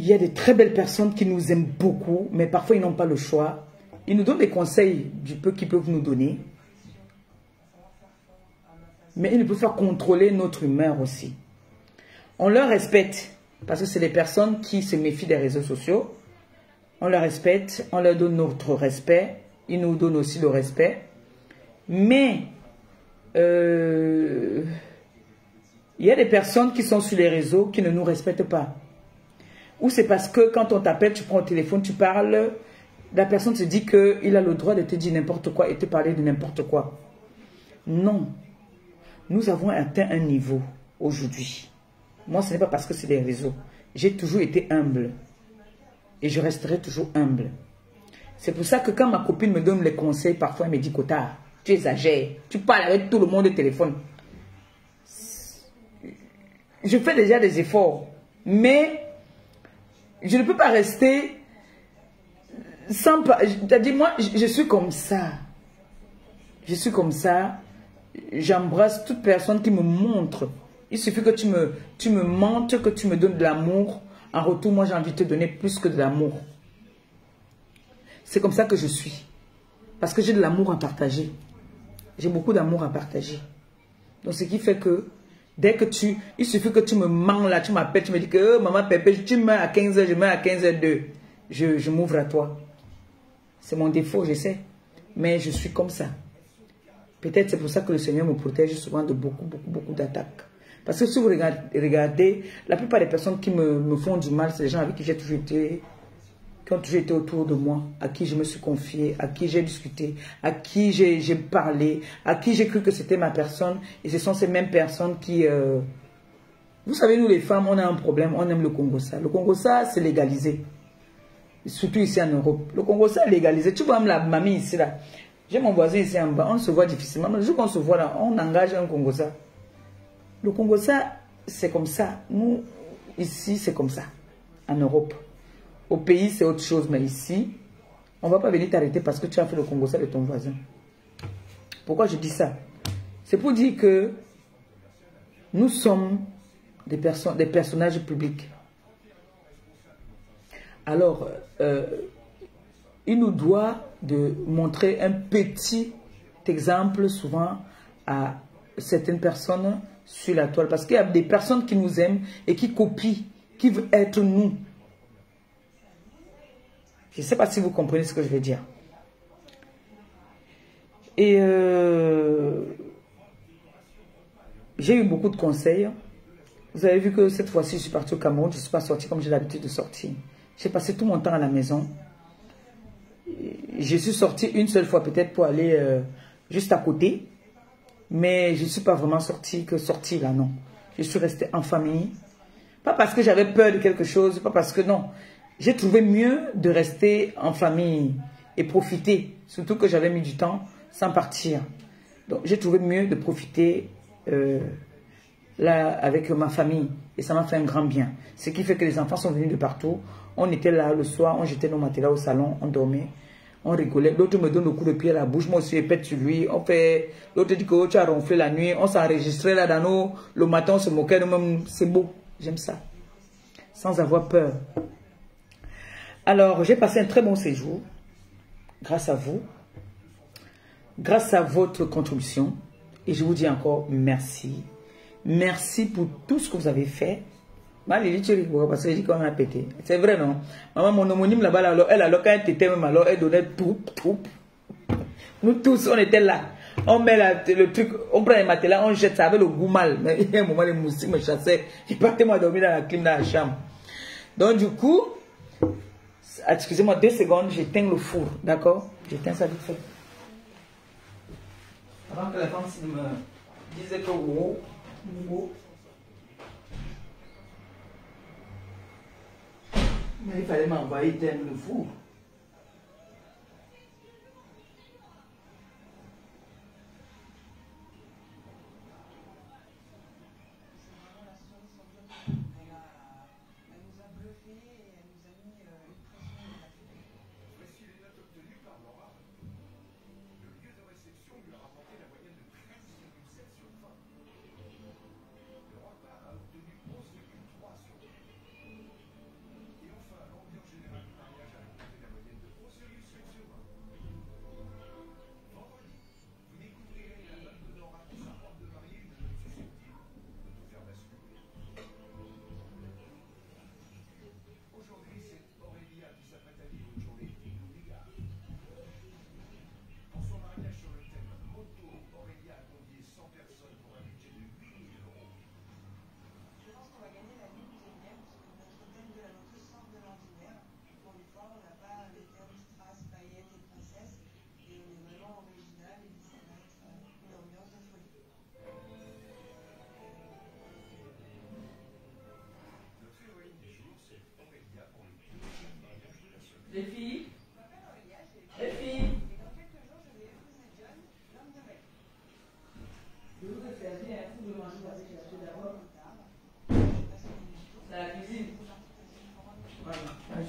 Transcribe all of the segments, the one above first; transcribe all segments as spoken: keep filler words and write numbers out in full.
il y a de très belles personnes qui nous aiment beaucoup, mais parfois ils n'ont pas le choix. Ils nous donnent des conseils du peu qu'ils peuvent nous donner. Mais ils ne peuvent pas contrôler notre humeur aussi. On leur respecte, parce que c'est des personnes qui se méfient des réseaux sociaux. On leur respecte, on leur donne notre respect. Ils nous donnent aussi le respect. Mais, euh, il y a des personnes qui sont sur les réseaux qui ne nous respectent pas. Ou c'est parce que quand on t'appelle, tu prends le téléphone, tu parles, la personne se dit qu'il a le droit de te dire n'importe quoi et te parler de n'importe quoi. Non. Nous avons atteint un niveau aujourd'hui. Moi, ce n'est pas parce que c'est des réseaux. J'ai toujours été humble. Et je resterai toujours humble. C'est pour ça que quand ma copine me donne les conseils, parfois elle me dit, Kota, tu exagères. Tu parles avec tout le monde au téléphone. Je fais déjà des efforts. Mais je ne peux pas rester sans... C'est-à-dire, moi, je suis comme ça. Je suis comme ça. J'embrasse toute personne qui me montre. Il suffit que tu me, tu me montres, que tu me donnes de l'amour. En retour, moi, j'ai envie de te donner plus que de l'amour. C'est comme ça que je suis. Parce que j'ai de l'amour à partager. J'ai beaucoup d'amour à partager. Donc, ce qui fait que, dès que tu... Il suffit que tu me mens là, tu m'appelles, tu me dis que, oh, maman Pépé, tu meurs à quinze heures, je meurs à quinze heures deux. Je, je m'ouvre à toi. C'est mon défaut, je sais. Mais je suis comme ça. Peut-être c'est pour ça que le Seigneur me protège souvent de beaucoup, beaucoup, beaucoup d'attaques. Parce que si vous regardez, la plupart des personnes qui me, me font du mal, c'est les gens avec qui j'ai toujours été, qui ont toujours été autour de moi, à qui je me suis confiée, à qui j'ai discuté, à qui j'ai parlé, à qui j'ai cru que c'était ma personne. Et ce sont ces mêmes personnes qui... Euh... Vous savez, nous les femmes, on a un problème, on aime le Congo-ça. Le Congo-ça, c'est légalisé. Surtout ici en Europe. Le Congo-ça est légalisé. Tu vois, même la mamie ici, là. J'ai mon voisin ici en bas, on se voit difficilement. Mais le jour qu'on se voit là, on engage un Congo-ça. Le Congo-ça, c'est comme ça. Nous, ici, c'est comme ça. En Europe. Au pays, c'est autre chose. Mais ici, on ne va pas venir t'arrêter parce que tu as fait le Congo-ça de ton voisin. Pourquoi je dis ça? C'est pour dire que nous sommes des, perso des personnages publics. Alors, euh, il nous doit de montrer un petit exemple souvent à certaines personnes sur la toile. Parce qu'il y a des personnes qui nous aiment et qui copient, qui veulent être nous. Je ne sais pas si vous comprenez ce que je veux dire. Et euh, j'ai eu beaucoup de conseils. Vous avez vu que cette fois-ci, je suis partie au Cameroun. Je ne suis pas sortie comme j'ai l'habitude de sortir. J'ai passé tout mon temps à la maison. Je suis sortie une seule fois peut-être pour aller euh, juste à côté. Mais je ne suis pas vraiment sortie que sortie là, non. Je suis restée en famille. Pas parce que j'avais peur de quelque chose, pas parce que non. J'ai trouvé mieux de rester en famille et profiter. Surtout que j'avais mis du temps sans partir. Donc j'ai trouvé mieux de profiter euh, là avec ma famille. Et ça m'a fait un grand bien. Ce qui fait que les enfants sont venus de partout. On était là le soir, on jetait nos matelas au salon, on dormait. On rigolait. L'autre me donne le coup de pied à la bouche. Moi aussi, je pète sur lui. On fait... L'autre dit que oh, tu as ronflé la nuit. On s'enregistrait là dans nos... Le matin, on se moquait de nous-mêmes. C'est beau. J'aime ça. Sans avoir peur. Alors, j'ai passé un très bon séjour. Grâce à vous. Grâce à votre contribution. Et je vous dis encore merci. Merci pour tout ce que vous avez fait. Parce que je dis qu'on a pété. C'est vrai, non? Maman, mon homonyme là-bas, alors, elle, alors, quand elle était même, alors, elle donnait tout, tout. Nous tous, on était là. On met la, le truc, on prend les matelas, on jette ça avec le goût mal. Mais il y a un moment, les moustiques me chassaient. Je partais moi dormir dans la clim dans la chambre. Donc, du coup, excusez-moi deux secondes, j'éteins le four. D'accord? J'éteins ça vite fait. Avant que la femme me disait que wow, wow. Mais il fallait m'envoyer éteindre le four.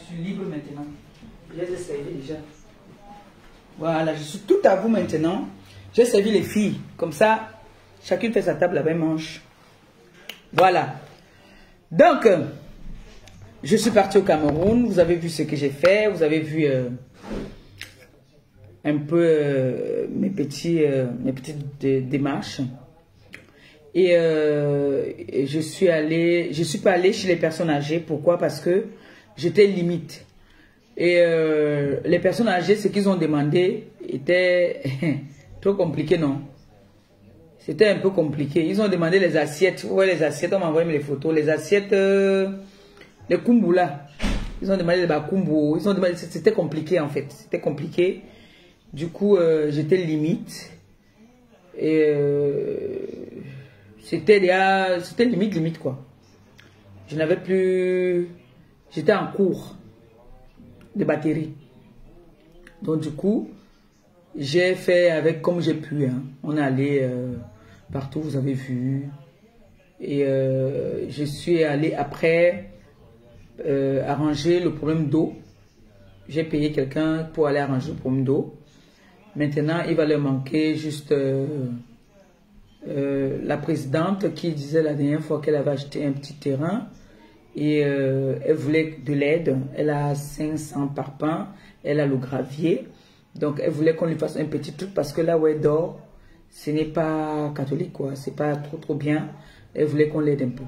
suis libre maintenant. Je les ai servis déjà. Voilà, je suis tout à vous maintenant. J'ai servi les filles. Comme ça, chacune fait sa table la même manche. Voilà. Donc, je suis partie au Cameroun. Vous avez vu ce que j'ai fait. Vous avez vu euh, un peu euh, mes, petits, euh, mes petites dé démarches. Et, euh, et je suis allée, je suis pas allée chez les personnes âgées. Pourquoi? Parce que j'étais limite. Et euh, les personnes âgées, ce qu'ils ont demandé était trop compliqué, non? C'était un peu compliqué. Ils ont demandé les assiettes. Vous voyez les assiettes, on m'a envoyé les photos. Les assiettes, euh, les kumbu là. Ils ont demandé les bakumbu. Ils ont demandé, c'était compliqué en fait. C'était compliqué. Du coup, euh, j'étais limite. Et euh, c'était c'était limite, limite quoi. Je n'avais plus... J'étais en cours de batterie. Donc du coup, j'ai fait avec comme j'ai pu. Hein. On est allé euh, partout, vous avez vu. Et euh, je suis allé après euh, arranger le problème d'eau. J'ai payé quelqu'un pour aller arranger le problème d'eau. Maintenant, il va leur manquer juste euh, euh, la présidente qui disait la dernière fois qu'elle avait acheté un petit terrain. Et euh, elle voulait de l'aide. Elle a cinq cents parpaings. Elle a le gravier. Donc, elle voulait qu'on lui fasse un petit truc parce que là où elle dort, ce n'est pas catholique, quoi. C'est pas trop, trop bien. Elle voulait qu'on l'aide un peu.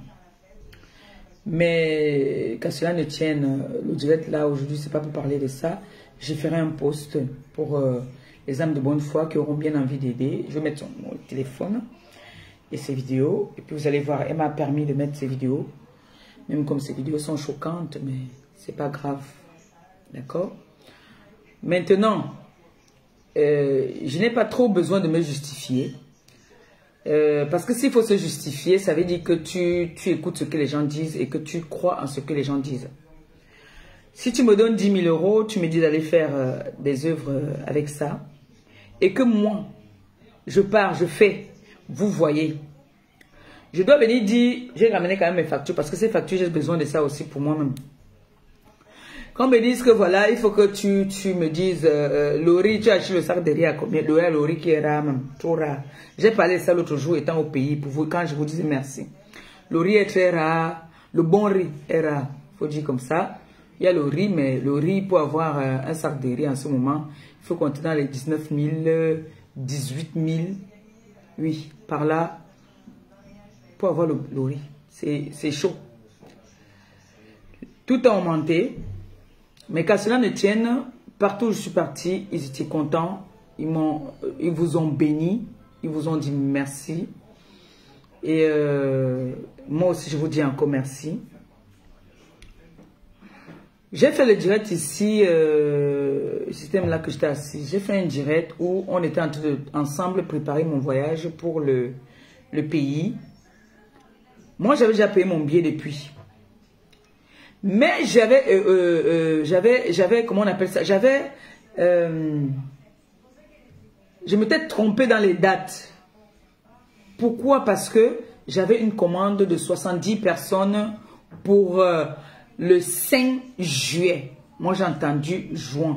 Mais, qu'à cela ne tienne, le direct là, aujourd'hui, c'est pas pour parler de ça. Je ferai un post pour euh, les âmes de bonne foi qui auront bien envie d'aider. Je vais mettre son mon téléphone et ses vidéos. Et puis, vous allez voir, elle m'a permis de mettre ses vidéos. Même comme ces vidéos sont choquantes, mais c'est pas grave. D'accord? Maintenant, euh, je n'ai pas trop besoin de me justifier. Euh, parce que s'il faut se justifier, ça veut dire que tu, tu écoutes ce que les gens disent et que tu crois en ce que les gens disent. Si tu me donnes dix mille euros, tu me dis d'aller faire euh, des œuvres euh, avec ça. Et que moi, je pars, je fais, vous voyez. Je dois venir dire, j'ai ramené quand même mes factures parce que ces factures, j'ai besoin de ça aussi pour moi-même. Quand on me disent que voilà, il faut que tu, tu me dises, euh, Laurie, tu as acheté le sac de riz à combien? Le Laurie qui est rare même, trop rare. J'ai parlé de ça l'autre jour étant au pays pour vous, quand je vous disais merci. Le riz est très rare, le bon riz est rare, il faut dire comme ça. Il y a le riz, mais le riz, pour avoir euh, un sac de riz en ce moment, il faut compter dans les dix-neuf mille, dix-huit mille, oui, par là. Pour avoir le, le riz. C'est chaud. Tout a augmenté. Mais qu'à cela ne tienne, partout où je suis parti, ils étaient contents. Ils, m'ont, ils vous ont béni. Ils vous ont dit merci. Et euh, moi aussi, je vous dis encore merci. J'ai fait le direct ici, euh, le système là que j'étais assis. J'ai fait un direct où on était en train de, ensemble préparer mon voyage pour le, le pays. Moi, j'avais déjà payé mon billet depuis. Mais j'avais, euh, euh, euh, j'avais, j'avais, comment on appelle ça? J'avais, euh, je m'étais trompé dans les dates. Pourquoi? Parce que j'avais une commande de soixante-dix personnes pour euh, le cinq juillet. Moi, j'ai entendu juin.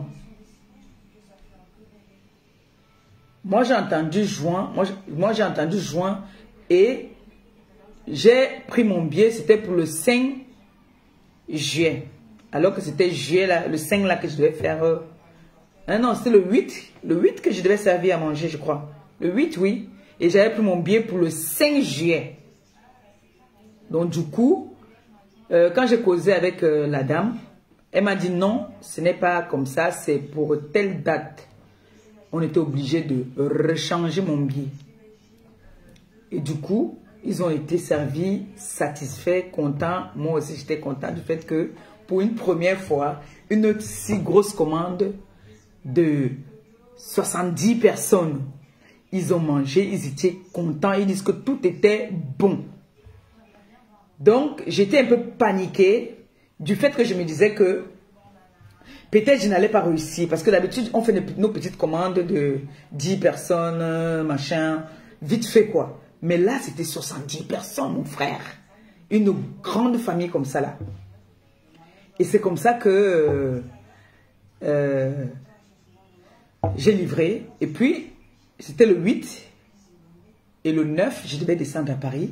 Moi, j'ai entendu juin. Moi, moi j'ai entendu juin et j'ai pris mon billet, c'était pour le cinq juillet. Alors que c'était juillet, là, le cinq là que je devais faire. Euh... Ah non, c'était le huit. Le huit que je devais servir à manger, je crois. Le huit, oui. Et j'avais pris mon billet pour le cinq juillet. Donc du coup, euh, quand j'ai causé avec euh, la dame, elle m'a dit non, ce n'est pas comme ça, c'est pour telle date. On était obligé de rechanger mon billet. Et du coup, ils ont été servis, satisfaits, contents. Moi aussi, j'étais content du fait que, pour une première fois, une si grosse commande de soixante-dix personnes, ils ont mangé, ils étaient contents, ils disent que tout était bon. Donc, j'étais un peu paniquée du fait que je me disais que peut-être je n'allais pas réussir. Parce que d'habitude, on fait nos petites commandes de dix personnes, machin, vite fait quoi. Mais là, c'était soixante-dix personnes, mon frère. Une grande famille comme ça, là. Et c'est comme ça que euh, euh, j'ai livré. Et puis, c'était le huit et le neuf, je devais descendre à Paris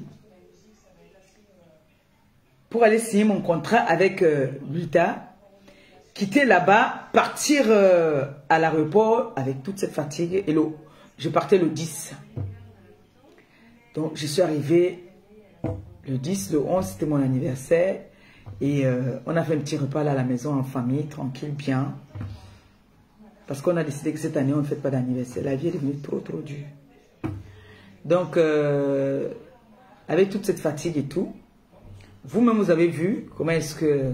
pour aller signer mon contrat avec euh, Lutha, quitter là-bas, partir euh, à l'aéroport avec toute cette fatigue. Et le, je partais le dix. Donc, je suis arrivé le dix, le onze, c'était mon anniversaire. Et euh, on a fait un petit repas là à la maison en famille, tranquille, bien. Parce qu'on a décidé que cette année, on ne fait pas d'anniversaire. La vie est devenue trop, trop dure. Donc, euh, avec toute cette fatigue et tout, vous-même, vous avez vu comment est-ce que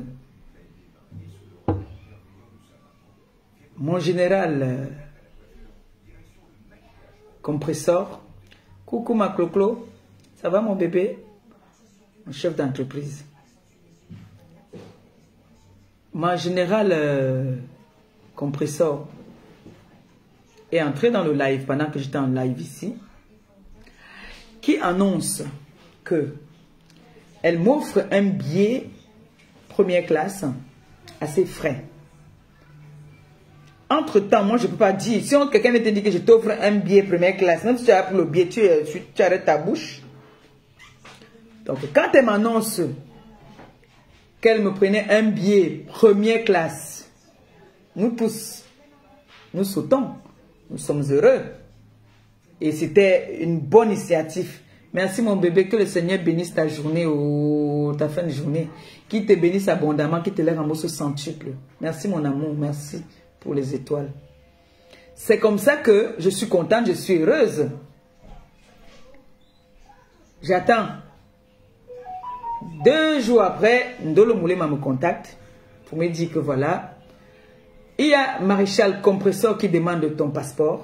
mon général euh, compresseur, coucou ma clo-clo, ça va mon bébé, mon chef d'entreprise. Mon général euh, compresseur est entré dans le live pendant que j'étais en live ici, qui annonce que elle m'offre un billet première classe à ses frais. Entre-temps, moi, je ne peux pas dire. Si quelqu'un te dit que je t'offre un billet première classe, même si tu as pris le billet, tu, tu arrêtes ta bouche. Donc, quand elle m'annonce qu'elle me prenait un billet première classe, nous tous, nous sautons. Nous sommes heureux. Et c'était une bonne initiative. Merci mon bébé, que le Seigneur bénisse ta journée ou ta fin de journée. Qu'il te bénisse abondamment, qu'il te lève en mot centuple. Merci mon amour, merci pour les étoiles. C'est comme ça que je suis contente, je suis heureuse. J'attends. Deux jours après, Ndolo Moulema me contacte pour me dire que voilà, il y a Maréchal Compresseur qui demande ton passeport.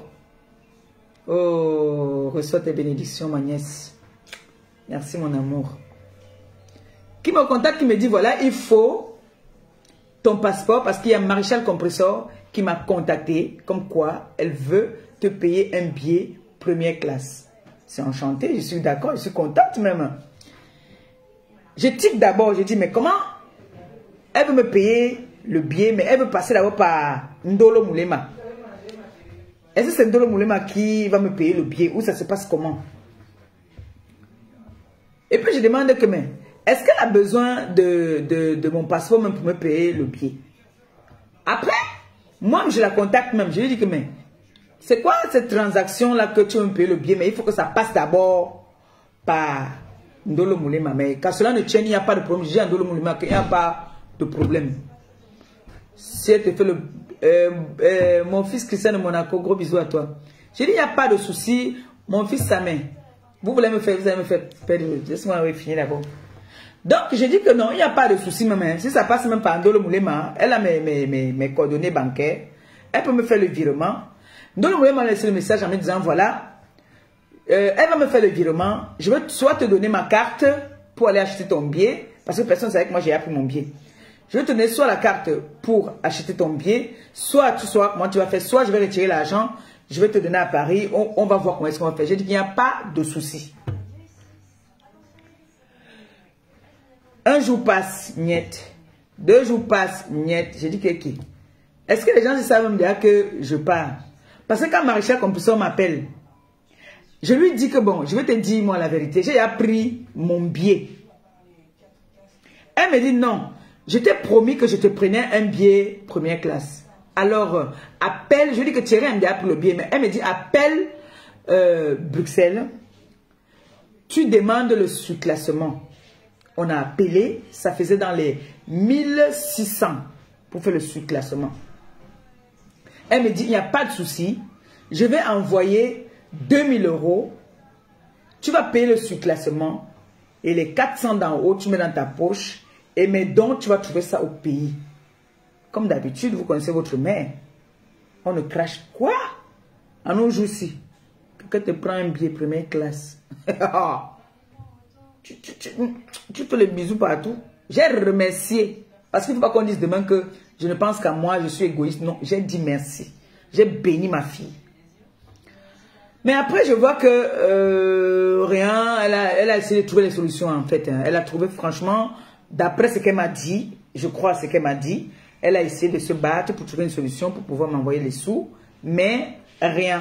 Oh, reçois tes bénédictions, ma nièce. Merci, mon amour. Qui me contacte, qui me dit, voilà, il faut ton passeport parce qu'il y a Maréchal Compresseur qui m'a contacté, comme quoi elle veut te payer un billet première classe. C'est enchanté, je suis d'accord, je suis contente même. Je tique d'abord, je dis, mais comment elle veut me payer le billet, mais elle veut passer d'abord par Ndolo Moulema. Est-ce que c'est Ndolo Moulema qui va me payer le billet ou ça se passe comment? Et puis je demande que, mais est-ce qu'elle a besoin de, de, de mon passeport même pour me payer le billet? Après, moi je la contacte même, je lui dis que, mais c'est quoi cette transaction-là que tu veux me payer le billet? Mais il faut que ça passe d'abord par Ndolo Moulema. Mais quand cela ne tienne, il n'y a pas de problème. Je dis à Ndolo Moulema qu'il n'y a pas de problème. Si elle te fait le... Euh, euh, mon fils Christian de Monaco, gros bisous à toi. J'ai dit, il n'y a pas de souci. Mon fils Samin, vous voulez me faire, vous allez me faire perdre. Laisse-moi finir d'abord. Donc, j'ai dit que non, il n'y a pas de souci, maman. Si ça passe même par Ndolo Moulema, elle a mes, mes, mes, mes coordonnées bancaires. Elle peut me faire le virement. Ndolo Moulema m'a laissé le message en me disant, voilà, euh, elle va me faire le virement. Je veux soit te donner ma carte pour aller acheter ton billet, parce que personne ne savait que moi j'ai appris mon billet. Je vais te donner soit la carte pour acheter ton billet, soit tu sois, moi tu vas faire, soit je vais retirer l'argent, je vais te donner à Paris, on, on va voir comment est-ce qu'on va faire. J'ai dit qu'il n'y a pas de souci. Un jour passe, niet. Deux jours passent, niet. J'ai dit que qui? Est-ce que les gens savent me dire que je pars? Parce que quand Maréchal Compresseur m'appelle, je lui dis que bon, je vais te dire moi la vérité, j'ai appris mon billet. Elle me dit non. Je t'ai promis que je te prenais un billet première classe. Alors, euh, appelle, je lui dis que tu aurais un billet pour le billet, mais elle me dit, appelle euh, Bruxelles, tu demandes le surclassement. On a appelé, ça faisait dans les mille six cents pour faire le surclassement. Elle me dit, il n'y a pas de souci, je vais envoyer deux mille euros, tu vas payer le surclassement et les quatre cents d'en haut, tu mets dans ta poche. Et mes dons, tu vas trouver ça au pays. Comme d'habitude, vous connaissez votre mère. On ne crache quoi? En nos jours-ci. Quelqu'un te prend un billet première classe. tu, tu, tu, tu fais les bisous partout. J'ai remercié. Parce qu'il ne faut pas qu'on dise demain que je ne pense qu'à moi, je suis égoïste. Non, j'ai dit merci. J'ai béni ma fille. Mais après, je vois que euh, rien, elle a, elle a essayé de trouver les solutions en fait. Hein. Elle a trouvé franchement... D'après ce qu'elle m'a dit, je crois à ce qu'elle m'a dit. Elle a essayé de se battre pour trouver une solution pour pouvoir m'envoyer les sous, mais rien.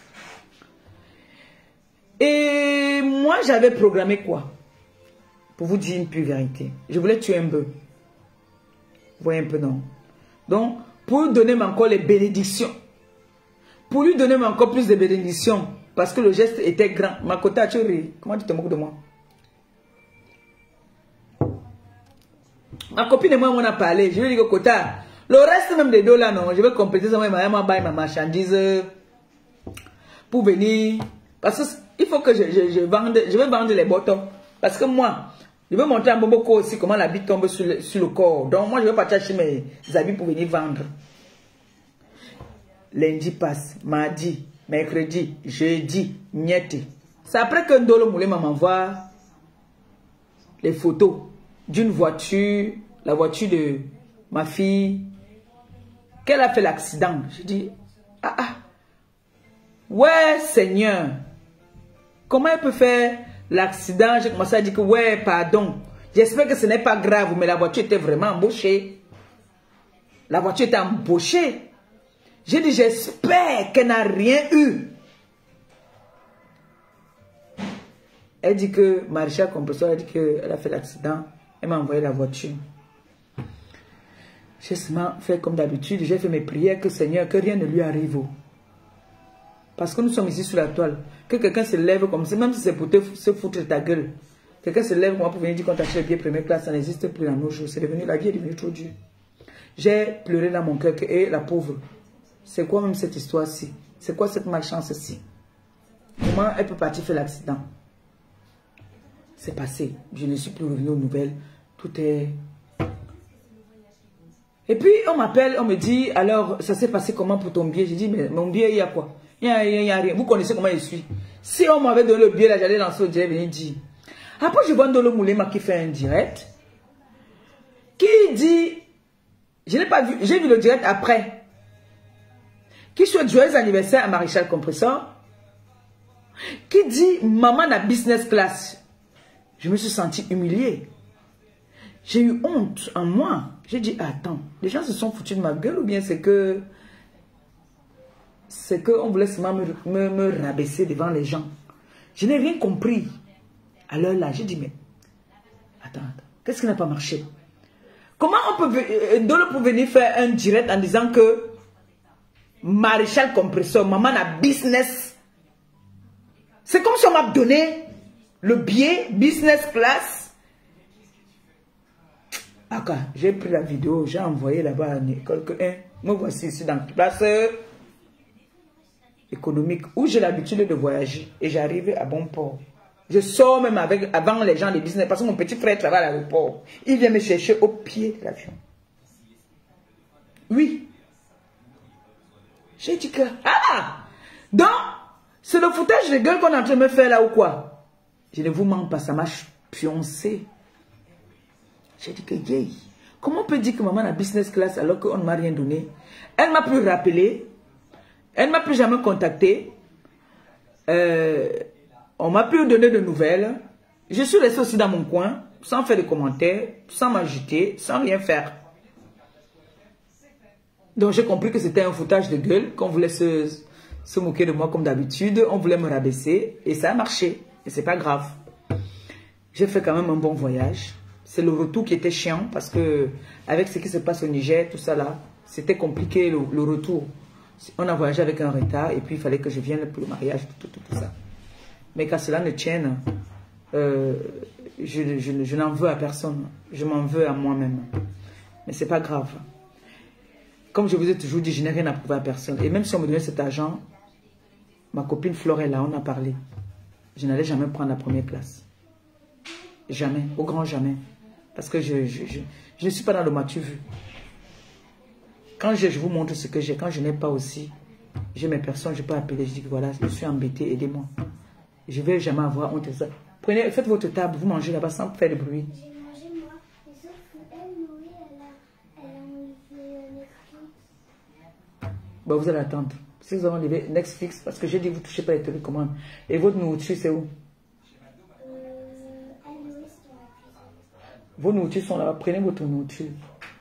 Et moi, j'avais programmé quoi? Pour vous dire une pure vérité. Je voulais tuer un bœuf. Vous voyez un peu, non? Donc, pour lui donner encore les bénédictions. Pour lui donner encore plus de bénédictions. Parce que le geste était grand. Makota, tu ris. Comment tu te moques de moi? Ma copine et moi, on a parlé. Je lui ai dit que Kota, le reste même des deux là, non, je vais compléter ça. Ma ma marchandise pour venir. Parce qu'il faut que je, je, je vende, je vais vendre les bottons. Parce que moi, je vais montrer à Mboboko aussi comment la bite tombe sur le, sur le corps. Donc moi, je vais partir acheter mes habits pour venir vendre. Lundi passe, mardi, mercredi, jeudi, niette. C'est après que Ndolo Moulé m'envoie les photos d'une voiture, la voiture de ma fille, qu'elle a fait l'accident. Je dis, ah ah, ouais Seigneur, comment elle peut faire l'accident? J'ai commencé à dire que ouais, pardon, j'espère que ce n'est pas grave, mais la voiture était vraiment embauchée. La voiture était embauchée. J'ai dit, j'espère qu'elle n'a rien eu. Elle dit que Maréchal Compresseur a dit qu'elle a fait l'accident. Elle m'a envoyé la voiture. J'ai seulement fait comme d'habitude. J'ai fait mes prières que Seigneur, que rien ne lui arrive. Parce que nous sommes ici sur la toile. Que quelqu'un se lève comme ça, même si c'est pour te se foutre de ta gueule. Quelqu'un se lève pour venir dire qu'on t'a acheté les billets première classe, ça n'existe plus dans nos jours. C'est devenu, la vie est devenue trop dure. J'ai pleuré dans mon cœur que, et la pauvre, c'est quoi même cette histoire-ci? C'est quoi cette malchance-ci? Comment elle peut partir faire l'accident? C'est passé. Je ne suis plus revenu aux nouvelles. Tout est... Et puis, on m'appelle, on me dit, alors, ça s'est passé comment pour ton billet? J'ai dit, mais mon billet, il y a quoi? Il n'y a, il y a rien. Vous connaissez comment je suis. Si on m'avait donné le billet, là, j'allais lancer au direct, venir dire. Après, je vois Ndolo Moulema qui fait un direct. Qui dit, je n'ai pas vu, j'ai vu le direct après. Qui souhaite joyeux anniversaire à Maréchal Compresseur. Qui dit, maman n'a business class. Je me suis senti humiliée. J'ai eu honte en moi. J'ai dit, attends, les gens se sont foutus de ma gueule ou bien c'est que... C'est qu'on voulait seulement me, me, me rabaisser devant les gens. Je n'ai rien compris. Alors là, j'ai dit, mais... Attends, attends, qu'est-ce qui n'a pas marché? Comment on peut... Ndolo peut venir faire un direct en disant que... Maréchal Compresseur, maman a business. C'est comme si on m'a donné le billet business class. Ok, j'ai pris la vidéo, j'ai envoyé là-bas à l'école que hein, me voici ici dans la place économique où j'ai l'habitude de voyager et j'arrive à bon port. Je sors même avec, avant les gens de business parce que mon petit frère travaille à l'aéroport. Il vient me chercher au pied de l'avion. Oui. J'ai dit que... Ah! Donc, c'est le foutage de gueule qu'on est en train de me faire là ou quoi? Je ne vous mens pas, ça m'a pioncé. J'ai dit que, yay, comment on peut dire que maman a business class alors qu'on ne m'a rien donné? Elle m'a plus rappelé. Elle ne m'a plus jamais contacté. Euh, on m'a plus donné de nouvelles. Je suis restée aussi dans mon coin, sans faire de commentaires, sans m'agiter, sans rien faire. Donc j'ai compris que c'était un foutage de gueule, qu'on voulait se, se moquer de moi comme d'habitude, on voulait me rabaisser, et ça a marché, et c'est pas grave. J'ai fait quand même un bon voyage. C'est le retour qui était chiant, parce que avec ce qui se passe au Niger, tout ça là, c'était compliqué le, le retour. On a voyagé avec un retard, et puis il fallait que je vienne pour le mariage, tout, tout, tout ça. Mais qu'à cela ne tienne, euh, je, je, je n'en veux à personne, je m'en veux à moi-même. Mais c'est pas grave. Comme je vous ai toujours dit, je n'ai rien à prouver à personne. Et même si on me donnait cet argent, ma copine Florella, on a parlé. Je n'allais jamais prendre la première place. Jamais, au grand jamais. Parce que je, je, je, je ne suis pas dans le m'as-tu vu. Quand je, je vous montre ce que j'ai, quand je n'ai pas aussi, j'ai mes personnes, je peux appeler, je dis que voilà, je suis embêté, aidez-moi. Je ne vais jamais avoir honte de ça. Prenez, faites votre table, vous mangez là-bas sans faire de bruit. Bah, vous allez attendre. Si vous avez enlevé Netflix, parce que j'ai dit que vous ne touchez pas les télécommandes. Et votre nourriture, c'est où? Vos nourritures sont là-bas. Prenez votre nourriture.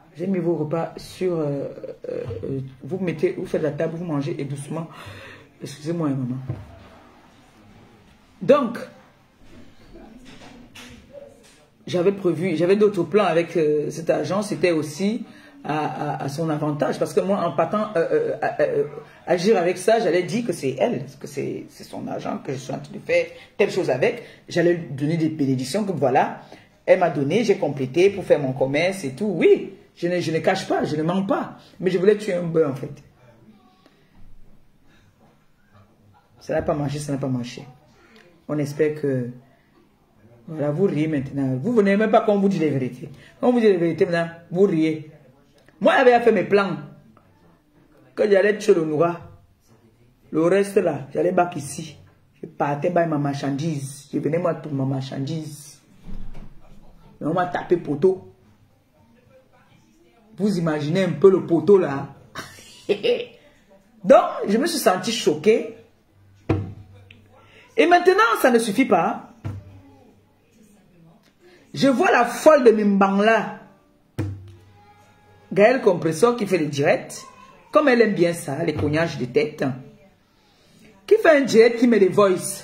J'ai mis vos repas sur... Euh, euh, vous mettez, vous faites la table, vous mangez et doucement. Excusez-moi, maman. Donc, j'avais prévu, j'avais d'autres plans avec euh, cet argent. C'était aussi à, à, à son avantage. Parce que moi, en partant euh, euh, euh, agir avec ça, j'allais dire que c'est elle, que c'est son argent, que je suis en train de faire telle chose avec. J'allais lui donner des bénédictions, que voilà, elle m'a donné, j'ai complété pour faire mon commerce et tout. Oui, je ne, je ne cache pas, je ne mens pas. Mais je voulais tuer un bœuf, en fait. Ça n'a pas marché, ça n'a pas marché. On espère que... Voilà, vous riez maintenant. Vous venez même pas qu'on vous dit les vérités. Quand on vous dit les vérités maintenant, vous riez. Moi, j'avais fait mes plans. Quand j'allais tuer le noir, le reste là, j'allais back ici. Je partais par ma marchandise. Je venais moi pour ma marchandise. Et on m'a tapé poteau. Vous imaginez un peu le poteau là. Donc, je me suis senti choqué. Et maintenant, ça ne suffit pas. Je vois la folle de Mimbang là. Gaël Compressor qui fait les directs. Comme elle aime bien ça, les cognages de tête. Qui fait un direct qui met des voices.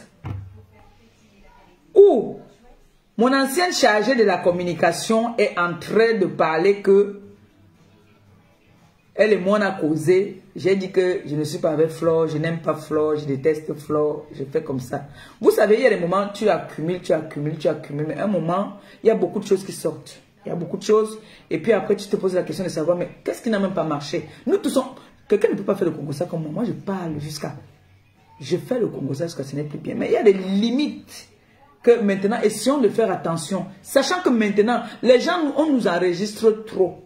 Où mon ancienne chargée de la communication est en train de parler que elle et moi on a causé. J'ai dit que je ne suis pas avec Flore, je n'aime pas Flore, je déteste Flore, je fais comme ça. Vous savez, il y a des moments, tu accumules, tu accumules, tu accumules, mais à un moment, il y a beaucoup de choses qui sortent. Il y a beaucoup de choses, et puis après, tu te poses la question de savoir, mais qu'est-ce qui n'a même pas marché? Nous tous, quelqu'un ne peut pas faire le Congo ça comme moi. Moi, je parle jusqu'à... Je fais le Congo ça jusqu'à ce n'est plus bien. Mais il y a des limites que maintenant, essayons de faire attention. Sachant que maintenant, les gens, on nous enregistre trop.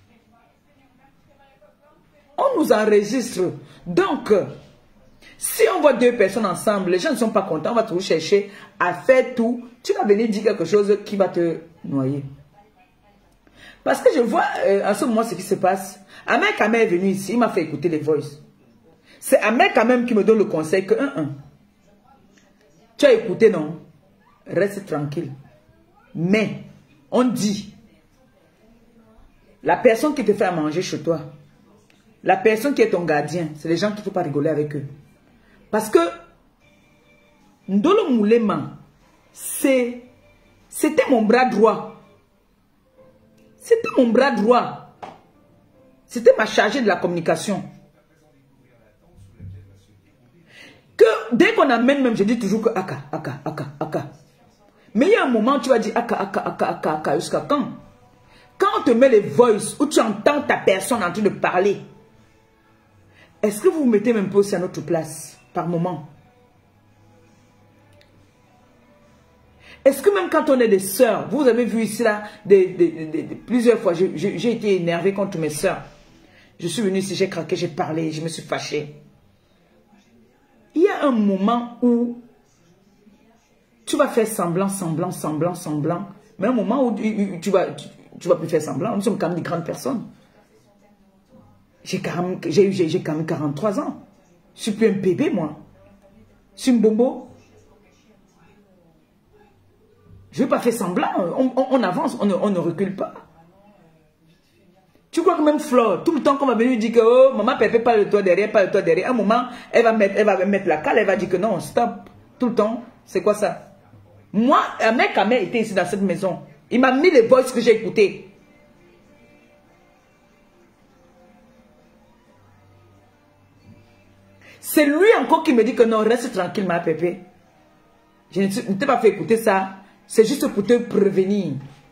On nous enregistre. Donc, si on voit deux personnes ensemble, les gens ne sont pas contents, on va toujours chercher à faire tout. Tu vas venir dire quelque chose qui va te noyer. Parce que je vois euh, en ce moment ce qui se passe. Ahmed Kamel est venu ici, il m'a fait écouter les voices. C'est Ahmed quand même qui me donne le conseil que un, un. Tu as écouté, non? Reste tranquille. Mais, on dit, la personne qui te fait à manger chez toi, la personne qui est ton gardien, c'est les gens qui ne faut pas rigoler avec eux. Parce que, Ndolo Moulema, c'était mon bras droit. C'était mon bras droit. C'était ma chargée de la communication. Que dès qu'on amène même, je dis toujours que Aka, Aka, Aka, Aka. Mais il y a un moment où tu vas dire Aka, Aka, Aka, Aka, Aka, jusqu'à quand? Quand on te met les voices où tu entends ta personne en train de parler, est-ce que vous vous mettez même pas aussi à notre place par moment? Est-ce que même quand on est des sœurs, vous avez vu ici là, des, des, des, des, plusieurs fois, j'ai été énervé contre mes sœurs. Je suis venu ici, j'ai craqué, j'ai parlé, je me suis fâché. Il y a un moment où tu vas faire semblant, semblant, semblant, semblant. Mais un moment où tu, tu, vas, tu, tu vas plus faire semblant. Nous sommes quand même des grandes personnes. J'ai quand même, j'ai quand même quarante-trois ans. Je suis plus un bébé, moi. Je suis un bobo. Je ne veux pas faire semblant. On, on, on avance, on ne, on ne recule pas. Tu crois que même Flore, tout le temps qu'on va venir dire que oh, maman Pépé, pas le toit derrière, pas le toit derrière. À un moment, elle va mettre, elle va mettre la cale, elle va dire que non, stop. Tout le temps. C'est quoi ça? Moi, un mec à mère était ici dans cette maison. Il m'a mis les voices que j'ai écoutées. C'est lui encore qui me dit que non, reste tranquille, ma Pépé. Je ne t'ai pas fait écouter ça. C'est juste pour te prévenir.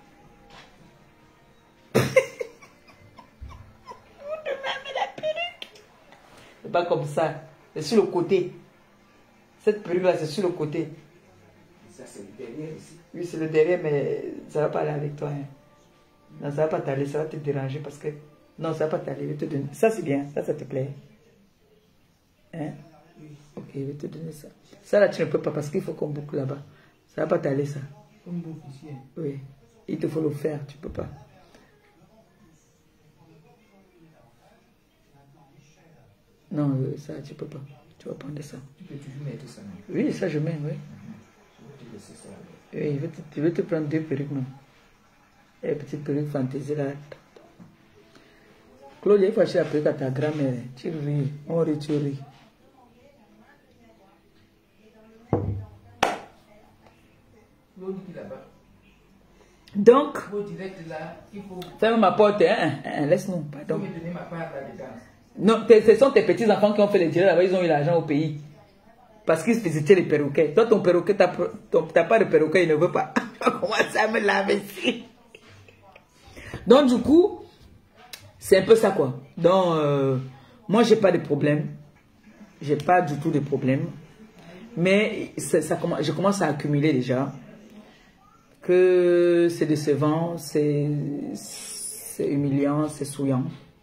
C'est pas comme ça. C'est sur le côté. Cette perruque-là, c'est sur le côté. Ça, c'est le derrière ici. Oui, c'est le derrière, mais ça ne va pas aller avec toi. Hein. Non, ça ne va pas t'aller, ça va te déranger parce que... Non, ça ne va pas t'aller, je vais te donner. Ça, c'est bien. Ça, ça te plaît. Hein? Ok, je vais te donner ça. Ça, là, tu ne peux pas parce qu'il faut qu'on boucle là-bas. Ça ne va pas t'aller, ça. On boucle ici. Hein? Oui. Il te faut le faire, tu ne peux pas. Non, euh, ça, tu ne peux pas. Tu vas prendre ça. Tu peux toujours mettre ça. Non? Oui, ça, je mets, oui. Mm-hmm. Ça, oui, je vais, te, je vais te prendre deux perruques, non? Et petite perruque fantaisie, là. Claudia, il faut acheter la perruque à ta grand-mère. Tu ris, on rit, tu ris. Donc, ferme ma porte, hein, hein, laisse-nous, pardon. Non, ce sont tes petits-enfants qui ont fait les directs là-bas, ils ont eu l'argent au pays. Parce qu'ils visitaient les perroquets. Toi, ton perroquet, t'as pas de perroquet, il ne veut pas. Comment ça me laver ici? Donc, du coup, c'est un peu ça, quoi. Donc, euh, moi, j'ai pas de problème. J'ai pas du tout de problème. Mais ça, ça, je commence à accumuler déjà. Que c'est décevant, c'est humiliant, c'est souillant.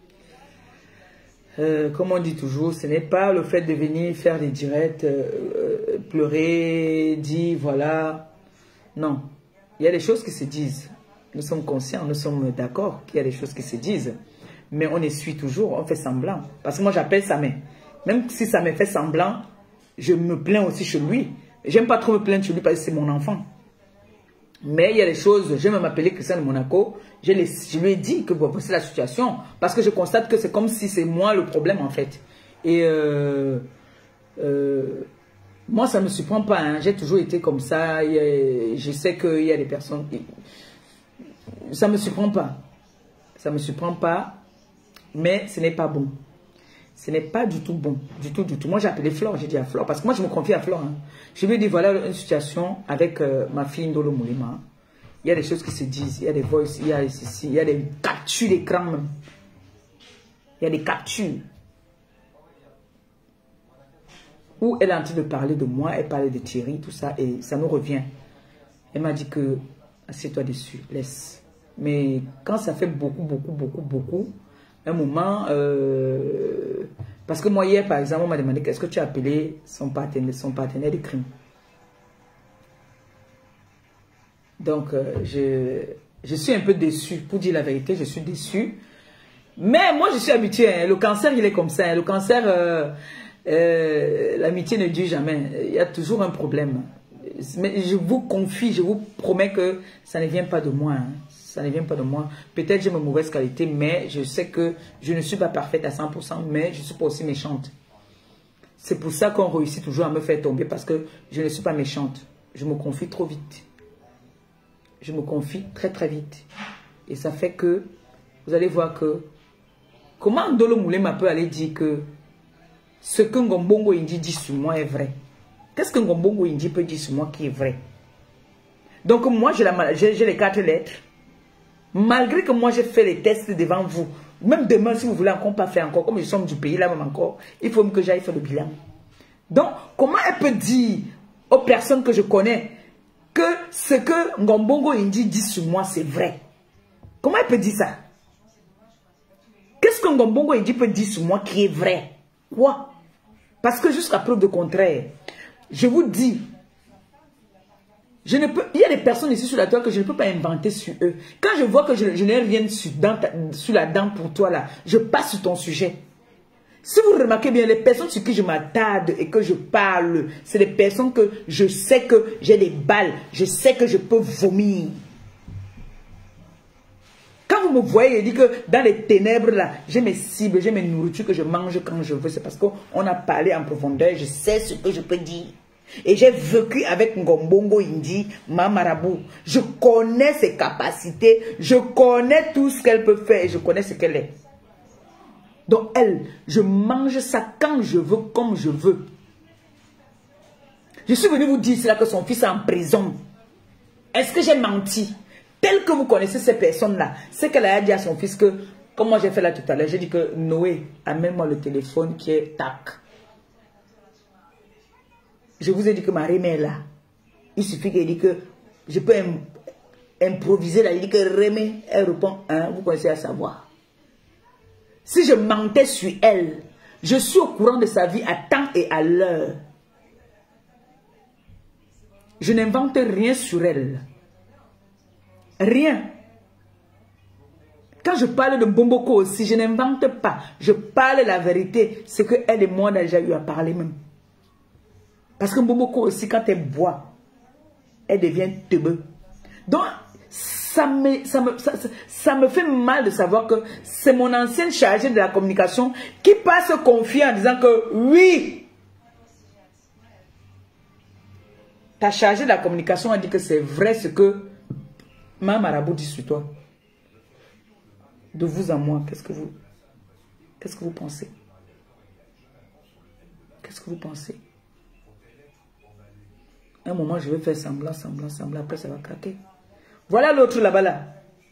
Euh, comme on dit toujours, ce n'est pas le fait de venir faire des directs, euh, pleurer, dire voilà. Non, il y a des choses qui se disent. Nous sommes conscients, nous sommes d'accord qu'il y a des choses qui se disent. Mais on essuie toujours, on fait semblant. Parce que moi j'appelle sa mère. Même si ça me fait semblant, je me plains aussi chez lui. J'aime pas trop me plaindre chez lui parce que c'est mon enfant. Mais il y a des choses, je vais m'appeler Christian de Monaco, je, les, je lui ai dit que bon, c'est la situation, parce que je constate que c'est comme si c'est moi le problème en fait. Et euh, euh, moi ça ne me surprend pas, hein. J'ai toujours été comme ça, et je sais qu'il y a des personnes, ça ne me surprend pas, ça ne me surprend pas, mais ce n'est pas bon. Ce n'est pas du tout bon, du tout, du tout. Moi, j'ai appelé Flore, j'ai dit à Flore, parce que moi, je me confie à Flore. Hein. Je lui ai dit, voilà une situation avec euh, ma fille Ndolo Moulima. Il y a des choses qui se disent, il y a des voices, il y a ceci, il y a des captures d'écran même. Il y a des captures. Où elle est en train de parler de moi, elle parlait de Thierry, tout ça, et ça nous revient. Elle m'a dit que, assieds-toi dessus, laisse. Mais quand ça fait beaucoup, beaucoup, beaucoup, beaucoup, un moment, euh, parce que moi hier par exemple on m'a demandé qu'est-ce que tu as appelé son partenaire, son partenaire de crime. Donc euh, je, je suis un peu déçu, pour dire la vérité, je suis déçu. Mais moi je suis habitué, hein, le cancer il est comme ça, hein, le cancer, euh, euh, l'amitié ne dure jamais, il y a toujours un problème. Mais je vous confie, je vous promets que ça ne vient pas de moi, hein. Ça ne vient pas de moi. Peut-être j'ai mes mauvaises qualités, mais je sais que je ne suis pas parfaite à cent pour cent, mais je ne suis pas aussi méchante. C'est pour ça qu'on réussit toujours à me faire tomber, parce que je ne suis pas méchante. Je me confie trop vite. Je me confie très très vite. Et ça fait que, vous allez voir que, comment Ndolo Moulema peut aller dire que ce que Ngombongo Indi dit sur moi est vrai? Qu'est-ce que Ngombongo Indi peut dire sur moi qui est vrai? Donc moi, j'ai les quatre lettres. Malgré que moi j'ai fait les tests devant vous, même demain si vous voulez encore pas faire encore, comme je suis du pays là même encore, il faut que j'aille faire le bilan. Donc comment elle peut dire aux personnes que je connais que ce que Ngombongo Indi dit sur moi c'est vrai? Comment elle peut dire ça? Qu'est-ce que Ngombongo Indi peut dire sur moi qui est vrai? Quoi? Parce que jusqu'à preuve de contraire, je vous dis, je ne peux, il y a des personnes ici sur la toile que je ne peux pas inventer sur eux. Quand je vois que je, je n'ai rien sur, dans ta, sur la dent pour toi là, je passe sur ton sujet. Si vous remarquez bien, les personnes sur qui je m'attarde et que je parle, c'est des personnes que je sais que j'ai des balles, je sais que je peux vomir. Quand vous me voyez et dites que dans les ténèbres là, j'ai mes cibles, j'ai mes nourritures que je mange quand je veux, c'est parce qu'on a parlé en profondeur, je sais ce que je peux dire. Et j'ai vécu avec Ngombongo Indi, ma marabout. Je connais ses capacités, je connais tout ce qu'elle peut faire et je connais ce qu'elle est. Donc elle, je mange ça quand je veux, comme je veux. Je suis venu vous dire cela que son fils est en prison. Est-ce que j'ai menti? Tel que vous connaissez ces personnes-là, c'est qu'elle a dit à son fils que, comme moi j'ai fait là tout à l'heure, j'ai dit que Noé, amène-moi le téléphone qui est tac. Je vous ai dit que ma Rémé est là. Il suffit qu'elle dise que je peux im improviser là. Il dit que Rémé, elle répond, hein, vous connaissez à savoir. Si je mentais sur elle, je suis au courant de sa vie à temps et à l'heure. Je n'invente rien sur elle. Rien. Quand je parle de Bomboko aussi, je n'invente pas. Je parle la vérité. C'est que elle et moi, on a déjà eu à parler même. Parce que Bomboko aussi, quand elle boit, elle devient teubeux. Donc, ça me, ça, me, ça, ça, ça me fait mal de savoir que c'est mon ancienne chargée de la communication qui passe se confier en disant que oui, ta chargée de la communication a dit que c'est vrai ce que ma marabout dit sur toi. De vous à moi, qu'est-ce que vous, qu'est-ce que vous pensez? Qu'est-ce que vous pensez? Un moment, je vais faire semblant, semblant, semblant, après ça va craquer. Voilà l'autre là-bas là.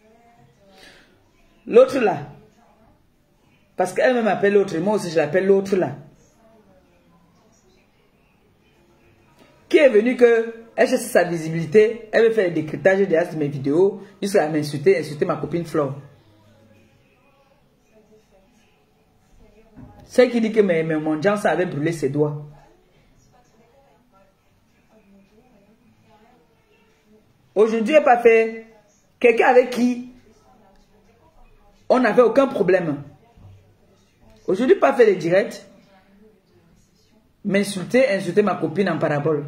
L'autre là. Parce qu'elle m'appelle l'autre, moi aussi je l'appelle l'autre là. Qui est venu que elle cherche sa visibilité, elle veut faire le décryptage de mes vidéos, jusqu'à m'insulter, insulter ma copine Flore. Celle qui dit que mes, mes, mon Jean, ça avait brûlé ses doigts. Aujourd'hui, elle n'a pas fait quelqu'un avec qui on n'avait aucun problème. Aujourd'hui, pas fait les directs. M'insulter, insulter ma copine en parabole.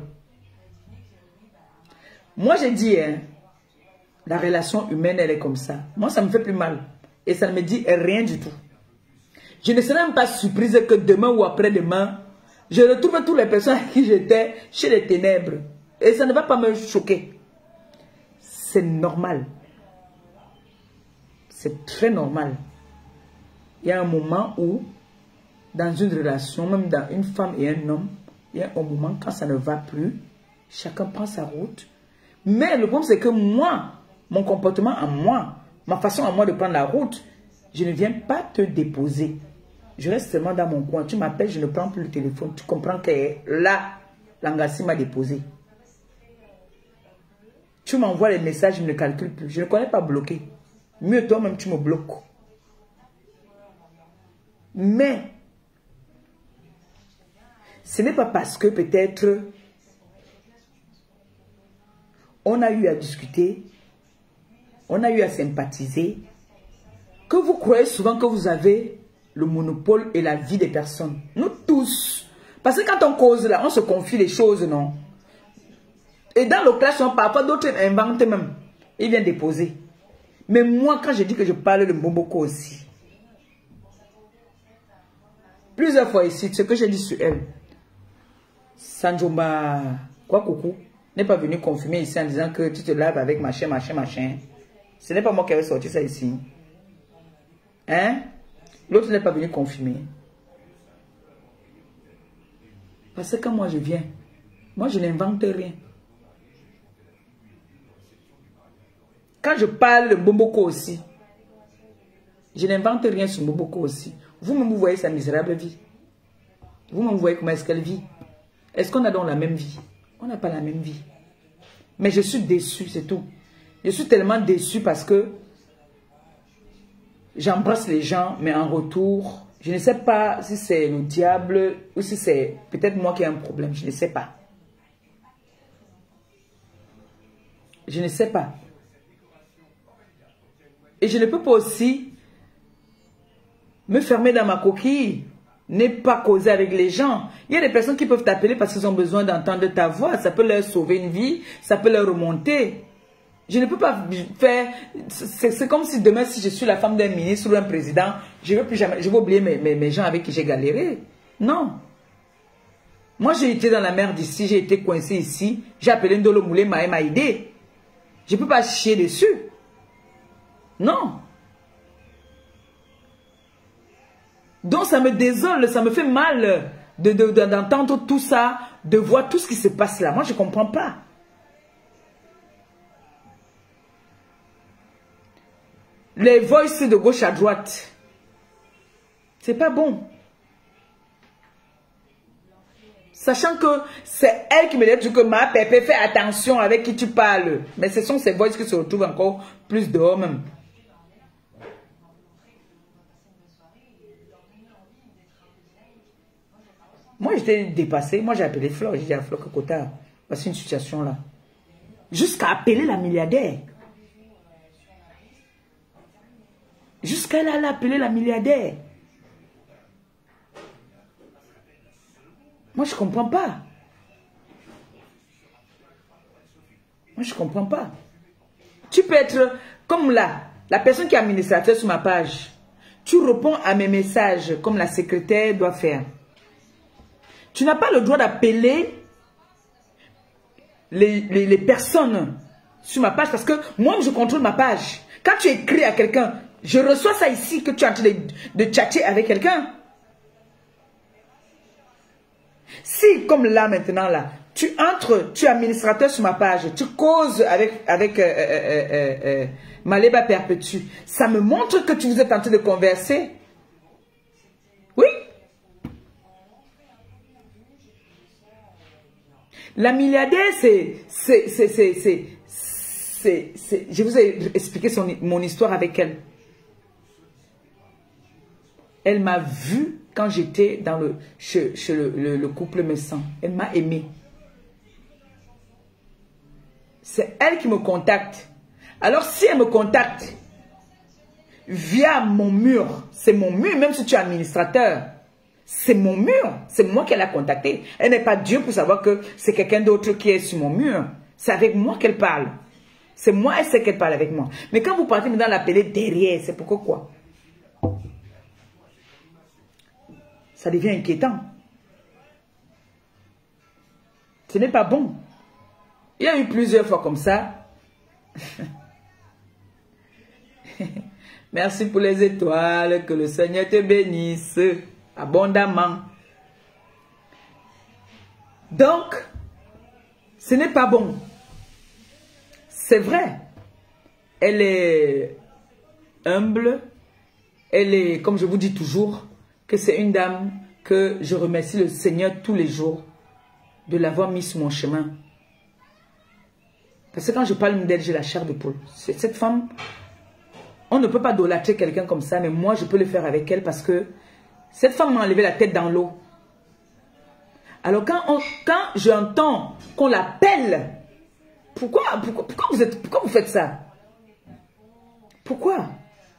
Moi, j'ai dit, hein, la relation humaine, elle est comme ça. Moi, ça me fait plus mal. Et ça ne me dit rien du tout. Je ne serais même pas surprise que demain ou après-demain, je retrouve toutes les personnes à qui j'étais chez les ténèbres. Et ça ne va pas me choquer. C'est normal. C'est très normal. Il y a un moment où, dans une relation, même dans une femme et un homme, il y a un moment quand ça ne va plus, chacun prend sa route. Mais le problème, c'est que moi, mon comportement à moi, ma façon à moi de prendre la route, je ne viens pas te déposer. Je reste seulement dans mon coin. Tu m'appelles, je ne prends plus le téléphone. Tu comprends que là, Langassi m'a déposé. Tu m'envoies les messages, je ne calcule plus. Je ne connais pas bloquer. Mieux toi-même, tu me bloques. Mais, ce n'est pas parce que peut-être on a eu à discuter, on a eu à sympathiser, que vous croyez souvent que vous avez le monopole et la vie des personnes. Nous tous. Parce que quand on cause là, on se confie les choses, non? Et dans le clash, parfois d'autres inventent même. Ils viennent déposer. Mais moi, quand je dis que je parle de Mboboko aussi, plusieurs fois ici, ce que j'ai dit sur elle, Sanjomba, quoi coucou, n'est pas venu confirmer ici en disant que tu te laves avec machin, machin, machin. Ce n'est pas moi qui avais sorti ça ici. Hein? L'autre n'est pas venu confirmer. Parce que quand moi je viens, moi je n'invente rien. Quand je parle de Mboboko aussi, je n'invente rien sur Mboboko aussi. Vous-même, vous voyez sa misérable vie. Vous-même, vous voyez comment est-ce qu'elle vit. Est-ce qu'on a donc la même vie? On n'a pas la même vie. Mais je suis déçu, c'est tout. Je suis tellement déçu parce que j'embrasse les gens, mais en retour, je ne sais pas si c'est le diable ou si c'est peut-être moi qui ai un problème. Je ne sais pas. Je ne sais pas. Et je ne peux pas aussi me fermer dans ma coquille, ne pas causer avec les gens. Il y a des personnes qui peuvent t'appeler parce qu'ils ont besoin d'entendre ta voix. Ça peut leur sauver une vie, ça peut leur remonter. Je ne peux pas faire... C'est comme si demain, si je suis la femme d'un ministre ou d'un président, je ne vais plus jamais... Je vais oublier mes, mes, mes gens avec qui j'ai galéré. Non. Moi, j'ai été dans la merde ici, j'ai été coincé ici. J'ai appelé Ndolo Moulé, m'a aidé. Je ne peux pas chier dessus. Non. Donc ça me désole, ça me fait mal de, de, de, d'entendre tout ça, de voir tout ce qui se passe là. Moi, je ne comprends pas. Les voices de gauche à droite, c'est pas bon. Sachant que c'est elle qui me dit que ma pépé, fais attention avec qui tu parles. Mais ce sont ces voices qui se retrouvent encore plus dehors même. Moi, j'étais dépassé. Moi, j'ai appelé Flore. J'ai dit à Flore que Kota, voici une situation là. Jusqu'à appeler la milliardaire. Jusqu'à là, elle a appelé la milliardaire. Moi, je ne comprends pas. Moi, je ne comprends pas. Tu peux être comme là, la personne qui est administrateur sur ma page. Tu réponds à mes messages comme la secrétaire doit faire. Tu n'as pas le droit d'appeler les, les, les personnes sur ma page parce que moi, je contrôle ma page. Quand tu écris à quelqu'un, je reçois ça ici que tu es en train de, de chatter avec quelqu'un. Si, comme là maintenant, là, tu entres, tu es administrateur sur ma page, tu causes avec, avec euh, euh, euh, euh, Maleba Perpétue, ça me montre que tu vous êtes en train de converser. Oui. La milliardaire, c'est, c'est, c'est, c'est, c'est, c'est, c'est, je vous ai expliqué son, mon histoire avec elle. Elle m'a vu quand j'étais dans le, chez, chez le, le, le couple Messan. Elle m'a aimé. C'est elle qui me contacte. Alors si elle me contacte via mon mur, c'est mon mur, même si tu es administrateur, c'est mon mur, c'est moi qu'elle a contacté. Elle n'est pas Dieu pour savoir que c'est quelqu'un d'autre qui est sur mon mur. C'est avec moi qu'elle parle. C'est moi, elle sait qu'elle parle avec moi. Mais quand vous partez maintenant l'appeler derrière, c'est pourquoi quoi? Ça devient inquiétant. Ce n'est pas bon. Il y a eu plusieurs fois comme ça. Merci pour les étoiles. Que le Seigneur te bénisse abondamment. Donc, ce n'est pas bon. C'est vrai. Elle est humble. Elle est, comme je vous dis toujours, que c'est une dame que je remercie le Seigneur tous les jours de l'avoir mis sur mon chemin. Parce que quand je parle d'elle, j'ai la chair de poule. Cette femme, on ne peut pas idolâtrer quelqu'un comme ça, mais moi, je peux le faire avec elle parce que cette femme m'a enlevé la tête dans l'eau. Alors, quand, on, quand j'entends qu'on l'appelle, pourquoi, pourquoi, pourquoi, vous êtes, pourquoi vous faites ça? Pourquoi?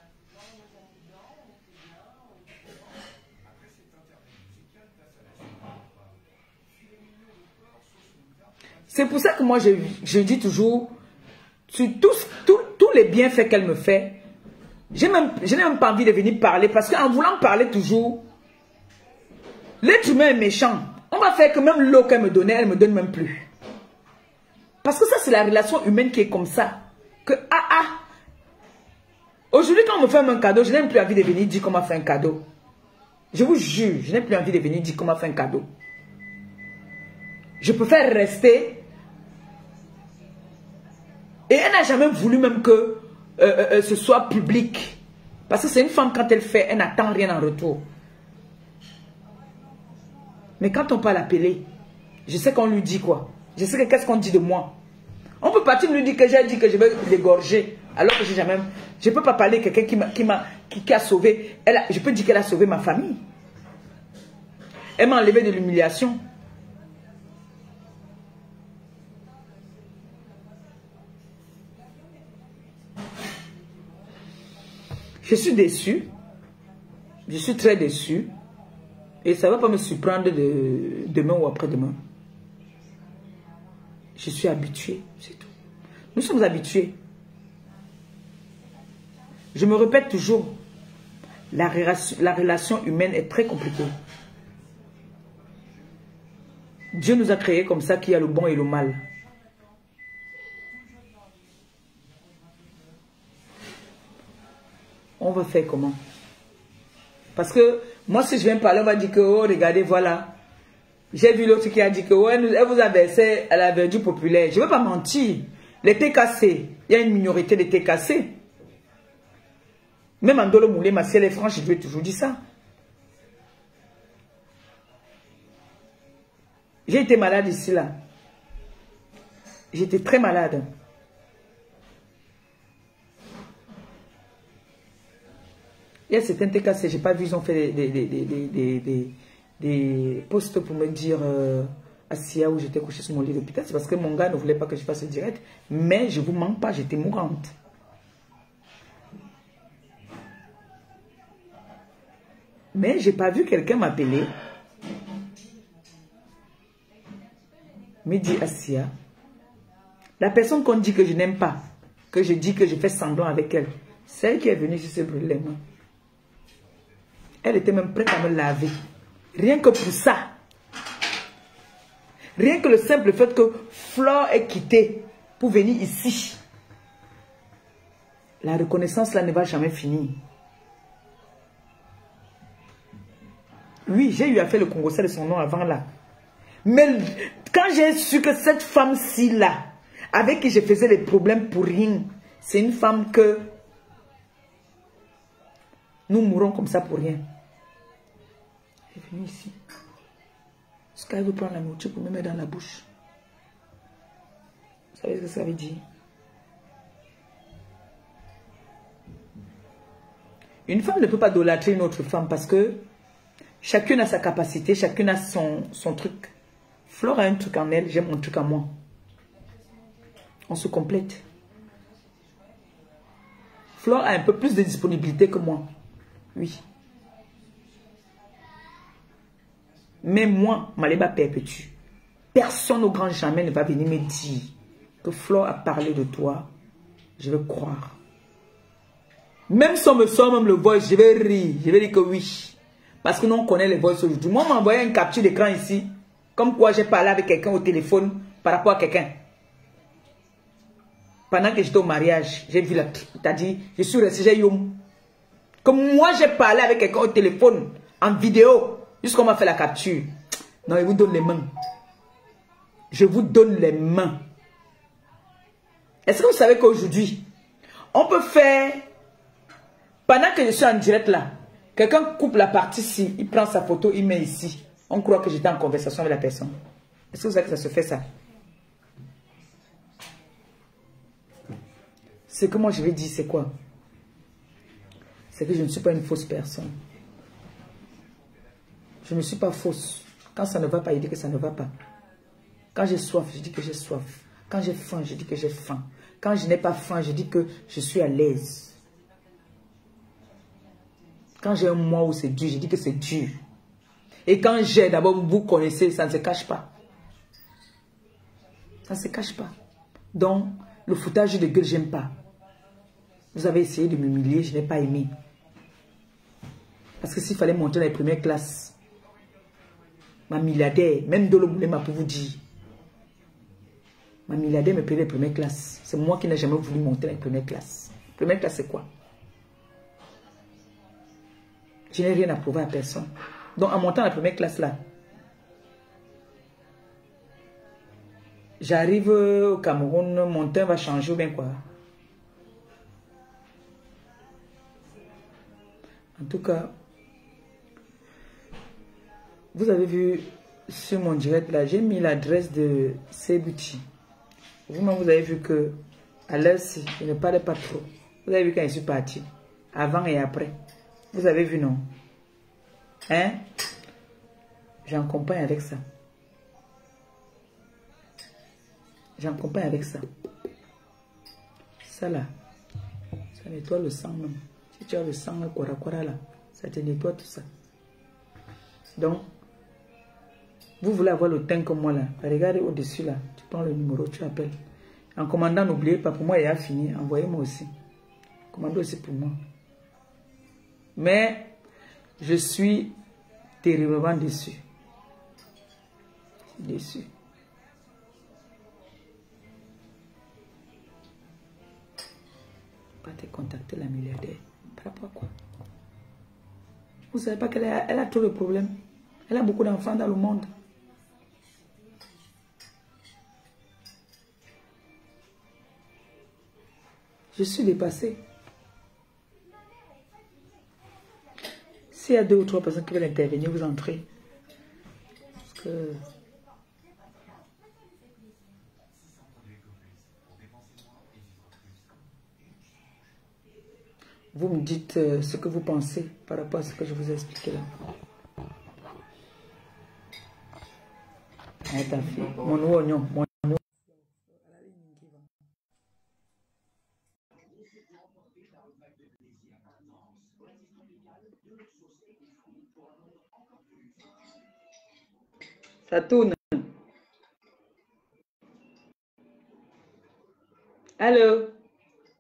C'est pour ça que moi, je, je dis toujours, sur tous, tous, tous les bienfaits qu'elle me fait, je n'ai même, même pas envie de venir parler, parce qu'en voulant parler toujours, l'être humain est méchant. On va faire que même l'eau qu'elle me donnait, elle ne me donne même plus. Parce que ça, c'est la relation humaine qui est comme ça. Que, ah, ah. Aujourd'hui, quand on me fait un cadeau, je n'ai même plus envie de venir dire qu'on m'a fait un cadeau. Je vous jure, je n'ai plus envie de venir dire qu'on m'a fait un cadeau. Je préfère rester. Et elle n'a jamais voulu même que euh, euh, ce soit public. Parce que c'est une femme, quand elle fait, elle n'attend rien en retour. Mais quand on peut l'appeler, je sais qu'on lui dit quoi. Je sais que qu'est-ce qu'on dit de moi. On peut partir lui dire que j'ai dit que je vais l'égorger. Alors que j'ai jamais... Je ne peux pas parler de quelqu'un qui m'a qui m'a qui, qui a sauvé. Elle a, je peux dire qu'elle a sauvé ma famille. Elle m'a enlevé de l'humiliation. Je suis déçu. Je suis très déçu. Et ça ne va pas me surprendre de demain ou après-demain. Je suis habitué, c'est tout. Nous sommes habitués. Je me répète toujours, la relation, la relation humaine est très compliquée. Dieu nous a créés comme ça, qu'il y a le bon et le mal. On va faire comment? Parce que moi, si je viens parler, on va dire que, oh, regardez, voilà. J'ai vu l'autre qui a dit que, ouais, elle vous a versé à la verdure populaire. Je ne veux pas mentir. Les T K C, il y a une minorité de T K C. Même en Dolo Moulé, ma ciel est franche, je lui ai toujours dit ça. J'ai été malade ici, là. J'étais très malade. Il y a certains T K C, je n'ai pas vu, ils ont fait des, des, des, des, des, des, des posts pour me dire euh, à Sia où j'étais couchée sur mon lit d'hôpital. C'est parce que mon gars ne voulait pas que je fasse le direct. Mais je ne vous mens pas, j'étais mourante. Mais je n'ai pas vu quelqu'un m'appeler. Me dit à Sia, la personne qu'on dit que je n'aime pas, que je dis que je fais semblant avec elle. C'est elle qui est venue ici se brûler les mains. Elle était même prête à me laver. Rien que pour ça. Rien que le simple fait que Flore ait quitté pour venir ici. La reconnaissance là ne va jamais finir. Oui, j'ai eu à faire le Congo de son nom avant là. Mais quand j'ai su que cette femme-ci là, avec qui je faisais les problèmes pour rien, c'est une femme que nous mourons comme ça pour rien. Elle est venue ici. Est-ce qu'elle veut prendre la nourriture pour me mettre dans la bouche? Vous savez ce que ça veut dire? Une femme ne peut pas idolâtrer une autre femme parce que chacune a sa capacité, chacune a son, son truc. Flore a un truc en elle, j'ai mon truc en moi. On se complète. Flore a un peu plus de disponibilité que moi. Oui. Mais moi, Maléba perpétue. Personne au grand jamais ne va venir me dire que Flore a parlé de toi. Je vais croire. Même si on me sort même le voice, je vais rire. Je vais dire que oui. Parce que nous, on connaît les voices aujourd'hui. Moi, on m'a envoyé une capture d'écran ici. Comme quoi j'ai parlé avec quelqu'un au téléphone par rapport à quelqu'un. Pendant que j'étais au mariage, j'ai vu la... T'as dit, je suis resté, j'ai youm. Comme moi, j'ai parlé avec quelqu'un au téléphone, en vidéo. Jusqu'on m'a fait la capture. Non, il vous donne les mains. Je vous donne les mains. Est-ce que vous savez qu'aujourd'hui, on peut faire... Pendant que je suis en direct là, quelqu'un coupe la partie-ci, il prend sa photo, il met ici. On croit que j'étais en conversation avec la personne. Est-ce que vous savez que ça se fait ça? Ce que moi je vais dire, c'est quoi? C'est que je ne suis pas une fausse personne. Je ne suis pas fausse. Quand ça ne va pas, il dit que ça ne va pas. Quand j'ai soif, je dis que j'ai soif. Quand j'ai faim, je dis que j'ai faim. Quand je n'ai pas faim, je dis que je suis à l'aise. Quand j'ai un mois où c'est dur, je dis que c'est dur. Et quand j'ai, d'abord, vous connaissez, ça ne se cache pas. Ça ne se cache pas. Donc, le foutage de gueule, j'aime pas. Vous avez essayé de m'humilier, je n'ai pas aimé. Parce que s'il fallait monter dans les premières classes, ma milliardaire, même Dolo Boulema pour vous dire, ma milliardaire me payait les premières classes. C'est moi qui n'ai jamais voulu monter dans les premières classes. Première classe, c'est quoi? Je n'ai rien à prouver à personne. Donc, en montant dans la première classe là, j'arrive au Cameroun, mon teint va changer ou bien quoi? En tout cas, vous avez vu sur mon direct là, j'ai mis l'adresse de Sebuti. Vous-même, vous avez vu que à l'heure ci, je ne parlais pas trop. Vous avez vu quand je suis parti, avant et après. Vous avez vu, non? Hein? J'en compagne avec ça. J'en compagne avec ça. Ça là, ça nettoie le sang même. Si tu as le sang, le kora kora là, ça te nettoie tout ça. Donc, vous voulez avoir le teint comme moi là. Regardez au-dessus là. Tu prends le numéro, tu appelles. En commandant, n'oubliez pas, pour moi, il a fini. Envoyez-moi aussi. Commandez aussi pour moi. Mais, je suis terriblement déçu. Déçu. Pas te contacter la milliardaire. Par rapport à quoi? Vous savez pas qu'elle a, elle a trop de problèmes. Elle a beaucoup d'enfants dans le monde. Je suis dépassée. S'il y a deux ou trois personnes qui veulent intervenir, vous entrez. Parce que... Vous me dites euh, ce que vous pensez par rapport à ce que je vous ai expliqué là. Ah, ta fille. Mon oignon. Mon oignon. Ça tourne. Allô?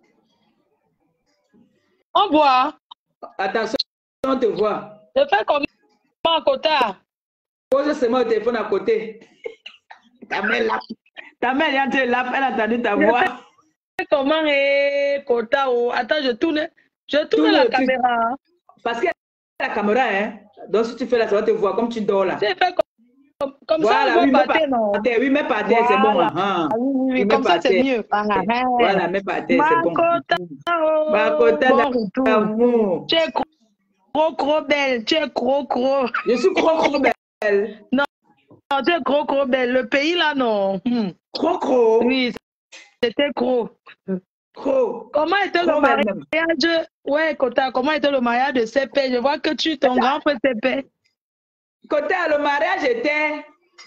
On voit. Attention, on te voit. Je fais comment à côté? Pose seulement le téléphone à côté. Ta mère là. Ta mère, elle elle a entendu ta voix. Comment est Kota? Attends, je tourne. Je tourne, tourne la caméra. Parce que la caméra, hein. Donc si tu fais là, ça va te voir comme tu dors là. Tu fais comme, comme voilà, ça, oui, mets par terre, non? Oui, mets par terre, c'est bon. Hein. Oui, oui, comme ça, c'est mieux. Voilà, mets par terre, c'est bon. Ma Kota d'amour. Tu es gros, gros belle. Tu es gros, gros. Je suis gros, gros belle. Non, tu es gros, gros belle. Le pays là, non. Gros, gros. Oui, c'était gros. Gros. Comment était le mariage? Ouais, Kota, comment était le mariage de C P? Je vois que tu, ton grand frère C P. Kota, le mariage était...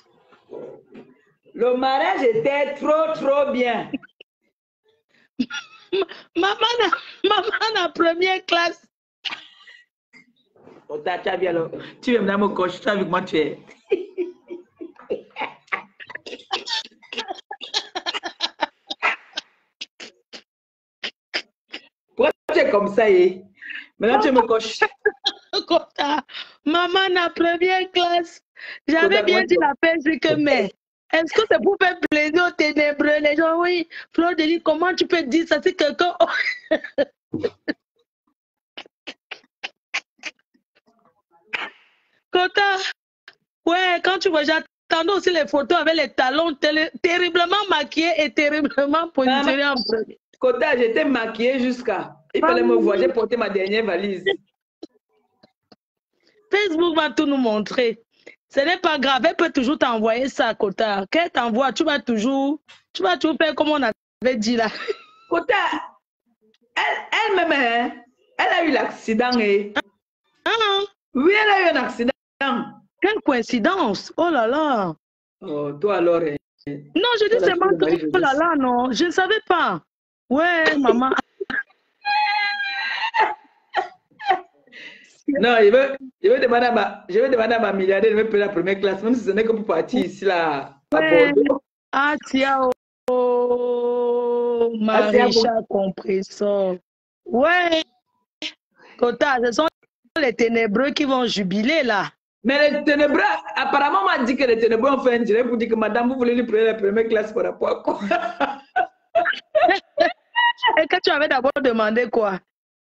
Le mariage était trop, trop bien. Maman, maman, la première classe. Kota, tu as bien alors. Tu veux me donner mon coach, tu as vu comment tu es. Pourquoi tu es comme ça, eh? Maintenant, tu me coches. Maman, la première classe. J'avais bien dit la paix, que mais. Est-ce que c'est pour faire plaisir aux ténébreux? Les gens, oui. Fleur de Lys, comment tu peux dire ça? C'est quelqu'un. Kota, ouais, quand tu vois, j'attendais aussi les photos avec les talons terriblement maquillés et terriblement positionnés en premier. Kota, j'étais maquillée jusqu'à. Il fallait me voir, j'ai porté ma dernière valise. Facebook va tout nous montrer. Ce n'est pas grave, elle peut toujours t'envoyer ça, Kota. Qu'elle t'envoie, tu vas toujours, tu vas toujours faire comme on avait dit là. Kota, elle-même, elle, elle a eu l'accident. Et... Ah. Oui, elle a eu un accident. Quelle coïncidence. Oh là là. Oh, toi alors. Eh... Non, je dis seulement que oh là là, non. Je ne savais pas. Ouais, maman. Non, je veux, je veux demander à ma, je veux demander à ma milliardaire de me payer la première classe, même si ce n'est que pour partir ici là, à ouais. Bordeaux. Ah, tiens, oh, Maréchal Compressor. Ouais. Kota, ce sont les ténébreux qui vont jubiler là. Mais les ténébreux, apparemment, on m'a dit que les ténébreux ont fait un direct pour dire que madame, vous voulez lui prendre la première classe pour rapport à quoi? Et que tu avais d'abord demandé quoi?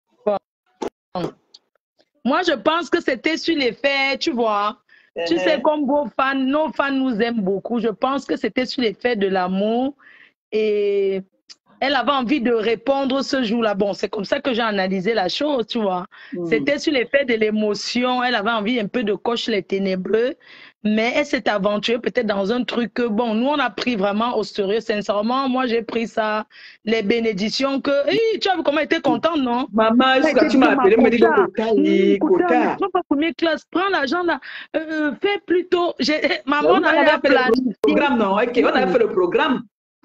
Bon. Moi, je pense que c'était sur les faits, tu vois. Uh-huh. Tu sais, comme vos fans, nos fans nous aiment beaucoup. Je pense que c'était sur les faits de l'amour. Et elle avait envie de répondre ce jour-là. Bon, c'est comme ça que j'ai analysé la chose, tu vois. Mm. C'était sur les faits de l'émotion. Elle avait envie un peu de cocher les ténébreux. Mais elle s'est aventurée peut-être dans un truc que, bon, nous, on a pris vraiment au sérieux. Sincèrement, moi, j'ai pris ça, les bénédictions que... Hey, tu as vu comment elle était contente, non? Maman, quand tu m'as appelé, me dit que Kota, prends pas première classe, prends l'argent là, euh, fais plutôt... Maman, on avait fait le programme, non? Ok, on a fait le programme.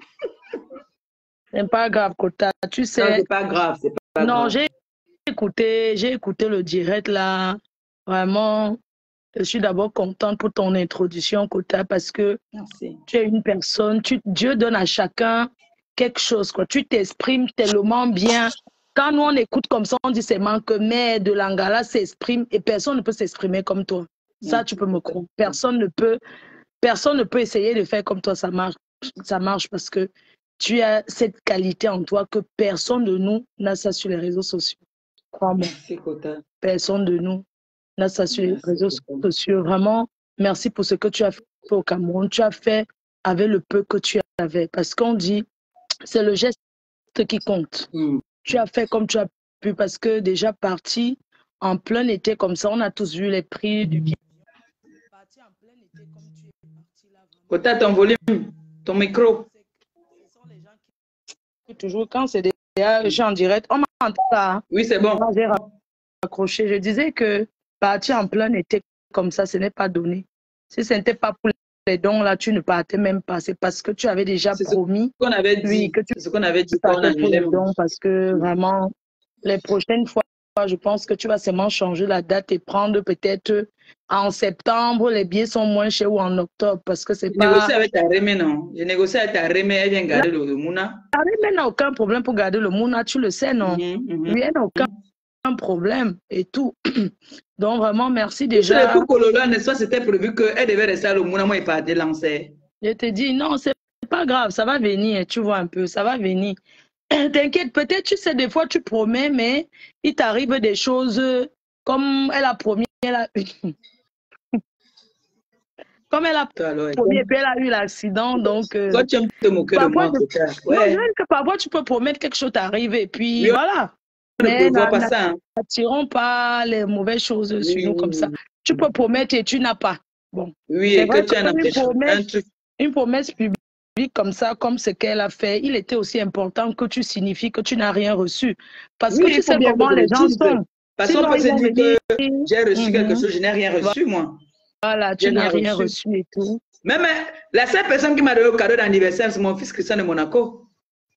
C'est pas grave, Kota, tu sais... Non, c'est pas grave, c'est pas non, grave. j'ai écouté, j'ai écouté le direct là, vraiment... Je suis d'abord contente pour ton introduction, Kota, parce que Merci. Tu es une personne, tu, Dieu donne à chacun quelque chose, quoi. Tu t'exprimes tellement bien. Quand nous, on écoute comme ça, on dit seulement que mais de Lingala s'exprime et personne ne peut s'exprimer comme toi. Ça, tu peux me croire. Personne ne peut, personne ne peut essayer de faire comme toi. Ça marche, ça marche parce que tu as cette qualité en toi que personne de nous n'a ça sur les réseaux sociaux. Crois-moi. Merci, Kota. Personne de nous n'a ça sur les réseaux sociaux. Vraiment, merci pour ce que tu as fait au Cameroun. Tu as fait avec le peu que tu avais. Parce qu'on dit, c'est le geste qui compte. Mm. Tu as fait comme tu as pu parce que déjà parti en plein été comme ça, on a tous vu les prix du billet. Parti en plein été comme tu es parti là. Kota, ton volume, ton micro. Ce sont les gens qui... Toujours quand c'est des gens en direct, on m'entend ça. Oui, c'est bon. J'ai raccroché. Je disais que partir en plein été comme ça, ce n'est pas donné. Si ce n'était pas pour les dons, là, tu ne partais même pas. C'est parce que tu avais déjà promis. Ce qu'on avait dit. Oui, que tu ce qu'on avait dit pour les dons parce que vraiment, les prochaines fois, je pense que tu vas seulement changer la date et prendre peut-être en septembre, les billets sont moins chers ou en octobre parce que c'est pas... Je négocie avec ta Rémé, non? Je négocie avec ta Rémé, elle vient garder le, le Mouna. Ta Rémé n'a aucun problème pour garder le Mouna, tu le sais, non? Mm -hmm, mm -hmm. Lui, elle n'a aucun un problème et tout. Donc, vraiment, merci déjà. C'est le coup Cololo, n'est-ce pas, c'était prévu qu'elle devait rester à l'Omouna, et pas de lancer. Je te dis, non, c'est pas grave, ça va venir, tu vois un peu, ça va venir. T'inquiète, peut-être, tu sais, des fois, tu promets, mais il t'arrive des choses comme elle a promis, elle a... comme elle a promis, et puis elle a eu l'accident, donc... Euh, Toi, tu aimes te moquer de moi, tu... ouais. Non, que parfois, tu peux promettre quelque chose t'arrive, et puis oui, voilà. Mais n'attirons hein. pas les mauvaises choses oui, sur nous comme ça. Tu peux promettre et tu n'as pas. Bon. Oui, et que, que tu as une promesse, une promesse publique comme ça, comme ce qu'elle a fait, il était aussi important que tu signifies que tu n'as rien reçu. Parce oui, que tu sais comment les gens sont. Parce qu'on peut se dire que j'ai reçu mm-hmm. quelque chose, je n'ai rien reçu, moi. Voilà, tu n'as rien reçu. reçu et tout. Même la seule personne qui m'a donné le cadeau d'anniversaire, c'est mon fils Christian de Monaco.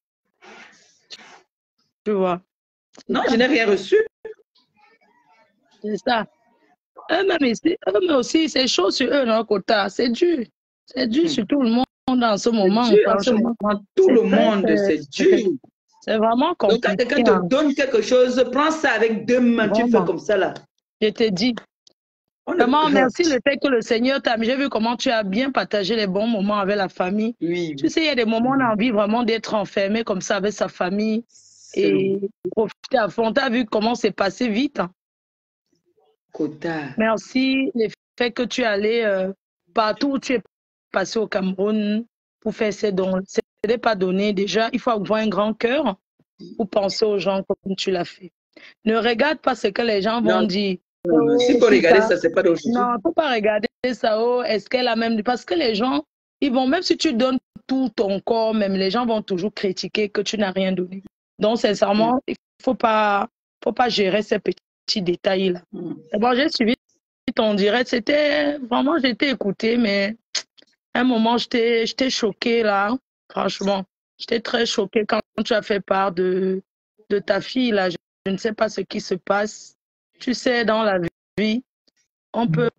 Tu vois. Non, je n'ai rien reçu. C'est ça. Eux-mêmes eux aussi, c'est chaud sur eux, non, Kota. C'est dur. C'est dur hmm. sur tout le monde dans ce moment. Dur, franchement. Tout le monde, c'est dur. C'est vraiment compliqué. Donc, quand quelqu'un te donne quelque chose, prends ça avec deux mains, vraiment. Tu fais comme ça, là. Je te dis. Vraiment, merci le fait que le Seigneur t'a mis. J'ai vu comment tu as bien partagé les bons moments avec la famille. Oui. Tu sais, il y a des moments où on a envie vraiment d'être enfermé comme ça avec sa famille et profiter à fond. Tu as vu comment c'est passé vite. Hein? Kota. Merci le fait que tu es allé euh, partout où tu es passé au Cameroun pour faire ces dons. Ce n'est pas donné déjà. Il faut avoir un grand cœur pour penser aux gens comme tu l'as fait. Ne regarde pas ce que les gens vont non. dire. Oh, si pour regarder ça, ça c'est pas d'aujourd'hui. Non, il ne faut pas regarder ça. Oh, est-ce qu'elle a même... Parce que les gens, ils vont, même si tu donnes tout ton corps, même les gens vont toujours critiquer que tu n'as rien donné. Donc, sincèrement, mm. il ne faut pas, faut pas gérer ces petits détails-là. Mm. Bon, j'ai suivi ton direct. C'était vraiment, j'ai été écoutée, mais à un moment, j'étais choquée là. Franchement, j'étais très choquée quand tu as fait part de, de ta fille là. Je, je ne sais pas ce qui se passe. Tu sais, dans la vie, on peut...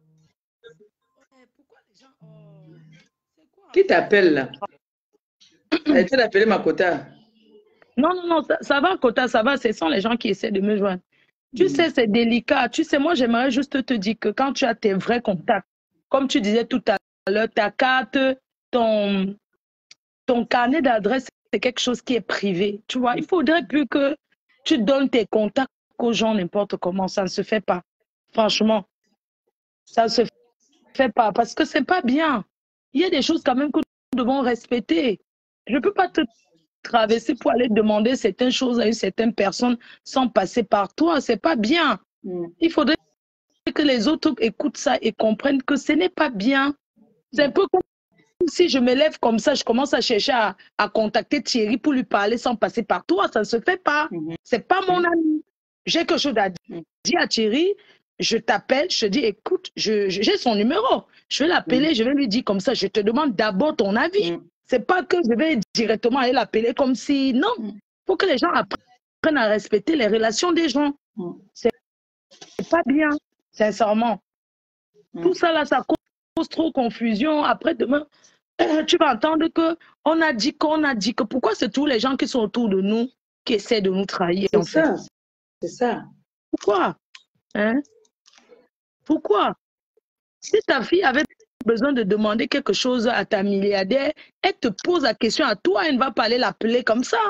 Qui t'appelle là? Elle t'a appelé ma Kota. Non, non, non, ça, ça va, Kota, ça va. Ce sont les gens qui essaient de me joindre. Tu mmh. sais, c'est délicat. Tu sais, moi, j'aimerais juste te dire que quand tu as tes vrais contacts, comme tu disais tout à l'heure, ta carte, ton, ton carnet d'adresse, c'est quelque chose qui est privé. Tu vois, il faudrait plus que tu donnes tes contacts aux gens n'importe comment. Ça ne se fait pas. Franchement, ça ne se fait pas parce que c'est pas bien. Il y a des choses quand même que nous devons respecter. Je ne peux pas te traverser pour aller demander certaines choses à une certaine personne sans passer par toi. C'est pas bien. Mm. Il faudrait que les autres écoutent ça et comprennent que ce n'est pas bien. C'est un peu comme si je me lève comme ça, je commence à chercher à, à contacter Thierry pour lui parler sans passer par toi. Ça ne se fait pas. Mm-hmm. C'est pas mon ami. J'ai quelque chose à dire à Thierry. Je t'appelle, je te dis, écoute, j'ai je, son numéro. Je vais l'appeler, mm. je vais lui dire comme ça. Je te demande d'abord ton avis. Mm. C'est pas que je vais directement aller l'appeler comme si... Non, il mm. faut que les gens apprennent à respecter les relations des gens. Mm. C'est pas bien, sincèrement. Mm. Tout ça, là, ça cause trop confusion. Après, demain, tu vas entendre qu'on a dit qu'on a dit que... Pourquoi c'est tous les gens qui sont autour de nous qui essaient de nous trahir? C'est ça, c'est ça. Pourquoi hein? Pourquoi? Si ta fille avait besoin de demander quelque chose à ta milliardaire, elle te pose la question à toi, elle ne va pas aller l'appeler comme ça.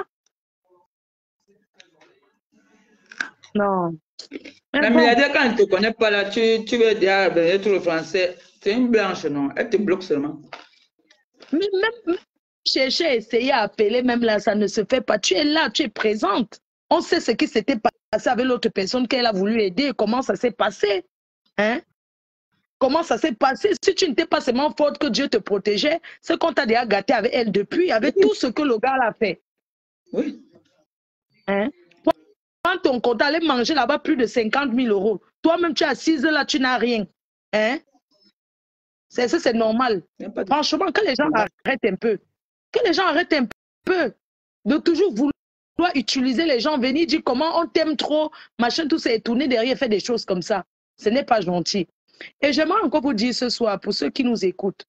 Non. La milliardaire, quand elle ne te connaît pas, là, tu, tu veux dire être le français, c'est une blanche, non? Elle te bloque seulement. Mais même, même chercher, essayer à appeler, même là, ça ne se fait pas. Tu es là, tu es présente. On sait ce qui s'était passé avec l'autre personne qu'elle a voulu aider, comment ça s'est passé. Hein? Comment ça s'est passé? Si tu n'étais pas seulement forte que Dieu te protégeait, c'est qu'on t'a déjà gâté avec elle depuis, avec oui. tout ce que le gars a fait. Oui. Hein? Quand ton compte allait manger là-bas plus de cinquante mille euros, toi-même tu es assise là, tu n'as rien. Hein? C'est ça, c'est normal. De... Franchement, que les gens arrêtent un peu. Que les gens arrêtent un peu de toujours vouloir utiliser les gens, venir dire comment on t'aime trop, machin, tout ça, et tourner derrière, faire des choses comme ça. Ce n'est pas gentil. Et j'aimerais encore vous dire ce soir, pour ceux qui nous écoutent,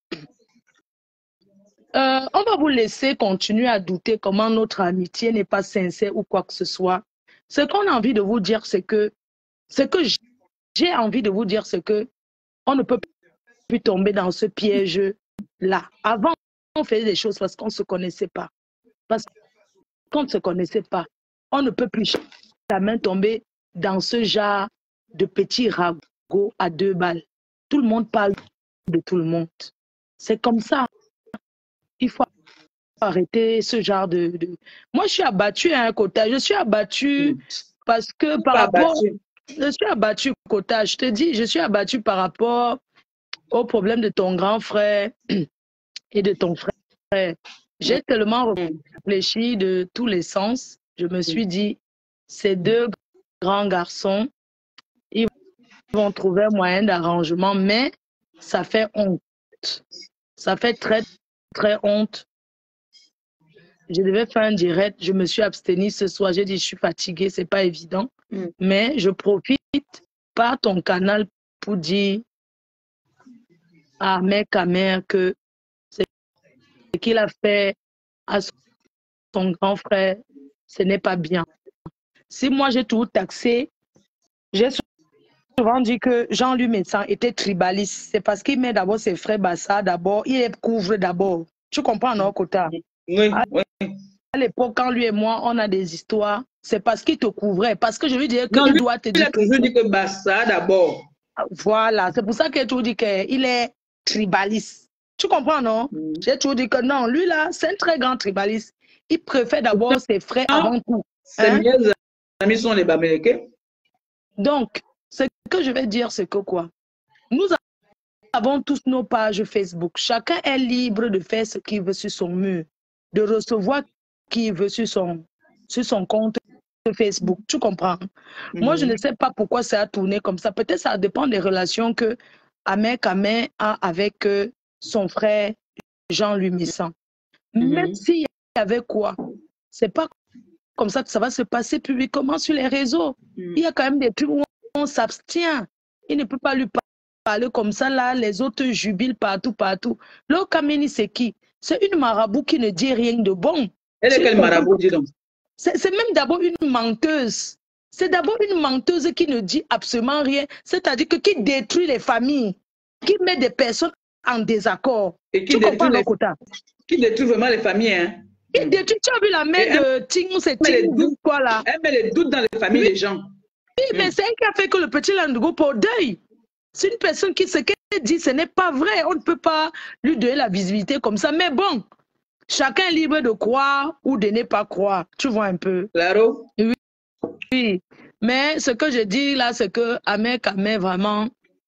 euh, on va vous laisser continuer à douter comment notre amitié n'est pas sincère ou quoi que ce soit. Ce qu'on a envie de vous dire, c'est que Ce que j'ai envie de vous dire, c'est que on ne peut plus tomber dans ce piège-là. Avant, on faisait des choses parce qu'on ne se connaissait pas. Parce qu'on ne se connaissait pas. On ne peut plus jamais tomber dans ce genre de petits ragots à deux balles. Tout le monde parle de tout le monde. C'est comme ça. Il faut arrêter ce genre de... de... Moi, je suis abattue à un quota. Je suis abattue mmh. parce que par rapport... Abattu. Je suis abattue, quota. Je te dis, je suis abattue par rapport au problème de ton grand frère et de ton frère. J'ai tellement réfléchi de tous les sens. Je me suis dit, ces deux grands garçons, ils vont trouver un moyen d'arrangement, mais ça fait honte. Ça fait très, très honte. Je devais faire un direct, je me suis abstenue ce soir. J'ai dit, je suis fatiguée, c'est pas évident. Mm. Mais je profite par ton canal pour dire à mec à mère que ce qu'il a fait à son grand frère, ce n'est pas bien. Si moi j'ai tout taxé, j'ai souvent dit que Jean-Louis Médecin était tribaliste. C'est parce qu'il met d'abord ses frères Bassa d'abord, il les couvre d'abord. Tu comprends, non, Kota? Oui, oui. À l'époque, quand lui et moi, on a des histoires, c'est parce qu'il te couvrait. Parce que je lui disais qu'il doit te dire. Il a toujours dit que Bassa d'abord. Voilà, c'est pour ça qu'il a toujours dit qu'il est tribaliste. Tu comprends, non? Mm. J'ai toujours dit que non, lui là, c'est un très grand tribaliste. Il préfère d'abord ses frères non, avant tout. Ses hein? meilleurs amis sont les Bamileke. Donc, ce que je vais dire, c'est que quoi? Nous avons tous nos pages Facebook. Chacun est libre de faire ce qu'il veut sur son mur, de recevoir qui veut sur son, sur son compte Facebook. Tu comprends? Mm-hmm. Moi, je ne sais pas pourquoi ça a tourné comme ça. Peut-être ça dépend des relations que Ahmed Kamen a avec euh, son frère Jean-Louis Messan. Mm-hmm. Même s'il y avait quoi, c'est pas comme ça que ça va se passer publiquement sur les réseaux. Mm-hmm. Il y a quand même des trucs où on s'abstient. Il ne peut pas lui parler comme ça, là, les autres jubilent partout, partout. Le Kameni, c'est qui? C'est une marabout qui ne dit rien de bon. Elle est quelle marabout, dis donc? C'est même d'abord une menteuse. C'est d'abord une menteuse qui ne dit absolument rien, c'est-à-dire que qui détruit les familles, qui met des personnes en désaccord. Et qui, détruit les, qui détruit vraiment les familles. Hein? Il détruit, tu as vu la mère de Ting, c'est Ting, quoi là? Elle met les doutes dans les familles oui. des gens. Oui, mm. mais c'est elle qui a fait que le petit Landogo pour deuil. C'est une personne qui, ce qu'elle dit, ce n'est pas vrai. On ne peut pas lui donner la visibilité comme ça. Mais bon, chacun est libre de croire ou de ne pas croire. Tu vois un peu. Claro. Oui. Oui. Mais ce que je dis là, c'est que Ahmed Kamen, vraiment,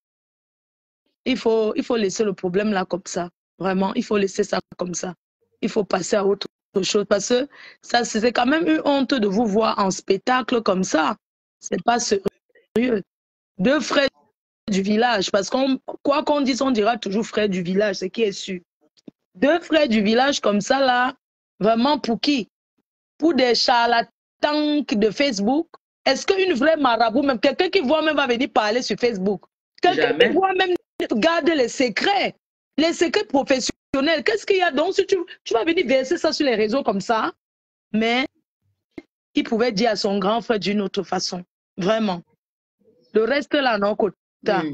il faut, il faut laisser le problème là comme ça. Vraiment, il faut laisser ça comme ça. Il faut passer à autre chose. Parce que ça, c'est quand même une honte de vous voir en spectacle comme ça. C'est pas sérieux. Deux frères du village, parce qu'on, quoi qu'on dise, on dira toujours frère du village, c'est qui est sûr. Deux frères du village comme ça, là, vraiment pour qui? Pour des charlatans de Facebook? Est-ce qu'une vraie marabout, même quelqu'un qui voit même va venir parler sur Facebook? Quelqu'un qui voit même garder les secrets, les secrets professionnels, qu'est-ce qu'il y a donc si tu, tu vas venir verser ça sur les réseaux comme ça? Mais il pouvait dire à son grand frère d'une autre façon, vraiment. Le reste là, non, côté. Mm.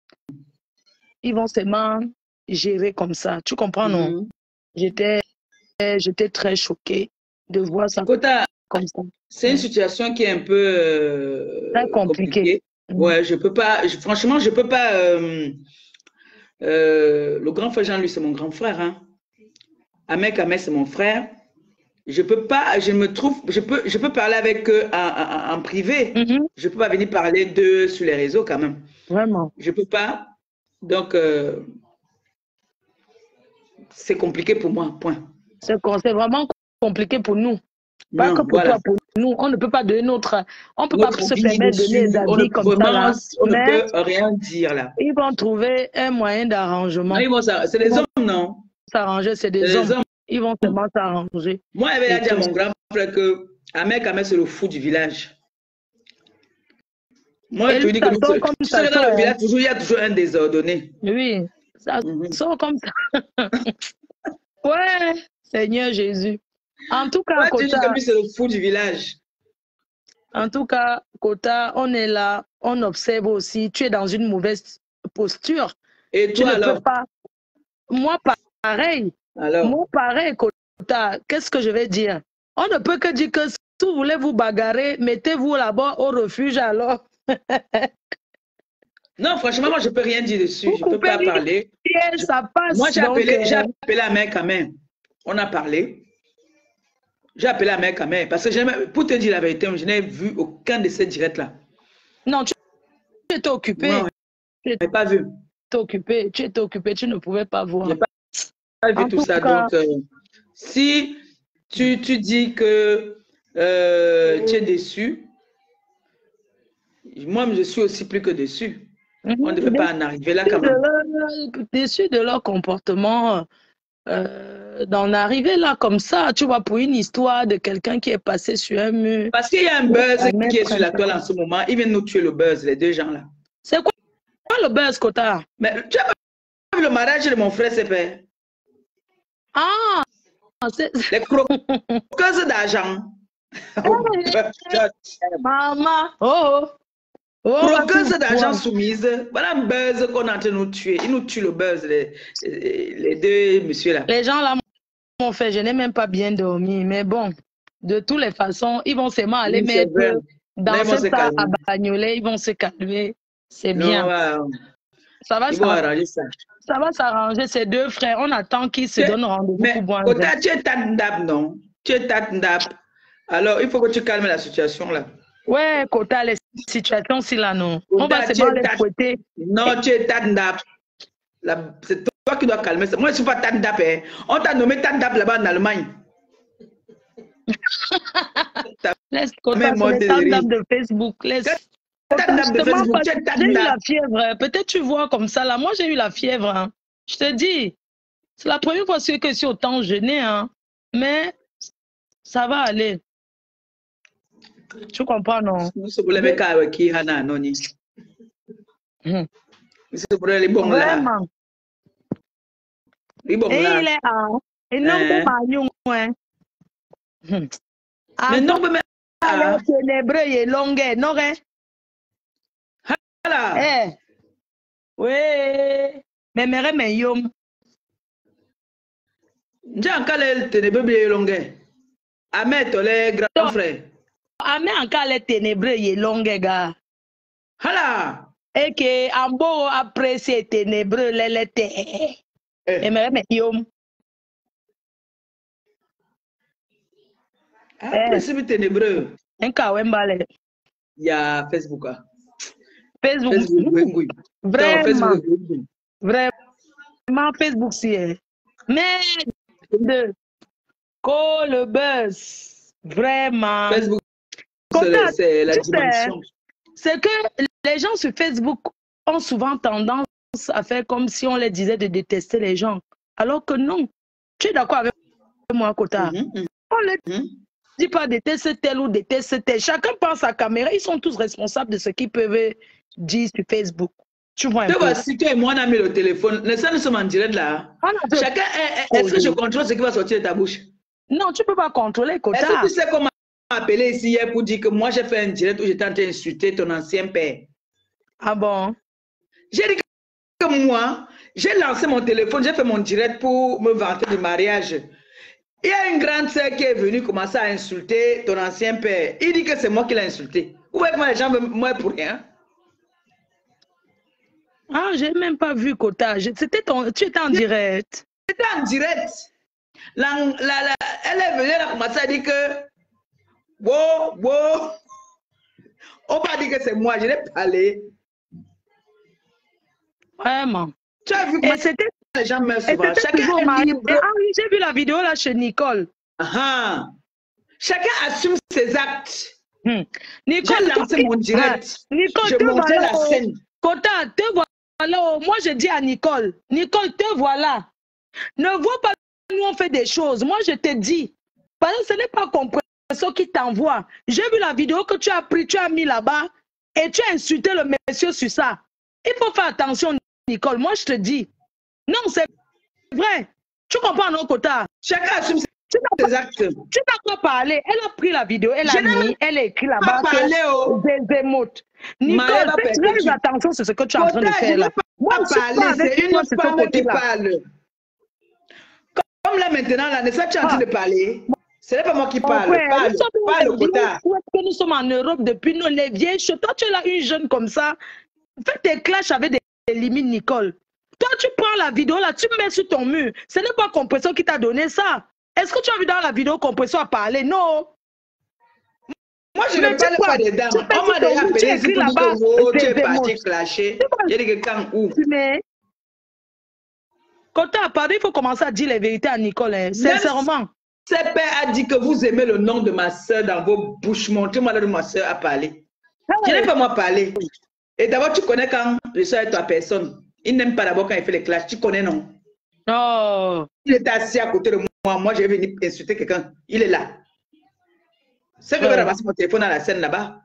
Ils vont seulement gérer comme ça. Tu comprends, non? Mm. J'étais j'étais très choquée de voir ça Kota, comme ça. C'est une situation qui est un peu euh, très compliquée. compliquée. Mm. Ouais, je peux pas, je, franchement, je peux pas. Euh, euh, le grand frère Jean-Louis, c'est mon grand frère. Hein. Ahmed Kamen, c'est mon frère. Je peux pas, je me trouve, je peux, je peux parler avec eux en, en, en privé. Mm-hmm. Je peux pas venir parler d'eux sur les réseaux quand même. Vraiment. Je peux pas. Donc, euh, c'est compliqué pour moi, point. C'est vraiment compliqué pour nous. Pas non, que pour voilà. toi, pour nous. On ne peut pas donner notre... On ne peut notre pas se permettre de donner des avis comme vraiment, ça. Là. On ne peut rien dire là. Ils vont trouver un moyen d'arrangement. C'est des hommes, non? S'arranger, c'est des, des hommes. hommes. Ils vont seulement s'arranger. Moi, j'avais dit à mon grand frère que Ahmed Kamen, c'est le fou du village. Moi, je te dis que comme tu sais, dans le village, toujours, il y a toujours un désordonné. Oui, ça mm-hmm. sort comme ça. Ouais, Seigneur Jésus. En tout cas, moi, tu dis que lui, c'est le fou du village. En tout cas, Kota, on est là, on observe aussi. Tu es dans une mauvaise posture. Et tu toi ne alors? peux pas. Moi, pareil. Alors? Moi, pareil, Kota. Qu'est-ce que je vais dire? On ne peut que dire que si vous voulez vous bagarrer, mettez-vous là-bas au refuge alors. Non, franchement, moi, je ne peux rien dire dessus. Vous je ne peux pas parler. Je... Ça passe. Moi, j'ai appelé, euh... j'ai appelé la mère quand même. On a parlé. J'ai appelé la mère quand même. Parce que, pour te dire la vérité, je n'ai vu aucun de ces directs-là. Non, tu, tu étais occupé. Non, je n'ai pas vu. Tu étais occupé. Tu étais occupé. Tu ne pouvais pas voir. Je n'ai pas, pas vu en tout, tout ça. Cas... Donc, euh, si tu, tu dis que euh, tu es déçu, moi, je suis aussi plus que déçu. Mm-hmm. On ne devait pas en arriver là quand même. De, déçu de leur comportement. Euh, d'en arriver là comme ça, tu vois, pour une histoire de quelqu'un qui est passé sur un mur. Parce qu'il y a un buzz qui est sur la toile en ce moment. Ils viennent nous tuer le buzz, les deux gens là. C'est quoi, quoi le buzz, Kota? Mais tu as vu le mariage de mon frère, c'est fait. Ah, les croqueuses d'argent. Maman, oh, oh. Croqueuses d'argent soumise. Voilà un buzz qu'on est en train de nous tuer. Ils nous tuent le buzz, les, les deux messieurs là. Les gens là m'ont fait, je n'ai même pas bien dormi. Mais bon, de toutes les façons, ils vont seulement aller oui, mettre dans ce tas à bagnoler, ils vont se calmer. C'est bien. Non, wow. Ça va s'arranger ça. Ça va s'arranger, ces deux frères. On attend qu'ils se donnent rendez-vous pour boire. Mais tu es Tandap, non? Tu es Tandap. Alors, il faut que tu calmes la situation là. Ouais, Kota, les situations, si là, non. Kota, on va se voir les fouetter. Non, tu es Tandap. C'est toi qui dois calmer ça. Moi, je ne suis pas Tandap. Hein. On t'a nommé Tandap là-bas en Allemagne. Laisse Kota, c'est les Tandap de Facebook. Laisse. Tandap de Facebook. J'ai eu la fièvre. Peut-être tu vois comme ça là. Moi, j'ai eu la fièvre. Hein. Je te dis. C'est la première fois que je suis autant jeûné. Hein. Mais ça va aller. Tu comprends, non? Vraiment. Et il est en. Et non, pas mais non, mais alors, ténébreux et longueur, non, hein? Eh. Oui. Mais mais mais yom. J'ai encore les ténébreux et longueur. Ahmed, les grands frères. Ahmed encore les ténébreux et longueur, gars. Hala. Et que en beau après ces ténébreux les l'été. Mais mais mais yom. Après c'est ténébreux. Un cas Il y a Facebook. Facebook. Facebook. Vraiment. Facebook. Vraiment Facebook si. Mais de quoi le buzz. Vraiment. Facebook. C'est la dimension. C'est que les gens sur Facebook ont souvent tendance à faire comme si on les disait de détester les gens. Alors que non. Tu es d'accord avec moi, Kota? Mm -hmm. On les mm -hmm. dit pas détester tel ou détester tel. Chacun pense à caméra. Ils sont tous responsables de ce qu'ils peuvent dire sur Facebook. Tu vois un tu peu. vois, si toi et moi on a mis le téléphone, nous sommes en direct là. Chacun, est-ce que je contrôle ce qui va sortir de ta bouche? Non, tu ne peux pas contrôler, Kota. Est-ce que tu sais comment m'appeler ici hier pour dire que moi j'ai fait un direct où j'étais en train d'insulter ton ancien père? Ah bon? J'ai dit que moi, j'ai lancé mon téléphone, j'ai fait mon direct pour me vanter du mariage. Il y a une grande sœur qui est venue commencer à insulter ton ancien père. Il dit que c'est moi qui l'ai insulté. Vous voyez comment les gens veulent moi pour rien? Ah, j'ai même pas vu, Kota. C'était ton... Tu étais en direct. J'étais en direct. La, la, la, elle est venue, elle a commencé à dire que wow, wow. On va dire que c'est moi, je l'ai parlé. Vraiment. Tu as vu comment c'était les gens meurent souvent. Chacun est libre. Ah oui, j'ai vu la vidéo là chez Nicole. Ah. Chacun assume ses actes. Hmm. Nicole, j'ai lancé mon direct. Ah. Nicole, je montrais la scène. Kota, te voilà. Moi, je dis à Nicole, Nicole, te voilà. Ne vois pas, nous on fait des choses. Moi, je te dis, parce que ce n'est pas Compresso qui t'envoie. J'ai vu la vidéo que tu as pris, tu as mis là-bas et tu as insulté le monsieur sur ça. Il faut faire attention, Nicole. Moi, je te dis. Non, c'est vrai. Tu comprends, non, Kota? Chacun assume Tu n'as pas parlé. Elle a pris la vidéo, elle a mis, elle a écrit là-bas des émotes. Nicole, fais très attention sur ce que tu es en train de faire là. Moi, c'est une femme qui parle. Comme là maintenant, là, n'est-ce pas tu es en train de parler? Ce n'est pas moi qui parle. Ouais, parle, parle, Kota. Nous sommes en Europe depuis nous, les vieilles. Toi, tu es là, une jeune comme ça. Fais tes clashs avec des, des limites, Nicole. Toi, tu prends la vidéo là, tu mets sur ton mur. Ce n'est pas Compression qui t'a donné ça. Est-ce que tu as vu dans la vidéo Compression a parlé? Non. Moi, je ne parle pas dedans. On m'a déjà appelé ici pour dire que tu es parti clasher. J'ai dit que quand où? Quand tu as parlé, il faut commencer à dire les vérités à Nicole, hein, sincèrement. Ce père a dit que vous aimez le nom de ma soeur dans vos bouches. Montrez-moi là où ma soeur a parlé. Je n'ai pas moi parler. Et d'abord, tu connais quand le soeur est ta personne. Il n'aime pas d'abord quand il fait les clashs. Tu connais, non? Non. Il était assis à côté de moi. Moi, j'ai venu insulter quelqu'un. Il est là. C'est que je vais ramasser mon téléphone dans la scène là-bas.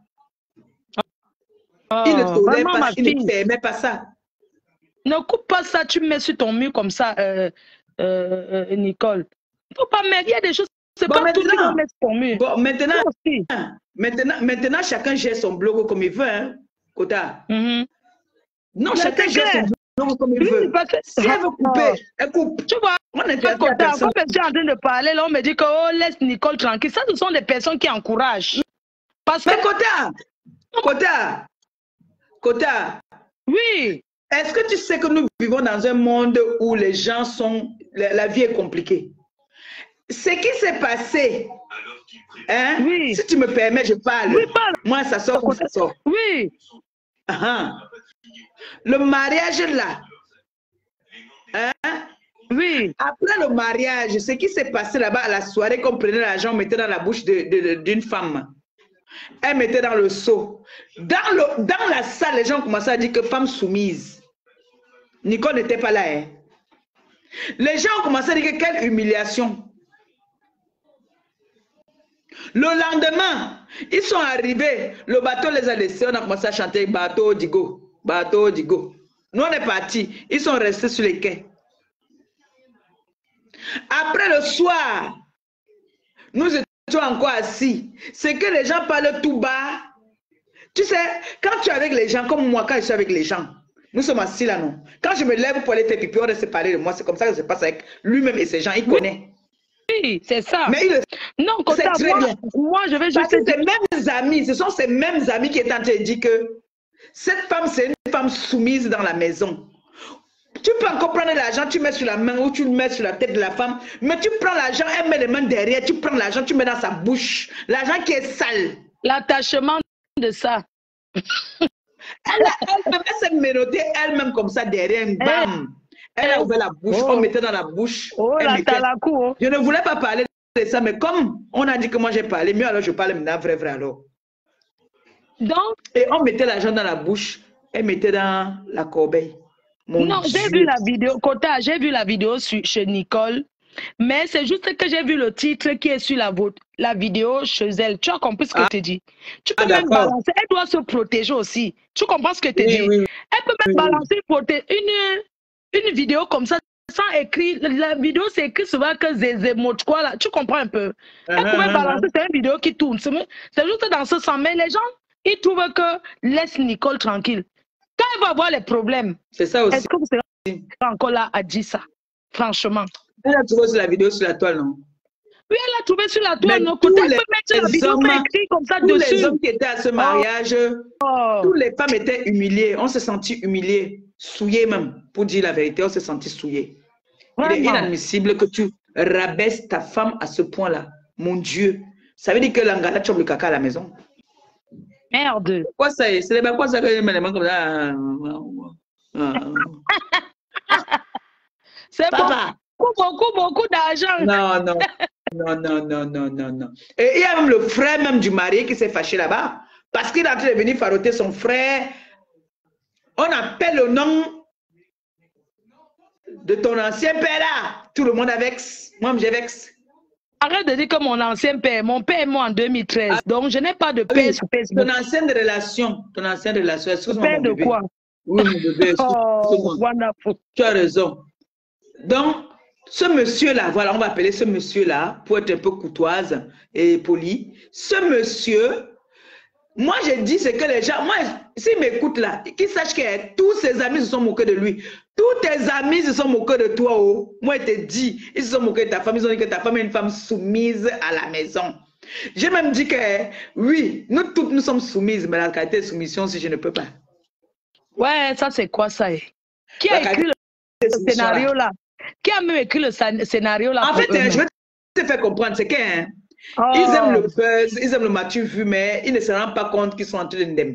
Oh, il ne tolère vraiment, pas, il ne permet pas ça. Ne coupe pas ça, tu me mets sur ton mur comme ça, euh, euh, euh, Nicole. Il ne faut pas mettre, il y a des choses, c'est bon, pas tout qui va mettre sur ton mur. Bon, maintenant, maintenant, maintenant, chacun gère son blog comme il veut, hein, Kota. Mm-hmm. Non, mais chacun gère son blog comme il oui, veut. Que... Si elle veut couper, elle coupe. Tu vois, on est Kota, quand je suis en train de parler, là, on me dit que oh, laisse Nicole tranquille. Ça, ce sont des personnes qui encouragent. Parce mais que... Kota, Kota, Kota. Oui. Est-ce que tu sais que nous vivons dans un monde où les gens sont... La, la vie est compliquée. Ce qui s'est passé, hein, oui. Si tu me permets, je parle. Oui, parle. Moi, ça sort ou ça sort. Oui. Uh-huh. Le mariage là, hein, oui. Après le mariage, ce qui s'est passé là-bas à la soirée, qu'on prenait l'argent, on mettait dans la bouche d'une femme. Elle mettait dans le seau. Dans, le, dans la salle, les gens commençaient à dire que femme soumise. Nicole n'était pas là. Hein. Les gens ont commencé à dire que quelle humiliation. Le lendemain, ils sont arrivés. Le bateau les a laissés. On a commencé à chanter bateau digo, bateau digo. Nous, on est partis. Ils sont restés sur les quais. Après le soir, nous étions encore assis. C'est que les gens parlent tout bas. Tu sais, quand tu es avec les gens, comme moi, quand je suis avec les gens, nous sommes assis là, non? Quand je me lève pour aller faire pipi, on reste parler de moi. C'est comme ça que ça se passe avec lui-même et ses gens. Il connaît. Oui, c'est ça. Mais il non, comme ça, moi, moi, je vais juste... Parce que ces mêmes amis, ce sont ces mêmes amis qui étaient en train de dire que cette femme, c'est une femme soumise dans la maison. Tu peux encore prendre l'argent, tu mets sur la main ou tu le mets sur la tête de la femme, mais tu prends l'argent, elle met les mains derrière, tu prends l'argent, tu mets dans sa bouche. L'argent qui est sale. L'attachement de ça. Elle, elle, elle s'est ménotée elle-même comme ça derrière, bam. Elle a ouvert la bouche, oh. On mettait dans la bouche. Oh, la mettait... la cour. Je ne voulais pas parler de ça, mais comme on a dit que moi j'ai parlé, mieux alors je parle maintenant vrai, vrai alors. Donc, et on mettait l'argent dans la bouche, elle mettait dans la corbeille. Mon non, j'ai vu la vidéo, Kota, j'ai vu la vidéo sur, chez Nicole, mais c'est juste que j'ai vu le titre qui est sur la, la vidéo chez elle. Tu as compris ce que ah. je te dis? Tu peux ah, même balancer, elle doit se protéger aussi. Tu comprends ce que je te oui, dis? Oui. Elle peut même oui, balancer oui. Une, une vidéo comme ça, sans écrit. La vidéo, c'est écrit souvent que Zézé Moch, quoi là. Tu comprends un peu? Elle uh-huh, peut même balancer, uh-huh. C'est une vidéo qui tourne. C'est juste dans ce sens. Mais les gens, ils trouvent que laisse Nicole tranquille. Quand elle va avoir les problèmes, c'est ça aussi. Est-ce que vous serez encore là à dire ça? Franchement. Elle a trouvé sur la vidéo sur la toile, non? Oui, elle a trouvé sur la toile. Non, tous les, mettre la vidéo hommes, écrit comme ça tous dessus. les hommes qui étaient à ce mariage, oh. Toutes les femmes étaient humiliées. On s'est senti humiliés, souillés même. Pour dire la vérité, on s'est senti souillés. Il est inadmissible que tu rabaisses ta femme à ce point-là. Mon Dieu. Ça veut dire que l'angala chope le caca à la maison. Merde. Quoi ça est? C'est pas quoi ça que je me demande comme ça? C'est beaucoup, beaucoup, beaucoup d'argent. Non, non. Non, non, non, non, non, non. Et il y a même le frère même du marié qui s'est fâché là-bas. Parce qu'il est en train de venir faroter son frère. On appelle le nom de ton ancien père là. Tout le monde a vex. Moi, j'ai vex. Arrête de dire que mon ancien père, mon père est mort en deux mille treize, ah, donc je n'ai pas de père oui, sur Facebook. Ton ancienne relation, ton ancienne relation, excuse-moi mon bébé. Père de quoi? Oui, mon bébé, excuse-moi. Oh, wonderful. Tu as raison. Donc, Ce monsieur-là, voilà, on va appeler ce monsieur-là, pour être un peu courtoise et poli. Ce monsieur, moi j'ai dit ce que les gens, moi, s'ils m'écoutent là, qu'ils sachent que tous ses amis se sont moqués de lui. Tous tes amis se sont moqués de toi. Oh. Moi, je te dis, ils se sont moqués de ta femme, ils ont dit que ta femme est une femme soumise à la maison. J'ai même dit que, oui, nous toutes, nous sommes soumises, mais la qualité de soumission, si je ne peux pas. Ouais, ça c'est quoi ça? Qui a écrit le scénario là? Qui a même écrit le scénario là? En fait, euh, je vais te faire comprendre, c'est qu'ils hein, oh. ils aiment le buzz, ils aiment le mature vu, mais ils ne se rendent pas compte qu'ils sont en train d'indemne.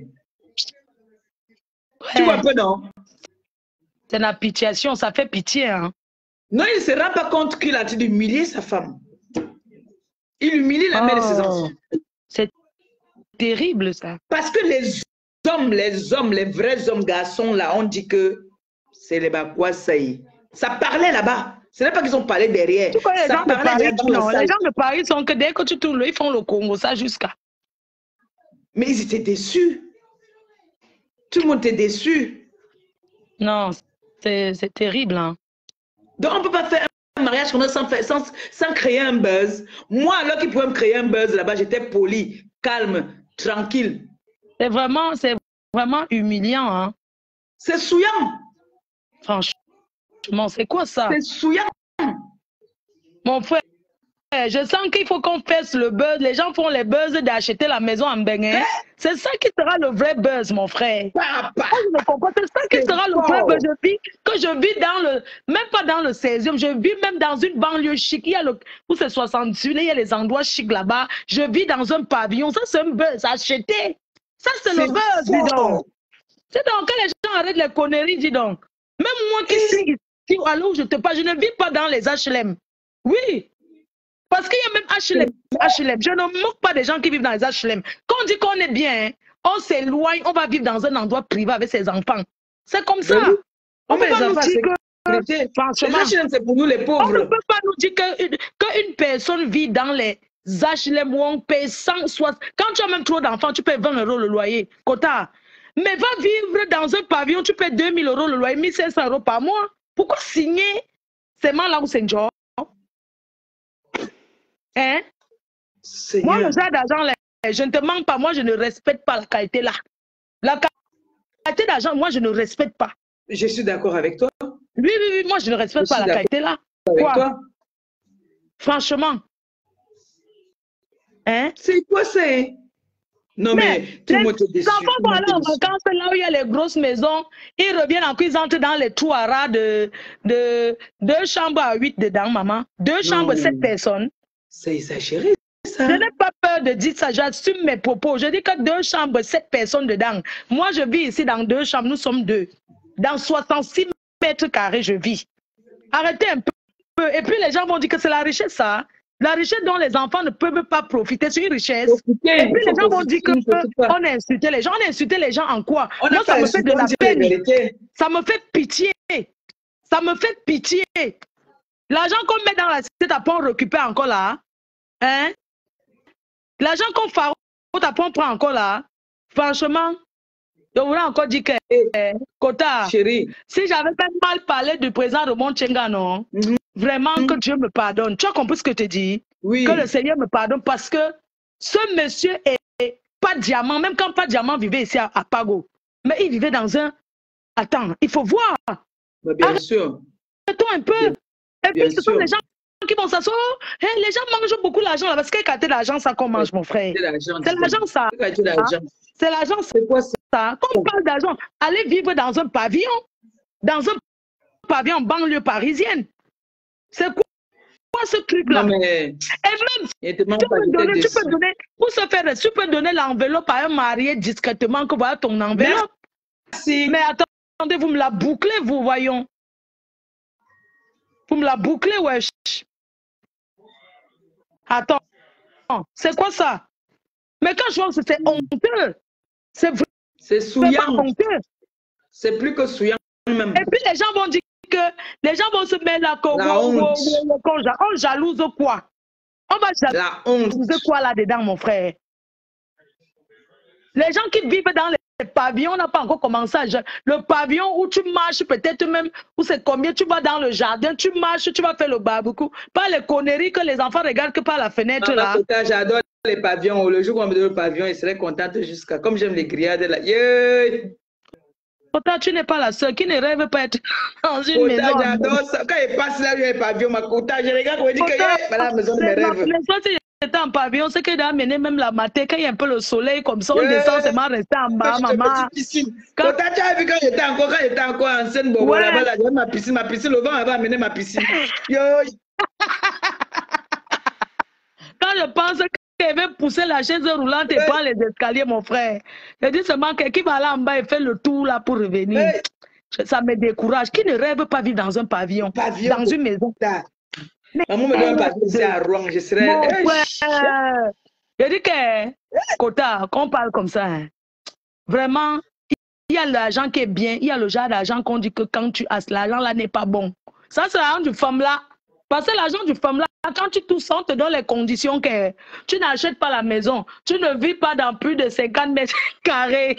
Ouais. Tu vois un peu, non? C'est la pitiation, ça fait pitié. Hein? Non, il ne se rend pas compte qu'il a humilié sa femme. Il humilie la mère oh. de ses enfants. C'est terrible ça. Parce que les hommes, les hommes, les vrais hommes garçons là, on dit que c'est les Bakwa Saï. Ça parlait là-bas. Ce n'est pas qu'ils ont parlé derrière. Tu vois, les, ça gens de Paris, non, le les gens de Paris sont que dès que tu tournes, ils font le Congo, ça jusqu'à. Mais ils étaient déçus. Tout le monde était déçu. Non, c'est terrible. Hein. Donc on ne peut pas faire un mariage comme ça sans, faire, sans, sans créer un buzz. Moi, alors qu'ils pouvaient me créer un buzz là-bas, j'étais poli, calme, tranquille. C'est vraiment, c'est vraiment humiliant. Hein. C'est souillant. Franchement, c'est quoi ça? C'est souillant. Mon frère, je sens qu'il faut qu'on fasse le buzz. Les gens font les buzz d'acheter la maison en Bénin. Eh? C'est ça qui sera le vrai buzz, mon frère. Papa. C'est ça qui sera le vrai buzz. Je vis, que je vis dans le, même pas dans le seizième, je vis même dans une banlieue chic. Il y a le, où c'est soixante-dix-huit, il y a les endroits chics là-bas. Je vis dans un pavillon. Ça, c'est un buzz acheté. Ça, c'est le buzz, dis donc. C'est donc que les gens arrêtent les conneries, dis donc. Même moi qui suis ici, alors je te parle, je ne vis pas dans les H L M. Oui. Parce qu'il y a même H L M, H L M. Je ne moque pas des gens qui vivent dans les H L M. Quand on dit qu'on est bien, on s'éloigne, on va vivre dans un endroit privé avec ses enfants. C'est comme ça. Oui. On ne peut pas nous dire que... Franchement, les H L M, c'est pour nous les pauvres. On ne peut pas nous dire qu'une que personne vit dans les H L M où on paye cent soixante. Quand tu as même trop d'enfants, tu payes vingt euros le loyer. Quota. Mais va vivre dans un pavillon, tu payes deux mille euros le loyer, mille cinq cents euros par mois. Pourquoi signer ces là où c'est une job? Hein? Moi, le genre d'argent, je ne te mens pas, moi, je ne respecte pas la qualité là. La qualité d'argent, moi, je ne respecte pas. Je suis d'accord avec toi. Oui, oui, oui, moi, je ne respecte je pas la qualité là. Quoi? Toi. Franchement. Hein? C'est quoi c'est? Non, mais, mais tout le monde est déçu. Les enfants vont aller en vacances là où il y a les grosses maisons. Ils reviennent en ils entrent dans les trous à rats de, de deux chambres à huit dedans, maman. Deux non. chambres, sept personnes. C'est exagéré, ça. Je n'ai pas peur de dire ça. J'assume mes propos. Je dis que deux chambres, sept personnes dedans. Moi, je vis ici dans deux chambres. Nous sommes deux. Dans soixante-six mètres carrés, je vis. Arrêtez un peu. Et puis, les gens vont dire que c'est la richesse, ça. La richesse dont les enfants ne peuvent pas profiter, c'est une richesse. Profiter, et puis les gens vont dire qu'on a insulté les gens. On a insulté les gens en quoi? On Moi, ça me fait de la peine. Ça me fait pitié. Ça me fait pitié. L'argent qu'on met dans la cité, t'as pas récupéré encore là. Hein? L'argent qu'on fait, t'as pas prend encore là. Franchement, je voulais encore dire que, eh, Kota, chérie, si j'avais pas mal parlé du président de Montchenga, non? Mm-hmm. Vraiment, mm-hmm. que Dieu me pardonne. Tu as compris ce que je te dis? Oui. Que le Seigneur me pardonne parce que ce monsieur est pas diamant, même quand pas diamant vivait ici à, à Pago. Mais il vivait dans un... Attends, il faut voir. Bah, bien Arrête sûr. Arrête-toi un peu. Bien, Et puis, ce sont les gens qui vont s'asseoir. Hey, les gens mangent beaucoup l'argent là. Parce que quand l'argent, ça qu'on mange, mon frère. C'est l'argent, ça. C'est l'argent, c'est quoi ça? Quand on parle d'argent, allez vivre dans un pavillon. Dans un pavillon en banlieue parisienne. C'est quoi, quoi ce truc-là? Et même, tu peux, donner, tu peux donner, pour se faire, tu peux donner l'enveloppe à un marié discrètement, que voilà ton enveloppe. Merci. Mais attendez, vous me la bouclez, vous, voyons. Vous me la bouclez, wesh. Attends, c'est quoi ça? Mais quand je vois que c'est honteux, c'est vrai. C'est souillant. C'est plus que souillant même. Et puis les gens vont dire que les gens vont se mettre là comme on, on jalouse quoi? On va jalouser quoi là-dedans, mon frère? Les gens qui vivent dans pavillons, on n'a pas encore commencé à... Le pavillon où tu marches peut-être même, où c'est combien, tu vas dans le jardin, tu marches, tu vas faire le barbecue. Pas les conneries que les enfants regardent que par la fenêtre là. J'adore les pavillons. Le jour où on me donne le pavillon, il serait contente jusqu'à... Comme j'aime les grillades là. Yeah. Kota, tu n'es pas la seule qui ne rêve pas être dans une Kota, maison. J'adore ça. Quand il passe là, il y a un pavillon, ma Kota, je regarde, on me dit que c'est la maison de mes rêves. Mais toi, tu étais en pavillon, c'est qu'il a amené même la matinée, quand il y a un peu le soleil, comme ça, on yeah. descend, c'est mal resté en bas, maman. Quand... Kota, tu as vu quand j'étais encore, quand j'étais encore en scène, bon, ouais. Là-bas, là, j'avais ma piscine, ma piscine, le vent avait amené ma piscine. Yo. Quand je pense que il veut pousser la chaise roulante et prendre les escaliers, mon frère. Je dis seulement que qui va là en bas et fait le tour là pour revenir. Hey. Ça me décourage. Qui ne rêve pas vivre dans un pavillon, pavillon dans une maison? Maman me donne un pavillon ici à Rouen, je serais... Mon frère, je dis que, Kota, qu'on parle comme ça, hein, vraiment, il y a l'argent qui est bien, il y a le genre d'argent qu'on dit que quand tu as l'argent là n'est pas bon. Ça, c'est l'argent du femme là. Parce que l'argent du femme là, quand tu tout sens, te donne les conditions que tu n'achètes pas la maison, tu ne vis pas dans plus de cinquante mètres carrés.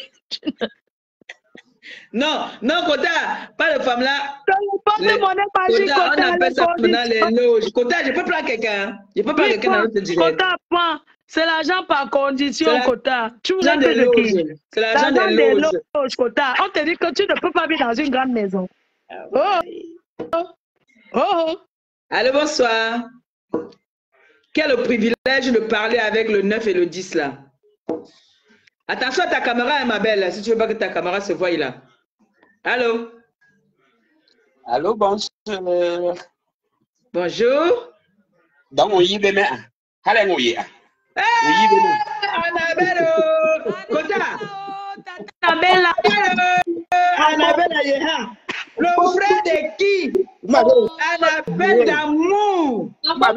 Non, non, Kota, pas de femme là. Les, les, Kota, on appelle ça maintenant les loges. Kota, je peux prendre quelqu'un. Je peux prendre quelqu'un dans l'autre direct. Kota, prends. C'est l'argent par condition, la... Kota. Tu l'argent des loges. C'est l'argent des, des loges. loges, Kota. On te dit que tu ne peux pas vivre dans une grande maison. Oh, oh, oh. Allô, bonsoir. Quel est le privilège de parler avec le neuf et le dix là? Attention à ta caméra, hein, ma belle, si tu veux pas que ta caméra se voie là. Allô? Allô, bonjour. Bonjour. Dans mon yé demain. Allez, mon yé. Annabelle. Kota. Annabelle. Annabelle. Le frère de qui? Annabelle d'amour.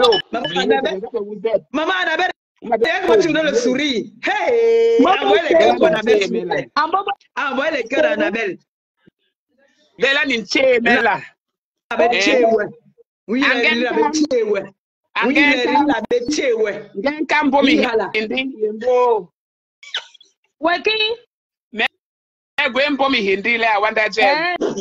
Maman Annabelle. Maman, tu donnes le sourire. Hey! Envoie les cœurs à Annabelle. Envoie les cœurs à Annabelle. Bella Ninche, Bella. Avec Chewe. Oui, il a avec Chewe. Oui, il a avec Chewe. Gambo mi hindi yembo. Waki? Me Gambo mi hindi la wanda je.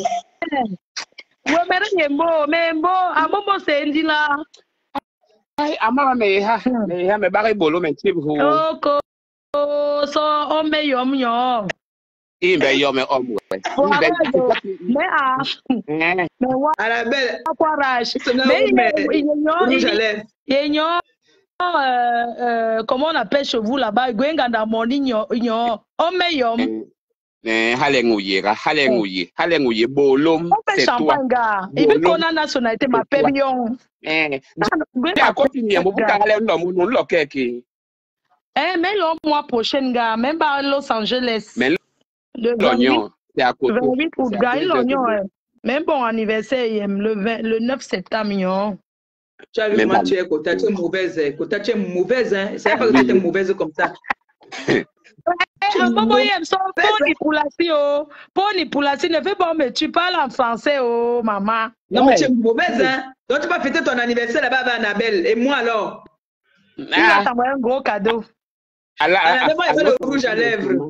We mere yembo, membo, amomo sendi la. Ay, ama me ha, me ha me bari bolo me tib ho. Oko, so o me yom yom. Imbe yom me om we. Me a. Me wa. Annabelle. Aquarage. Me yenyo. Yenyo. Euh, comment on appelle chez vous là-bas? Gwenganda moni nyo nyo. O me yom. Eh, hallelujah, hallelujah, hallelujah, bolom. C'est toi. Et puis qu'on a nationalité ma périon. Eh, à continuer, vous parlez l'homme ou l'homme qui. Eh, mais le mois prochain, gars, même par Los Angeles. Mais l'oignon, c'est à côté. vingt-huit août, gars, l'oignon, même bon anniversaire, le vingt, le neuf septembre. Tu as vu comment tu es, Kota, tu es mauvaise, Kota, tu es mauvaise, hein. C'est pas que tu es mauvaise comme ça. Ne fais pas, mais tu parles en français, oh maman. Non, mais tu es mauvaise, hein. Donc tu vas fêter ton anniversaire là-bas avec Annabelle. Et moi alors? Il va t'envoyer un gros cadeau. Annabelle, il va le rouge à lèvres.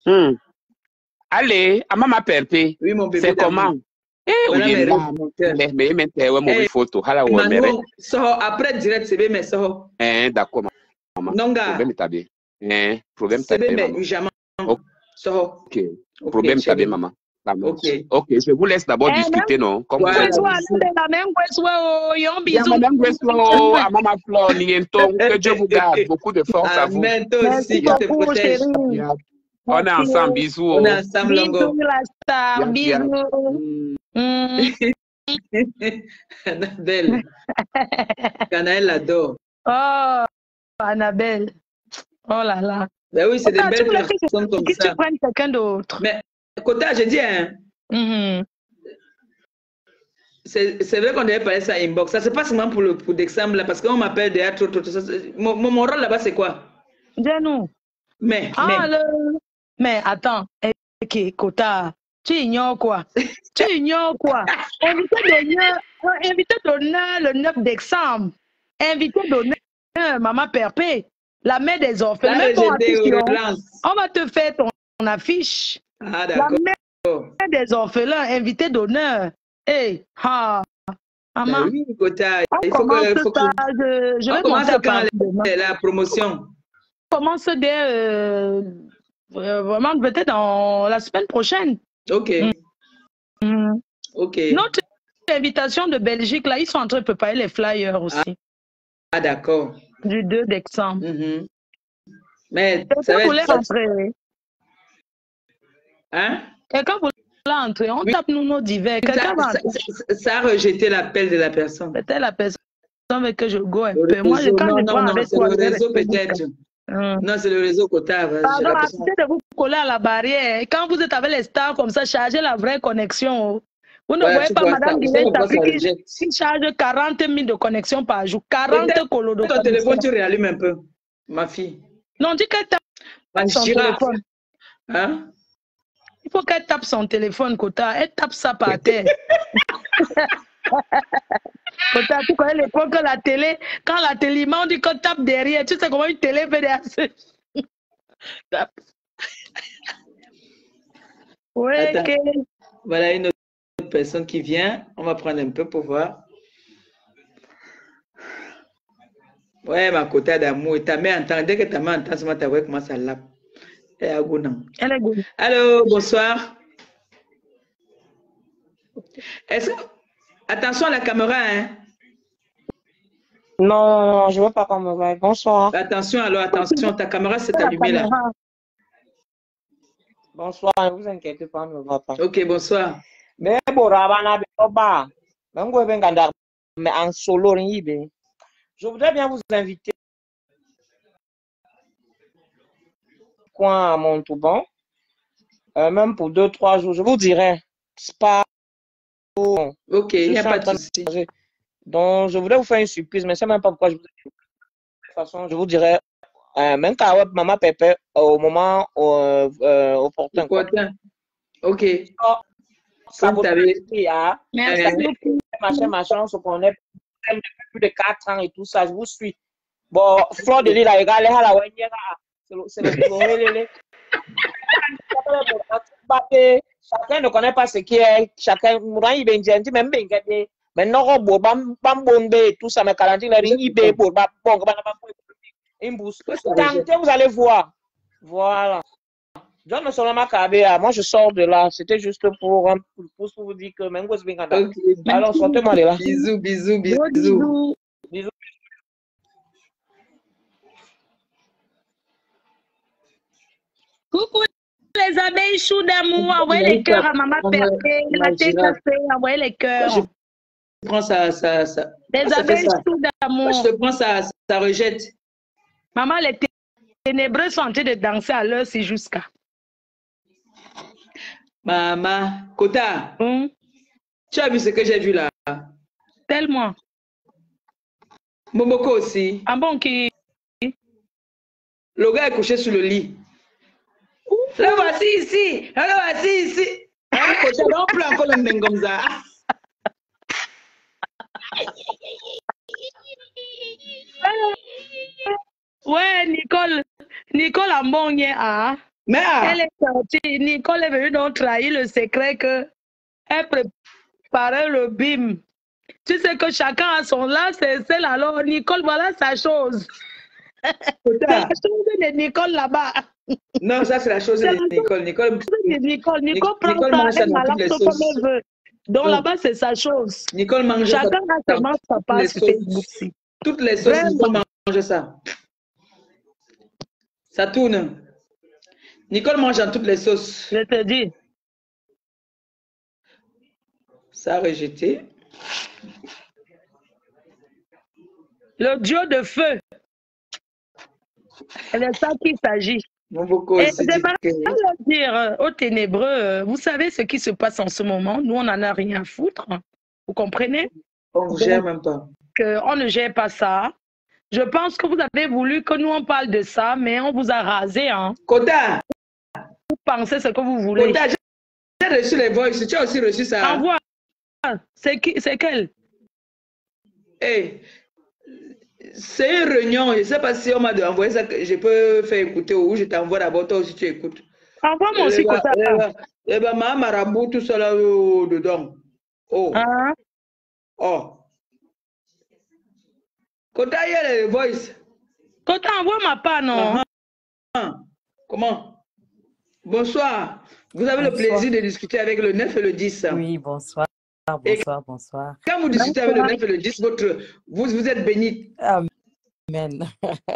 Allez, à maman Perpé. Oui, mon bébé. C'est comment? Eh, oui, mais mais mais ouais, mon photo. Hala ouais, mais. Après direct, c'est bien, mais ça. Eh, d'accord, maman. Non, gars. Problème t'as bien. Eh, problème t'as bien. C'est bien, jamais. Ok. Problème t'as bien, maman. Ok. Ok, je vous laisse d'abord discuter, non? Comme vous êtes. La même bisous. Madame Greslo, à maman Flore, Nienton, que Dieu vous garde. Beaucoup de force à vous. Amen, toi aussi, que te protège. On est ensemble, bisous. On est ensemble, Longo. Bisous, la star, bisous. Annabelle. Canaël l'adore. Oh, Annabelle. Oh là là. Ben oui, c'est des belles personnes comme ça. Tu prennes quelqu'un d'autre. Mais, Kota, je dis, hein. Mm-hmm. C'est vrai qu'on devait parler ça inbox. Ça, c'est pas seulement pour le pour d'exemple, là, parce qu'on m'appelle des trop, trop, trop. Mon, mon rôle là-bas, c'est quoi? Dis-nous. Mais, ah, mais. Le... mais attends, ok, Kota, tu ignores quoi? Tu ignores quoi? Invité d'honneur, invité d'honneur le neuf décembre. Invité d'honneur, maman Perpé, la mère des orphelins. Là, on, on va te faire ton affiche. Ah, La d'accord. mère des orphelins, invité d'honneur. Hey, ah, maman. Ben oui, Kota, On il faut commence que, faut que... ça, je, je On vais commence monter à quand partir de demain. la promotion? On commence dès, euh, vraiment peut-être dans la semaine prochaine. Ok. Mm. Ok. Notre invitation de Belgique, là, ils sont en train de préparer les flyers aussi. Ah, ah d'accord. Du deux décembre. Mm-hmm. Mais ça va être... entrer. Hein? Quelqu'un voulait entrer. On oui. tape nous nos divers. Quelqu'un va ça, ça, ça a rejeté l'appel de la personne. Peut-être la personne veut que je go un le peu. Réseau, Moi, quand non, je non, prends non, avec c'est le réseau peut-être. Hum. Non, c'est le réseau Kota. Pardon, arrêtez de vous coller à la barrière. Quand vous êtes avec les stars comme ça, chargez la vraie connexion. Vous ne voilà, voyez pas Madame Guillet qui, qui charge quarante mille de connexion par jour. quarante colos de ton téléphone, tu réallumes un peu, ma fille. Non, dis qu'elle tape ma son girafe. téléphone. Hein? Il faut qu'elle tape son téléphone, Kota. Elle tape ça par terre. Kota, tu connais l'époque que la télé, quand la télé, on dit qu'on tape derrière. Tu sais comment une télé fait derrière. Ouais, okay. Voilà une autre personne qui vient. On va prendre un peu pour voir. Ouais, ma Kota d'amour. Ta mère entend. Dès que ta mère entend, ta voix commence à laper. Elle est agounant. Elle est good. Allô, bonsoir. Est-ce que... Attention à la caméra, hein? Non, je ne veux pas qu'on me voie. Bonsoir. Attention, alors, attention, ta caméra s'est allumée là. Bonsoir, ne vous inquiétez pas, on ne me voit pas. Ok, bonsoir. Mais bon, mais en solo, je voudrais bien vous inviter coin à Montauban, euh, même pour deux, trois jours. Je vous dirais, c'est pas. Ok, il n'y a pas de souci. Donc, je voudrais vous faire une surprise, mais je ne sais même pas pourquoi je vous ai dit. De toute façon, je vous dirais, euh, même quand maman Pépé, au moment euh, euh, opportun. Opportun. Ok. Ça vous dit, hein? Machin, machin, on se connaît depuis plus de quatre ans et tout ça, je vous suis. Bon, Fleur de l'île, la égale, c'est le chacun ne connaît pas ce qui est. Chacun, même mais non, bam bam bombe tout ça, mais quarante la ring ibé pour bam bon vous allez voir. Voilà. John Solama moi je sors de là. C'était juste pour pour vous dire que même vous okay. Alors sortez-moi de là. Bisous, bisous, bisous. Bisous. Bisous. Coucou les abeilles choux d'amour, envoyez les cœurs à maman Pépé, la thé café, envoyez les cœurs. Je prends ça, ça, ça. Les ça abeilles choux d'amour. Je te prends ça, ça rejette. Maman, les ténébreux sont en train de danser à l'heure, c'est jusqu'à. Maman, Kota, hum? Tu as vu ce que j'ai vu là? Tellement. Momoko aussi. Ah bon, qui? Le gars est couché sur le lit. Le voici ici. Le voici ici. Kota, on pleure encore le même comme ça. Ouais, Nicole. Nicole a monné, hein? Mais ah. Elle est sortie. Nicole est venue donc trahir le secret que elle préparait le bim. Tu sais que chacun a son là, c'est celle alors. Nicole, voilà sa chose. C'est la chose de Nicole là-bas. Non, ça c'est la chose de Nicole. Nicole, Nicole, Nicole prend Nicole ça, elle malade comme elle veut. Donc là-bas, c'est sa chose. Nicole mange chacun a seulement sa part sur Facebook. Toutes les sauces, Nicole mange ça. Ça tourne. Nicole mange dans toutes les sauces. Je te dis. Ça a rejeté. Le dieu de feu. C'est de ça qu'il s'agit. Mon beaucoup Et j'aimerais que... dire aux ténébreux, vous savez ce qui se passe en ce moment. Nous, on n'en a rien à foutre. Vous comprenez? On ne gère même pas. Que on ne gère pas ça. Je pense que vous avez voulu que nous, on parle de ça, mais on vous a rasé. Hein. Kota! Vous pensez ce que vous voulez. Kota, j'ai reçu les voices. Tu as aussi reçu ça. Envoie. C'est qui? C'est quelle? Hey, c'est une réunion. Je ne sais pas si on m'a envoyé ça. Je peux faire écouter ou je t'envoie d'abord, toi aussi tu écoutes. Envoie-moi aussi Kota. Eh ben, ma marabout, tout ça là oh, dedans. Oh. Ah. Oh. Kota, il y a les voice. Kota, envoie ma part, non? Ah, ah. Comment? Bonsoir. Vous avez bonsoir. Le plaisir de discuter avec le neuf et le dix. Oui, bonsoir. Bonsoir, et bonsoir. Quand vous discutez bonsoir. Avec le neuf et le dix, votre, vous, vous êtes bénis. Amen.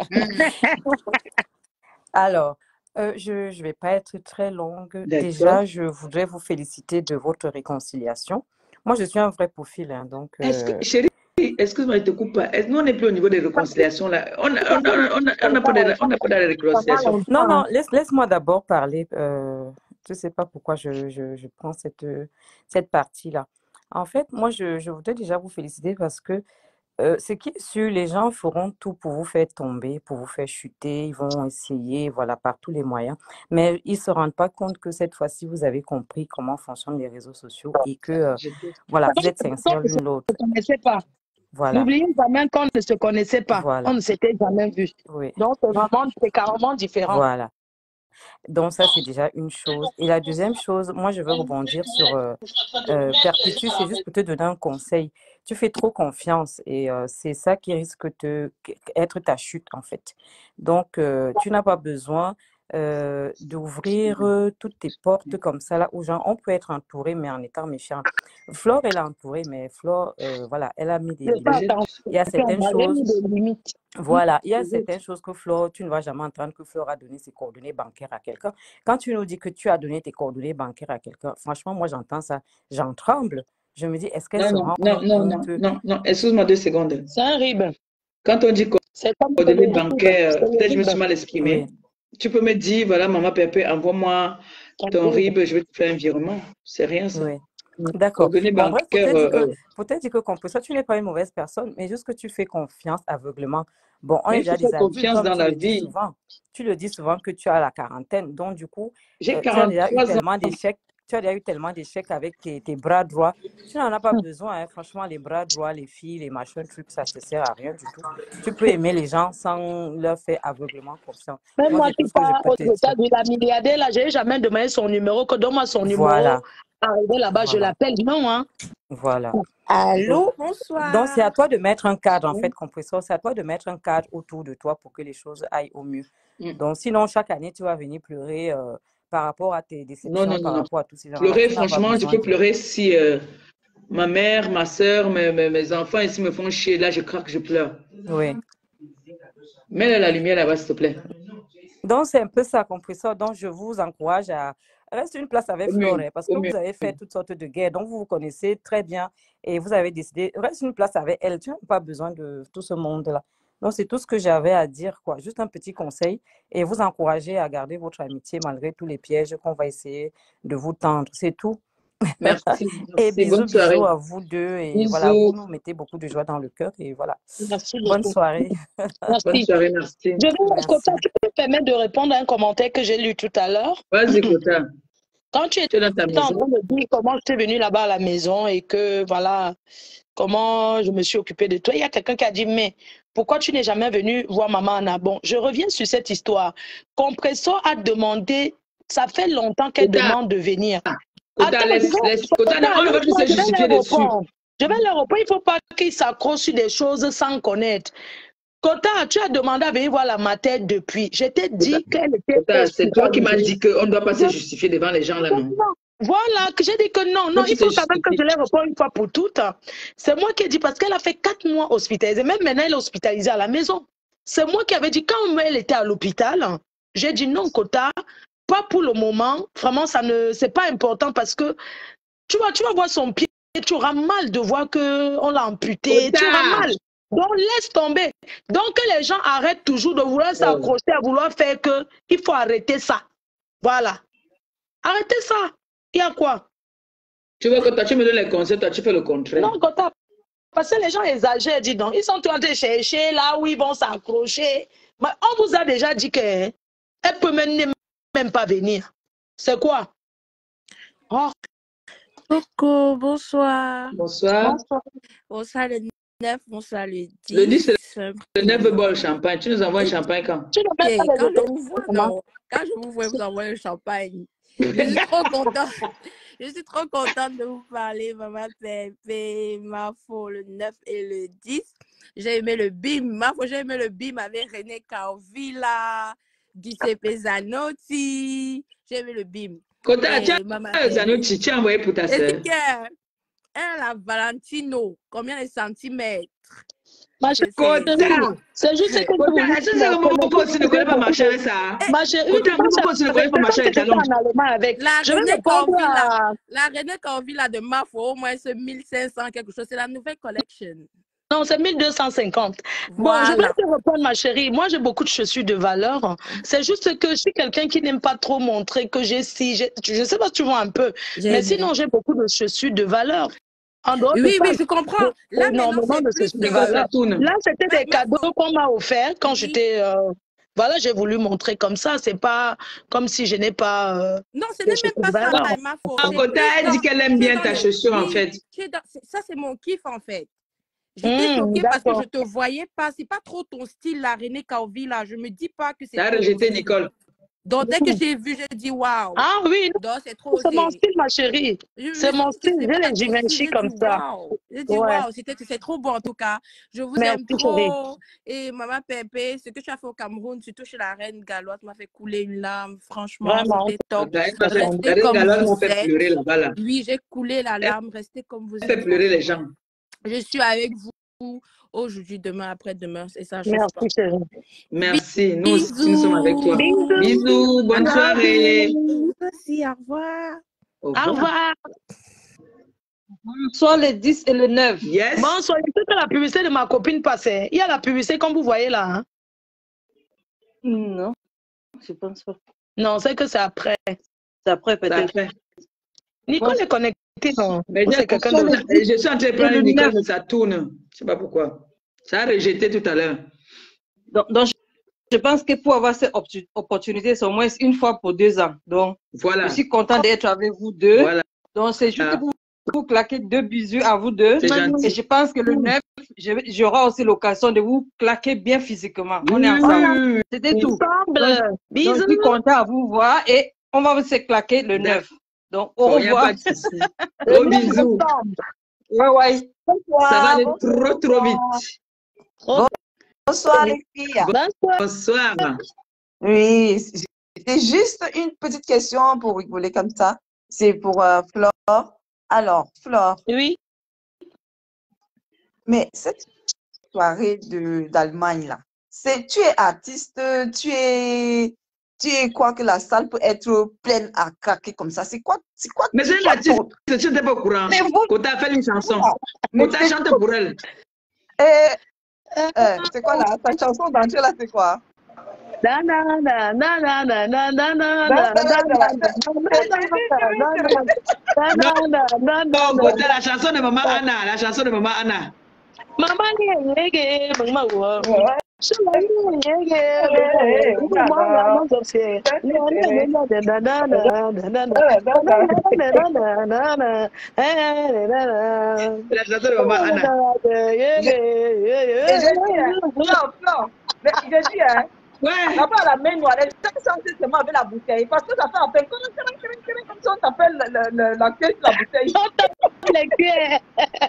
Alors, euh, je ne vais pas être très longue. Déjà, je voudrais vous féliciter de votre réconciliation. Moi, je suis un vrai profil, hein, donc... Euh... Est-ce que, chérie, excuse-moi, je ne te coupe pas. Nous, on n'est plus au niveau des réconciliations, là. On n'a on, on, on, on pas de la réconciliation. Non, non, laisse, laisse-moi d'abord parler. Euh, je ne sais pas pourquoi je, je, je prends cette, cette partie-là. En fait, moi, je, je voudrais déjà vous féliciter parce que Euh, ce qui est sûr, les gens feront tout pour vous faire tomber, pour vous faire chuter. Ils vont essayer, voilà, par tous les moyens. Mais ils ne se rendent pas compte que cette fois-ci, vous avez compris comment fonctionnent les réseaux sociaux et que, euh, voilà, vous êtes sincères l'une l'autre. On ne se connaissait pas. Voilà. N'oubliez jamais qu'on ne se connaissait pas. Voilà. On ne s'était jamais vu. Oui. Donc, c'est vraiment, c'est carrément différent. Voilà. Donc, ça, c'est déjà une chose. Et la deuxième chose, moi, je veux rebondir sur euh, euh, Perpétue, c'est juste pour te donner un conseil. Tu fais trop confiance et euh, c'est ça qui risque de être ta chute, en fait. Donc, euh, tu n'as pas besoin euh, d'ouvrir euh, toutes tes portes comme ça, là, aux gens. On peut être entouré, mais en étant méfiant. Flore, elle est entourée, mais Flore, euh, voilà, elle a mis des limites. Il y a certaines choses... Voilà, il y a certaines choses que Flore, tu ne vas jamais entendre que Flore a donné ses coordonnées bancaires à quelqu'un. Quand tu nous dis que tu as donné tes coordonnées bancaires à quelqu'un, franchement, moi, j'entends ça, j'en tremble. Je me dis, est-ce qu'elle se rend compte? Non, non, non, non, non, excuse-moi deux secondes. C'est un rib. Quand on dit coordonnées bancaires, peut-être je me suis mal exprimée. Oui. Tu peux me dire, voilà, maman Pépé, envoie-moi ton rib, je vais te faire un virement. C'est rien, ça. Oui. D'accord. Bon, bref, peut-être euh, que, peut-être que Compresso, tu n'es pas une mauvaise personne, mais juste que tu fais confiance aveuglement. Bon, on est déjà des adultes, confiance dans la vie. Souvent. Tu le dis souvent que tu as la quarantaine, donc du coup, euh, tu as déjà eu tellement d'échecs. Tu as déjà eu tellement d'échecs avec tes, tes bras droits. Tu n'en as pas besoin, hein. Franchement, les bras droits, les filles, les machins, trucs, ça ne te sert à rien du tout. Tu peux aimer les gens sans leur faire aveuglement confiance. Même moi, moi qui parle au état de la milliardaire, là, je n'ai jamais demandé son numéro, que donne-moi son voilà. numéro. Arrivé là-bas, voilà. Je l'appelle. Non, hein. Voilà. Allô, bonsoir. Donc, c'est à toi de mettre un cadre, en fait, Compresso. C'est à toi de mettre un cadre autour de toi pour que les choses aillent au mieux. Mm. Donc, sinon, chaque année, tu vas venir pleurer euh, par rapport à tes déceptions, non, non, par non. rapport à tous ces gens. Pleurer, franchement, je peux pleurer si euh, ma mère, ma soeur, mes, mes, mes enfants ici me font chier. Là, je craque, je pleure. Oui. Mets la lumière là-bas, s'il te plaît. Donc, c'est un peu ça, Compresso. Donc, je vous encourage à rester une place avec Flore, parce que vous avez fait toutes sortes de guerres, donc vous vous connaissez très bien et vous avez décidé, reste une place avec elle. Tu n'as pas besoin de tout ce monde-là. Donc, c'est tout ce que j'avais à dire, quoi. Juste un petit conseil et vous encourager à garder votre amitié malgré tous les pièges qu'on va essayer de vous tendre. C'est tout. Merci. Et bisous, bisous à vous deux. Et bisous. Voilà, vous nous mettez beaucoup de joie dans le cœur. Et voilà. Merci Bonne beaucoup. soirée. Merci. Bonne soirée, merci. Je vais, Kota, tu peux me permettre de répondre à un commentaire que j'ai lu tout à l'heure? Vas-y, Kota. Quand tu étais en train de me dire comment je suis venue là-bas à la maison et que, voilà, comment je me suis occupée de toi, il y a quelqu'un qui a dit, mais pourquoi tu n'es jamais venu voir maman Anna? Bon, je reviens sur cette histoire. Compresso a demandé, ça fait longtemps qu'elle demande de venir. Kota, laisse, laisse, Kota, on ne va plus se justifier dessus. Je vais leur répondre, il ne faut pas qu'ils s'accrochent sur des choses sans connaître. Kota, tu as demandé à venir voir la mater depuis. Je t'ai dit qu'elle était... C'est toi qui m'as dit qu'on ne doit pas se justifier devant les gens là, non? Voilà, que j'ai dit que non, non, il faut quand même que je les réponde une fois pour toutes. C'est moi qui ai dit, parce qu'elle a fait quatre mois hospitalisée, même maintenant elle est hospitalisée à la maison. C'est moi qui avais dit, quand elle était à l'hôpital, j'ai dit non, Kota, pas pour le moment. Vraiment, ça ne, c'est pas important parce que tu vas, tu vas voir son pied, tu auras mal de voir qu'on l'a amputé, tu auras mal. Donc, laisse tomber. Donc, que les gens arrêtent toujours de vouloir s'accrocher, à vouloir faire que il faut arrêter ça. Voilà. Arrêtez ça. Il y a quoi? Tu vois que toi, tu me donnes les conseils, toi, tu fais le contraire. Non, Kota, parce que les gens exagèrent, dis donc. Ils sont en train de chercher là où ils vont s'accrocher. Mais on vous a déjà dit qu'elle ne peut même, même pas venir. C'est quoi? Oh. Coucou, bonsoir. Bonsoir. Bonsoir. Bonsoir, les neuf, bonsoir le dix. Le dix, le neuf veut boire le champagne. Tu nous envoies un champagne quand? Tu okay, quand je vous vois, non. Quand je vous vois, vous envoyez le champagne. Je suis trop contente. Je suis trop contente de vous parler, Maman Pépé, Mafo, le neuf et le dix. J'ai aimé le bim. Mafo, j'ai aimé le bim avec René Caovilla, Giuseppe Zanotti. J'ai aimé le bim. Kota, tu as Zanotti, tu as envoyé pour ta soeur. Elle a Valentino, combien de centimètres? Ma chérie, c'est juste que tu ne connais pas ma chérie, ça. Ma chérie, tu ne connais pas ma chérie, avec. La René Caovilla, la René Caovilla de Mafo, au moins c'est mille cinq cents quelque chose. C'est la nouvelle collection. Non, c'est mille deux cent cinquante. Voilà. Bon, je vais te répondre, ma chérie. Moi, j'ai beaucoup de chaussures de valeur. C'est juste que je suis quelqu'un qui n'aime pas trop montrer que j'ai si. Je ne sais pas si tu vois un peu. Mais sinon, j'ai beaucoup de chaussures de valeur. Oui, oui, je comprends. Là, énormément de chaussures de valeur. Là, c'était des cadeaux qu'on m'a offerts quand j'étais. Euh, voilà, j'ai voulu montrer comme ça. C'est pas comme si je n'ai pas. Euh, non, ce n'est même pas ça, ma faute. En côté, elle dit qu'elle aime bien ta chaussure, en fait. Ça, c'est mon kiff, en fait. J'étais mmh, choquée parce que je ne te voyais pas. C'est pas trop ton style, la René Caovilla. Je me dis pas que c'est. T'as rejeté Nicole. Donc, dès que j'ai vu, j'ai dit waouh. Ah oui, c'est trop. C'est mon style, ma chérie. C'est mon style. J'ai les Givenchy comme ça. J'ai dit waouh, c'est trop beau en tout cas. Je vous Merci, aime trop. Et Maman Pépé, ce que tu as fait au Cameroun, surtout chez la reine Galloise, m'a fait couler une larme. Franchement, c'était top. Restez comme vous êtes. Oui, j'ai coulé la larme. Restez comme vous êtes. fait pleurer les gens. Je suis avec vous aujourd'hui, demain, après-demain. Et ça, je Merci, sais pas. chérie. Merci. Nous aussi, nous sommes avec toi. Bisous. Bisous. Bonne soirée. Merci. Au revoir. Au revoir. Au revoir. Bonsoir le dix et le neuf. Yes. Bonsoir. C'est la publicité de ma copine passée. Il y a la publicité comme vous voyez là. Hein? Non, je pense pas. Non, c'est que c'est après. C'est après peut-être. Nicole bon. Est connectée. Non, mais je, je suis en train de prendre Nicole, mais ça tourne. Je ne sais pas pourquoi. Ça a rejeté tout à l'heure. Donc, donc, je pense que pour avoir cette opportunité, c'est au moins une fois pour deux ans. Donc, voilà. Je suis contente d'être avec vous deux. Voilà. Donc, c'est juste ah. pour vous claquer deux bisous à vous deux. Et je pense que le neuf, j'aurai aussi l'occasion de vous claquer bien physiquement. On est ensemble. C'était tout. Donc, bisous. Donc, je suis contente à vous voir et on va vous claquer le neuf. Donc, au revoir. Gros bisous. Ouais, ouais. Bonsoir. Ça va aller trop, trop vite. Trop. Bonsoir, les filles. Bonsoir. Oui, c'était juste une petite question pour rigoler comme ça. C'est pour euh, Flore. Alors, Flore. Oui. Mais cette soirée d'Allemagne, là, tu es artiste, tu es. Tu es quoi que la salle peut être pleine à craquer comme ça? C'est quoi? C'est quoi? Mais c'est une artiste, tu n'étais pas au courant. Quand tu as fait une chanson, quand tu as chanté pour elle. C'est quoi là? Ta chanson d'entrée là, c'est quoi? Non, la chanson de Maman Anna, la chanson de Maman Anna. Maman, maman, la chanson de Maman Anna. Mais je dis, hein, ouais. Là-bas, la main noire, elle est censée seulement avec la bouteille. Parce que ça fait un peu comme ça, on t'appelle la queue sur la bouteille. On t'appelle la queue.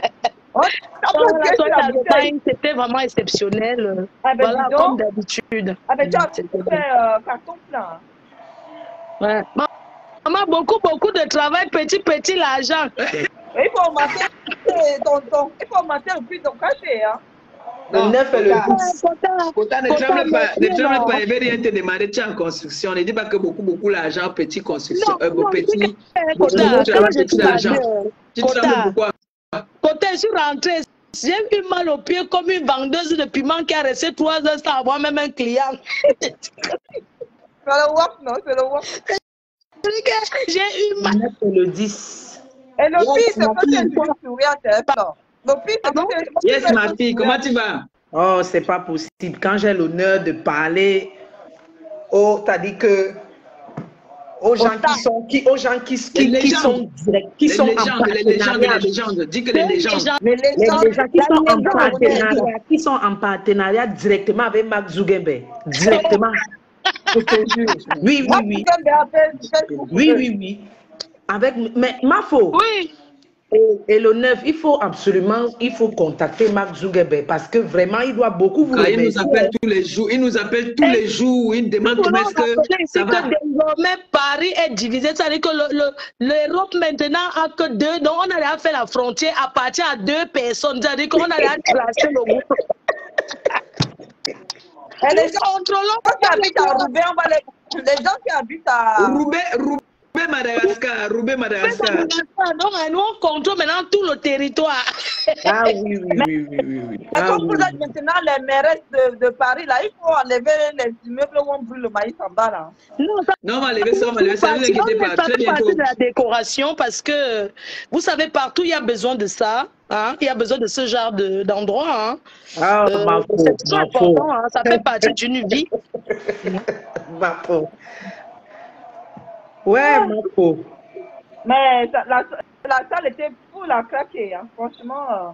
C'était vraiment exceptionnel. Ah ben, voilà, comme d'habitude. Ah ben, tu as fait euh, carton plein. Ouais. Maman, beaucoup, beaucoup de travail, petit, petit, l'argent. Il faut augmenter ton, ton, il faut augmenter le prix de ton cachet, hein. Le neuf et le dix. Kota, ne tremble pas, ne tremble pas, il veut rien te demander, tu es en construction. Ne dis pas que beaucoup, beaucoup l'argent, petit construction, euh, petit. Kota, petit l'argent. Tu trembles pourquoi? Côté, je suis rentrée, j'ai eu mal au pied comme une vendeuse de piment qui a resté trois heures sans avoir même un client. C'est le wap, non? C'est le wap. J'ai eu mal. neuf et le dix. Et le pire, c'est que tu es toujours souriante, hein? Le pire, c'est que tu es. Yes, ma fille, comment tu vas? Oh, c'est pas possible. Quand j'ai l'honneur de parler, oh, t'as dit que aux gens qui sont qui aux gens qui, qui, qui sont directs, qui les sont légendes, en les légendes, partenariat. les légendes, dis que les légendes. Les légendes, les gens qui sont en partenariat, qui sont en partenariat directement avec Mark Zuckerberg, directement. Je te jure. Oui, oui, oui. Oui, oui, oui. Avec, mais ma faute. Oui. Et, et le neuf, il faut absolument, il faut contacter Mark Zuckerberg parce que vraiment, il doit beaucoup vous ah, remercier. Il nous appelle tous les jours, il nous appelle tous les jours, il demande comment est-ce que ça va. Que désormais, Paris est divisé, c'est-à-dire que l'Europe maintenant a que deux, donc on allait à faire la frontière à partir à deux personnes, c'est-à-dire qu'on allait à classer le groupe. Et les gens qui habitent à Roubaix, on va les... les gens qui habitent à... Roubaix, Roubaix. Roubaix, Madagascar, Roubaix, Madagascar. Donc, nous, on contrôle maintenant tout le territoire. Ah oui, oui, oui, oui, oui. oui. Ah, comme oui. vous êtes maintenant les mairesses de, de Paris, là, il faut enlever les immeubles où on brûle le maïs en bas, là. Non, ça, non on va enlever ça, on va enlever ça, ne vous inquiétez pas. Ça fait partie de la décoration parce que, vous savez, partout, il y a besoin de ça. Hein? Il y a besoin de ce genre d'endroit. Hein? Ah, euh, ma peau, c'est très important, hein? Ça fait partie d'une vie. Ma peau. Ouais, ma peau. Mais ça, la, la salle était pour la craquer, hein. Franchement.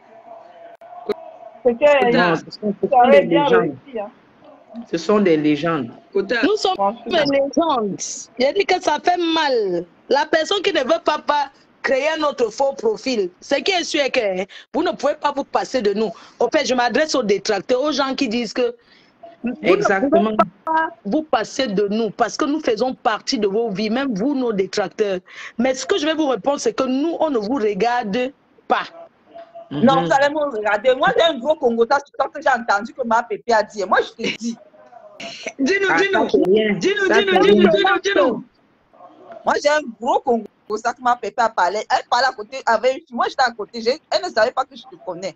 C'était Non, ce sont, ce sont des légendes. Réussi, hein. Ce sont des légendes. Nous sommes des légendes. Il dit que ça fait mal. La personne qui ne veut pas, pas créer notre faux profil, ce qui est sûr que vous ne pouvez pas vous passer de nous. Au fait, je m'adresse aux détracteurs, aux gens qui disent que vous Exactement. ne pouvez pas vous passer de nous parce que nous faisons partie de vos vies, même vous, nos détracteurs. Mais ce que je vais vous répondre, c'est que nous, on ne vous regarde pas. Mm-hmm. Non, vous allez me regarder. Moi, j'ai un gros Congo, ça, que j'ai entendu que ma pépé a dit. Moi, je te dis. Dis-nous, dis-nous, dis-nous, dis-nous, dis-nous, dis-nous, dis-nous. Moi, j'ai un gros Congo, ça que ma pépé a parlé. Elle parlait à côté avec moi, j'étais à côté. Elle ne savait pas que je te connais.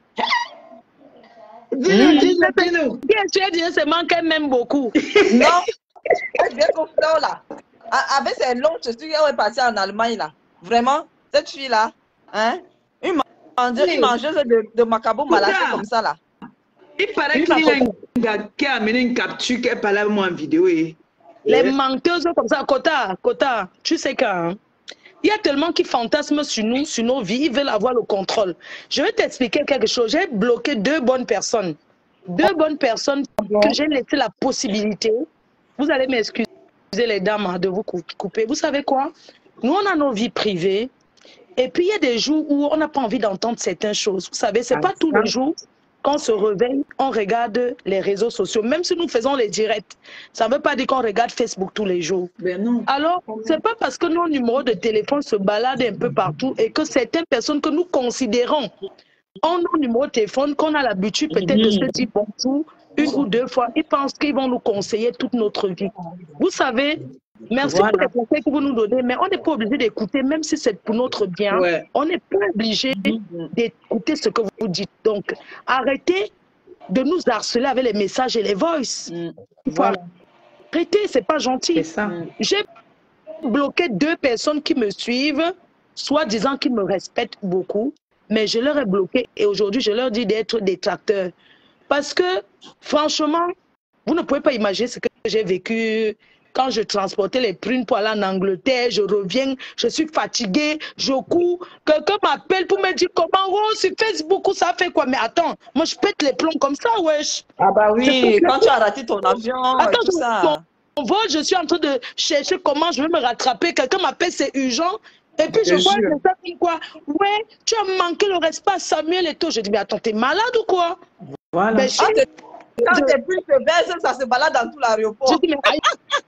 Dis-nous, dis-nous, dis-nous. Tu as dit, c'est manque qu'elle m'aime beaucoup. Non, elle vient comme ça, là. Avec ses longs cheveux, elle est partie en Allemagne, là. Vraiment, cette fille-là, hein, une mangeuse, une mangeuse de, de macabo malassé comme ça, là. Il paraît qu'il y a un gars qui a amené une capture qui est parlé avec moi en vidéo. Et... Les menteuses comme ça, Kota, Kota, tu sais quand il y a tellement qui fantasment sur nous, sur nos vies, ils veulent avoir le contrôle. Je vais t'expliquer quelque chose. J'ai bloqué deux bonnes personnes. Deux bonnes personnes que j'ai laissé la possibilité. Vous allez m'excuser les dames de vous couper. Vous savez quoi? Nous, on a nos vies privées. Et puis, il y a des jours où on n'a pas envie d'entendre certaines choses. Vous savez, ce n'est pas tous les jours qu'on se réveille, on regarde les réseaux sociaux. Même si nous faisons les directs, ça ne veut pas dire qu'on regarde Facebook tous les jours. Ben non. Alors, ce n'est pas parce que nos numéros de téléphone se baladent un peu partout et que certaines personnes que nous considérons ont nos numéros de téléphone qu'on a l'habitude peut-être de se dire bonjour une ou deux fois. Ils pensent qu'ils vont nous conseiller toute notre vie. Vous savez, merci voilà. pour les conseils que vous nous donnez, mais on n'est pas obligé d'écouter, même si c'est pour notre bien. Ouais. On n'est pas obligé d'écouter ce que vous dites. Donc, arrêtez de nous harceler avec les messages et les voices. Mm. Voilà. Arrêtez, c'est pas gentil. Mm. J'ai bloqué deux personnes qui me suivent, soit disant qu'ils me respectent beaucoup, mais je leur ai bloqué et aujourd'hui, je leur dis d'être détracteurs. Parce que, franchement, vous ne pouvez pas imaginer ce que j'ai vécu quand je transportais les prunes pour aller en Angleterre. Je reviens, je suis fatiguée, je cours. Quelqu'un m'appelle pour me dire comment, oh, sur Facebook, ça fait quoi? Mais attends, moi, je pète les plombs comme ça, wesh. Ah bah oui, quand tu as raté ton avion, attends, tout ça. Mon vol, je suis en train de chercher comment je vais me rattraper. Quelqu'un m'appelle, c'est urgent. Et puis je, je vois que ça fait quoi? Ouais, tu as manqué le respect à Samuel et tout. Je dis, mais attends, t'es malade ou quoi? Voilà. Ben, ah, je... Quand t'es plus sévère, ça se balade dans tout l'aéroport. Je dis, mais aïe,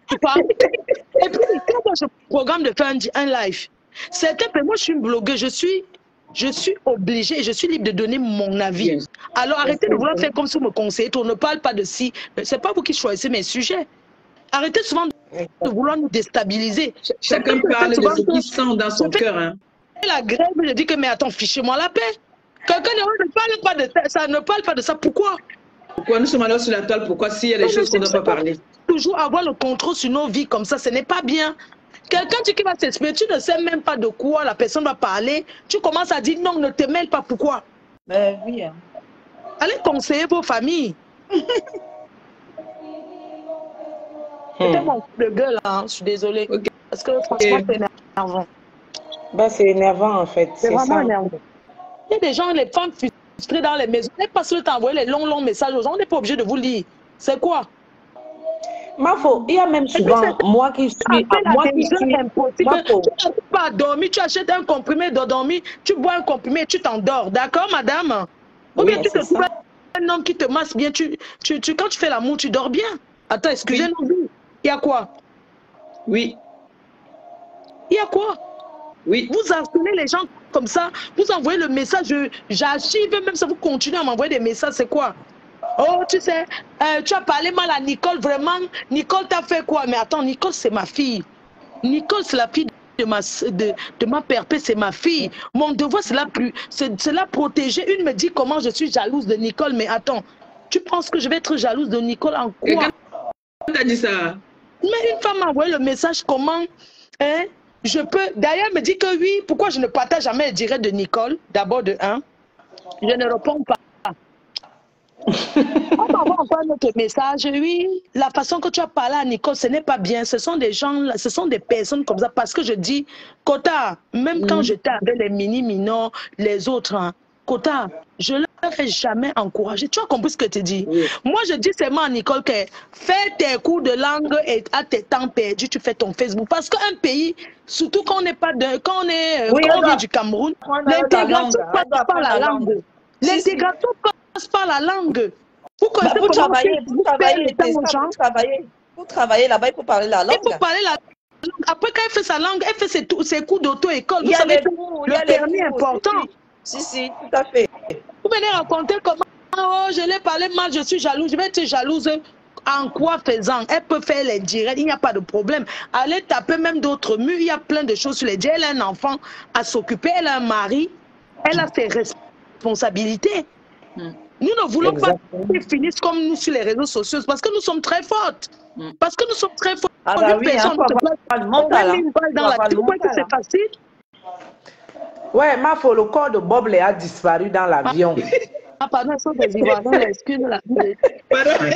et puis, quand je programme de faire un, un live, certains, moi, je suis une blogueuse, je suis, je suis obligée, je suis libre de donner mon avis. Yes. Alors, arrêtez de vouloir faire comme si vous me conseillez. On ne parle pas de si. C'est pas vous qui choisissez mes sujets. Arrêtez souvent de vouloir nous déstabiliser. Chacun parle de ce qu'il sent dans son cœur. Hein. La grève, je dis que, mais attends, fichez-moi la paix. Quelqu'un ne parle pas de ça, ne parle pas de ça. Pourquoi? Pourquoi nous sommes alors sur la toile? Pourquoi s'il y a des choses qu'on ne doit pas parler? Toujours avoir le contrôle sur nos vies comme ça, ce n'est pas bien. Quelqu'un qui va s'exprimer, tu ne sais même pas de quoi la personne va parler. Tu commences à dire non, ne te mêle pas. Pourquoi? Ben oui. Hein. Allez conseiller vos familles. C'était mon coup de gueule, hein. Je suis désolée. Okay. Parce que franchement, c'est énervant. Ben, c'est énervant en fait. C'est vraiment ça. Énervant. Il y a des gens, les femmes frustrées dans les maisons. Elles passent le temps à envoyer les longs, longs messages aux gens. On n'est pas obligé de vous lire. C'est quoi? Mafo, il y a même souvent moi qui suis. Moi qui suis impossible. Tu n'arrives pas à dormir, tu achètes un comprimé d'endormir, tu bois un comprimé et tu t'endors. D'accord, madame? Ou oui, bien tu te trouves un homme qui te masse bien. Tu, tu, tu, quand tu fais l'amour, tu dors bien. Attends, excusez-nous. Oui. Il y a quoi? Oui. Il y a quoi? Oui. Vous harcelez les gens comme ça. Vous envoyez le message, j'archive, même si vous continuez à m'envoyer des messages, c'est quoi? Oh, tu sais, euh, tu as parlé mal à Nicole, vraiment. Nicole t'a fait quoi? Mais attends, Nicole, c'est ma fille. Nicole, c'est la fille de ma, de, de ma père, c'est ma fille. Mon devoir, c'est la, plus, c'est la protéger. Une me dit comment je suis jalouse de Nicole. Mais attends, tu penses que je vais être jalouse de Nicole en quoi? Qui t'a dit ça? Mais une femme m'a envoyé le message comment, hein, je peux. D'ailleurs, elle me dit que oui, pourquoi je ne partage jamais le direct de Nicole? D'abord de un, je ne réponds pas. On m'envoie encore un autre message. Oui, la façon que tu as parlé à Nicole, ce n'est pas bien. Ce sont des gens, ce sont des personnes comme ça. Parce que je dis, Kota, même mm. quand j'étais avec les mini-minors, les autres, hein, Kota, je ne leur ai jamais encouragé. Tu as compris ce que tu dis? Oui. Moi, je dis seulement à Nicole que fais tes cours de langue et à tes temps perdus, tu fais ton Facebook. Parce qu'un pays, surtout quand on n'est pas de, quand on est, oui, quand on vient du Cameroun, l'intégration passe par la langue. L'intégration passe par la langue. Vous bah, pour travailler, vous travaillez, vous travaillez, vous travaillez là-bas, il faut parler la langue. Il faut parler la langue. Après, quand elle fait sa langue, elle fait ses, ses cours d'auto-école. Vous savez, cours, le permis est important. Si, si, tout à fait. Vous venez raconter comment, oh, je l'ai parlé mal, je suis jalouse. Je vais être jalouse en quoi faisant? Elle peut faire les directs, il n'y a pas de problème. Allez taper même d'autres murs, il y a plein de choses sur les directs. Elle a un enfant à s'occuper, elle a un mari, elle a ses responsabilités. Hmm. Nous ne voulons Exactement. pas qu'ils finissent comme nous sur les réseaux sociaux parce que nous sommes très fortes. Mm. Parce que nous sommes très fortes. Ah bah oui, hein, pas le mental. Dans la tête, c'est facile. Ouais, ma foi, le corps de Bob a disparu dans l'avion. Ah, pardon, ils sont des Ivoiriens, excuse-la. Pardon.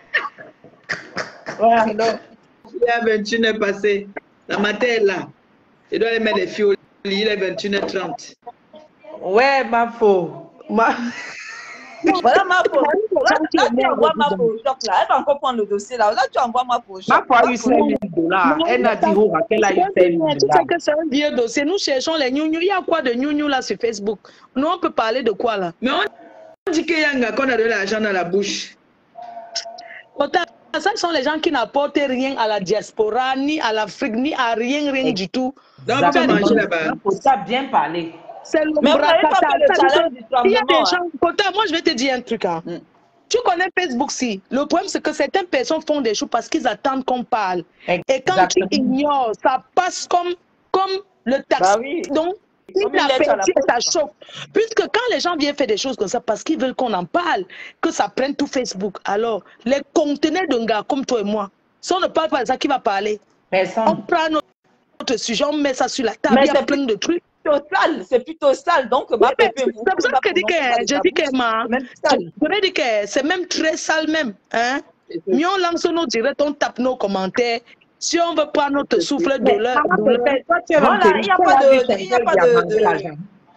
Ouais, non. Il y a vingt et une heures passées. La matin est là. Je dois aller mettre les filles au lit, il est vingt et une heures trente. Ouais, ma foi. Ma... Voilà ma peau. Là, là, tu envoies ma peau au shop là. Elle va encore prendre le dossier là. Là, tu envoies ma peau au shop. Ma peau a eu cinq mille dollars. Elle a dit qu'elle a eu cinq mille dollars. Tu sais que c'est un vieux dossier. Nous cherchons les gnou-gnou. Il y a quoi de gnou-gnou là sur Facebook? Nous, on peut parler de quoi là? Mais on dit qu'il y a un gars qu'on a de l'argent dans la bouche. Ça, ce sont les gens qui n'apportent rien à la diaspora, ni à l'Afrique, ni à rien, rien du tout. Donc, on peut manger là-bas. Ça a bien parlé. C'est le mais on n'avait pas fait le challenge du Il y a des gens, hein. Moi je vais te dire un truc. Hein. Mm. Tu connais Facebook, si. Le problème c'est que certaines personnes font des choses parce qu'ils attendent qu'on parle. Exactement. Et quand tu ignores, ça passe comme, comme le taxi. Bah oui. Donc, il ça chauffe. Puisque quand les gens viennent faire des choses comme ça parce qu'ils veulent qu'on en parle, que ça prenne tout Facebook. Alors, les conteneurs d'un gars comme toi et moi, si on ne parle pas de ça, qui va parler? Personne. On prend notre sujet, on met ça sur la table, il y a plein de trucs. Sale, c'est plutôt sale, donc ma oui, c'est pour ça que je dis que je dis que ma, je dis que c'est même très sale même, hein. Mieux on lance nos directs, on tape nos commentaires. Si on veut prendre notre souffle de l'heure, voilà, il n'y a pas de, il n'y a pas de,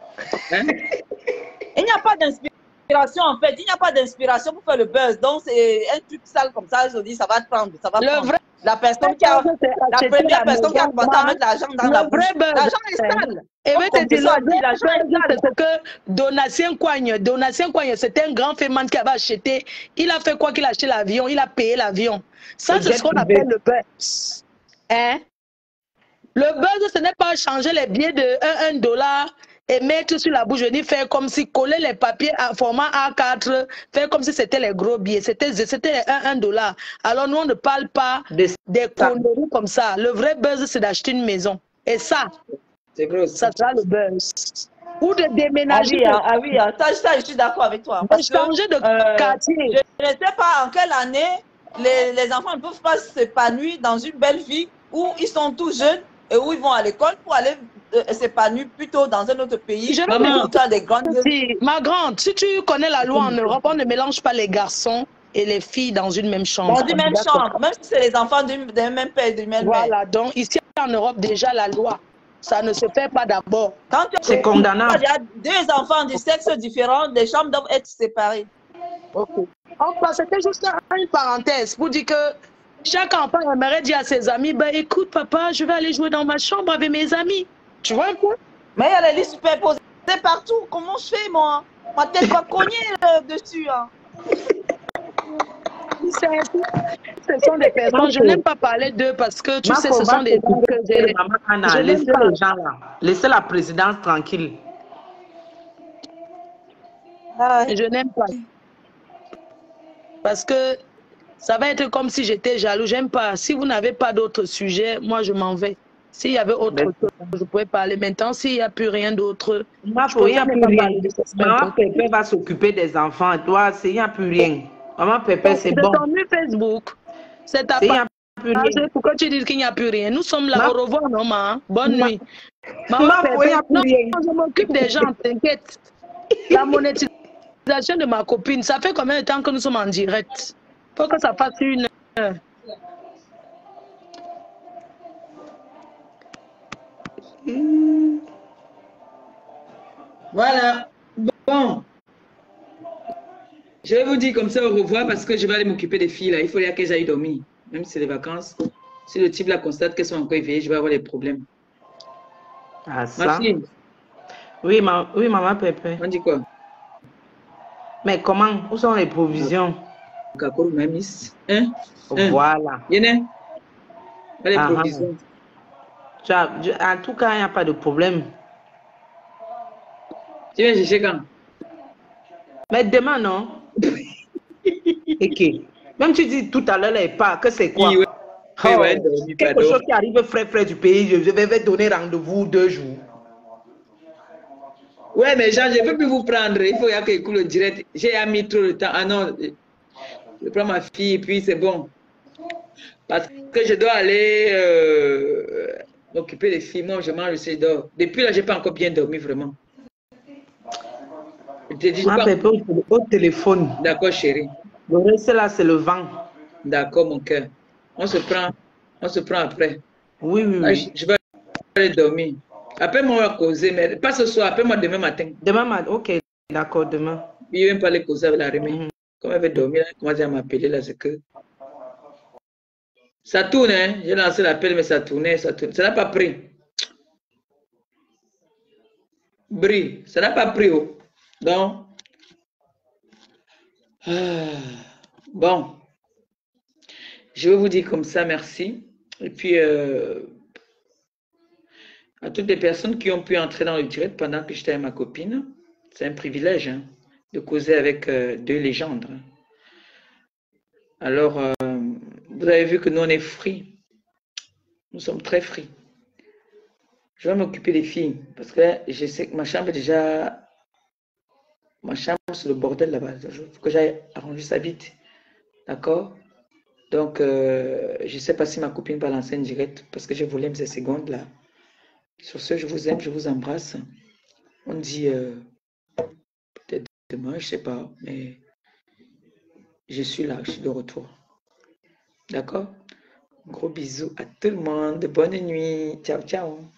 il n'y a pas d'inspiration en fait, il n'y a pas d'inspiration pour faire le buzz, donc c'est un truc sale comme ça, je dis ça va te prendre, ça va prendre. La personne qui a, la première personne qui a commencé à mettre l'argent dans la bouche, l'argent est sale. Et bien, c'est que Donatien Coigne, Donatien Coigne, c'était un grand féman qui avait acheté. Il a fait quoi qu'il a acheté l'avion? Il a payé l'avion. Ça, c'est ce qu'on appelle le buzz. Hein? Le buzz, ce n'est pas changer les billets de un dollar et mettre sur la bouche, je dis faire comme si coller les papiers en format A quatre, faire comme si c'était les gros billets. C'était un dollar. Alors, nous, on ne parle pas des conneries comme ça. Le vrai buzz, c'est d'acheter une maison. Et ça, ça sera le buzz. Ou de déménager. Ah oui, ah oui, ah, ça, ça, je suis d'accord avec toi. De changer de euh, quartier. Je ne sais pas en quelle année les, les enfants ne peuvent pas s'épanouir dans une belle vie où ils sont tout jeunes et où ils vont à l'école pour aller euh, s'épanouir plutôt dans un autre pays. Je maman, des grandes... si, ma grande, si tu connais la loi en Europe, on ne mélange pas les garçons et les filles dans une même chambre. Dans une même chambre, même si c'est les enfants d'un même père et d'une même mère. Voilà, donc ici en Europe déjà la loi. Ça ne se fait pas d'abord. C'est condamnable. Il y a deux enfants de sexe différents, les chambres doivent être séparées. Ok. Enfin, c'était juste une parenthèse pour dire que chaque enfant aimerait dire à ses amis, ben écoute papa, je vais aller jouer dans ma chambre avec mes amis. Tu vois un peu? Mais il y a les listes superposées partout. Comment je fais moi? Ma tête va cogner euh, dessus. Hein. Ce sont des personnes, je n'aime pas parler d'eux parce que tu sais, ce sont des gens que j'ai. Je laissez les gens là. Laissez la présidence tranquille. Ah, je n'aime pas. Parce que ça va être comme si j'étais jaloux. J'aime pas. Si vous n'avez pas d'autres sujets, moi je m'en vais. S'il y avait autre chose, je pourrais parler. Maintenant, s'il n'y a plus rien d'autre, il n'y a plus rien. Maman Pépé va s'occuper des enfants. Toi, il n'y a plus rien. Maman Pépé, c'est bon. C'est ton Facebook. C'est ta page. Pourquoi tu dis qu'il n'y a plus rien? Nous sommes là. Au revoir, maman. Bonne nuit. Maman Pépé, non, je m'occupe des gens, t'inquiète. La monétisation de ma copine, ça fait combien de temps que nous sommes en direct? Faut que ça fasse une heure. Mmh. Voilà. Bon. Je vais vous dire comme ça au revoir parce que je vais aller m'occuper des filles là. Il faut qu'elles aillent dormir. Même si c'est les vacances. Si le type là constate qu'elles sont encore éveillées, je vais avoir des problèmes. Ah, ça? Ma fille. Oui, ma... oui, maman Pépé. On dit quoi? Mais comment? Où sont les provisions? Hein? Voilà. Il y en a les provisions. En tout cas, il n'y a pas de problème. Tu viens chercher quand? Mais demain, non? Ok. Même tu dis tout à l'heure, les pas, que c'est quoi? Oui, oui. Oh, ouais, quelque chose qui arrive frais, frais du pays, je vais donner rendez-vous deux jours. Ouais, mais Jean, je ne peux plus vous prendre. Il faut que j'écoute le direct. J'ai mis trop de temps. Ah non, je prends ma fille et puis c'est bon. Parce que je dois aller euh, m'occuper des filles. Moi, je mange, je dors. Depuis là, je n'ai pas encore bien dormi, vraiment. Je te dis pas... au téléphone. D'accord, chérie. Le reste là, c'est le vent. D'accord, mon cœur. On se prend, on se prend après. Oui, oui, là, oui. Je vais aller dormir. Appelle-moi, on va causer, mais pas ce soir, appelle-moi demain matin. Demain matin, ok, d'accord, demain. Il ne vient pas aller causer avec la remise. Mm -hmm. Comme elle veut dormir, elle commence à m'appeler là, c'est que... Ça tourne, hein. J'ai lancé l'appel, mais ça tournait, ça tourne. Ça n'a pas pris. Brie, ça n'a pas pris. Oh. Donc, ah, bon. Je vais vous dire comme ça, merci. Et puis, euh, à toutes les personnes qui ont pu entrer dans le direct pendant que j'étais avec ma copine, c'est un privilège hein, de causer avec euh, deux légendes. Alors, euh, vous avez vu que nous, on est free. Nous sommes très free. Je vais m'occuper des filles parce que là, je sais que ma chambre est déjà... Ma chambre, c'est le bordel là-bas. Il faut que j'aille arranger ça vite. D'accord? Donc, euh, je ne sais pas si ma copine va lancer une direct parce que je voulais ces secondes là. Sur ce, je vous aime, je vous embrasse. On dit euh, peut-être demain, je ne sais pas, mais je suis là, je suis de retour. D'accord? Gros bisous à tout le monde. Bonne nuit. Ciao, ciao.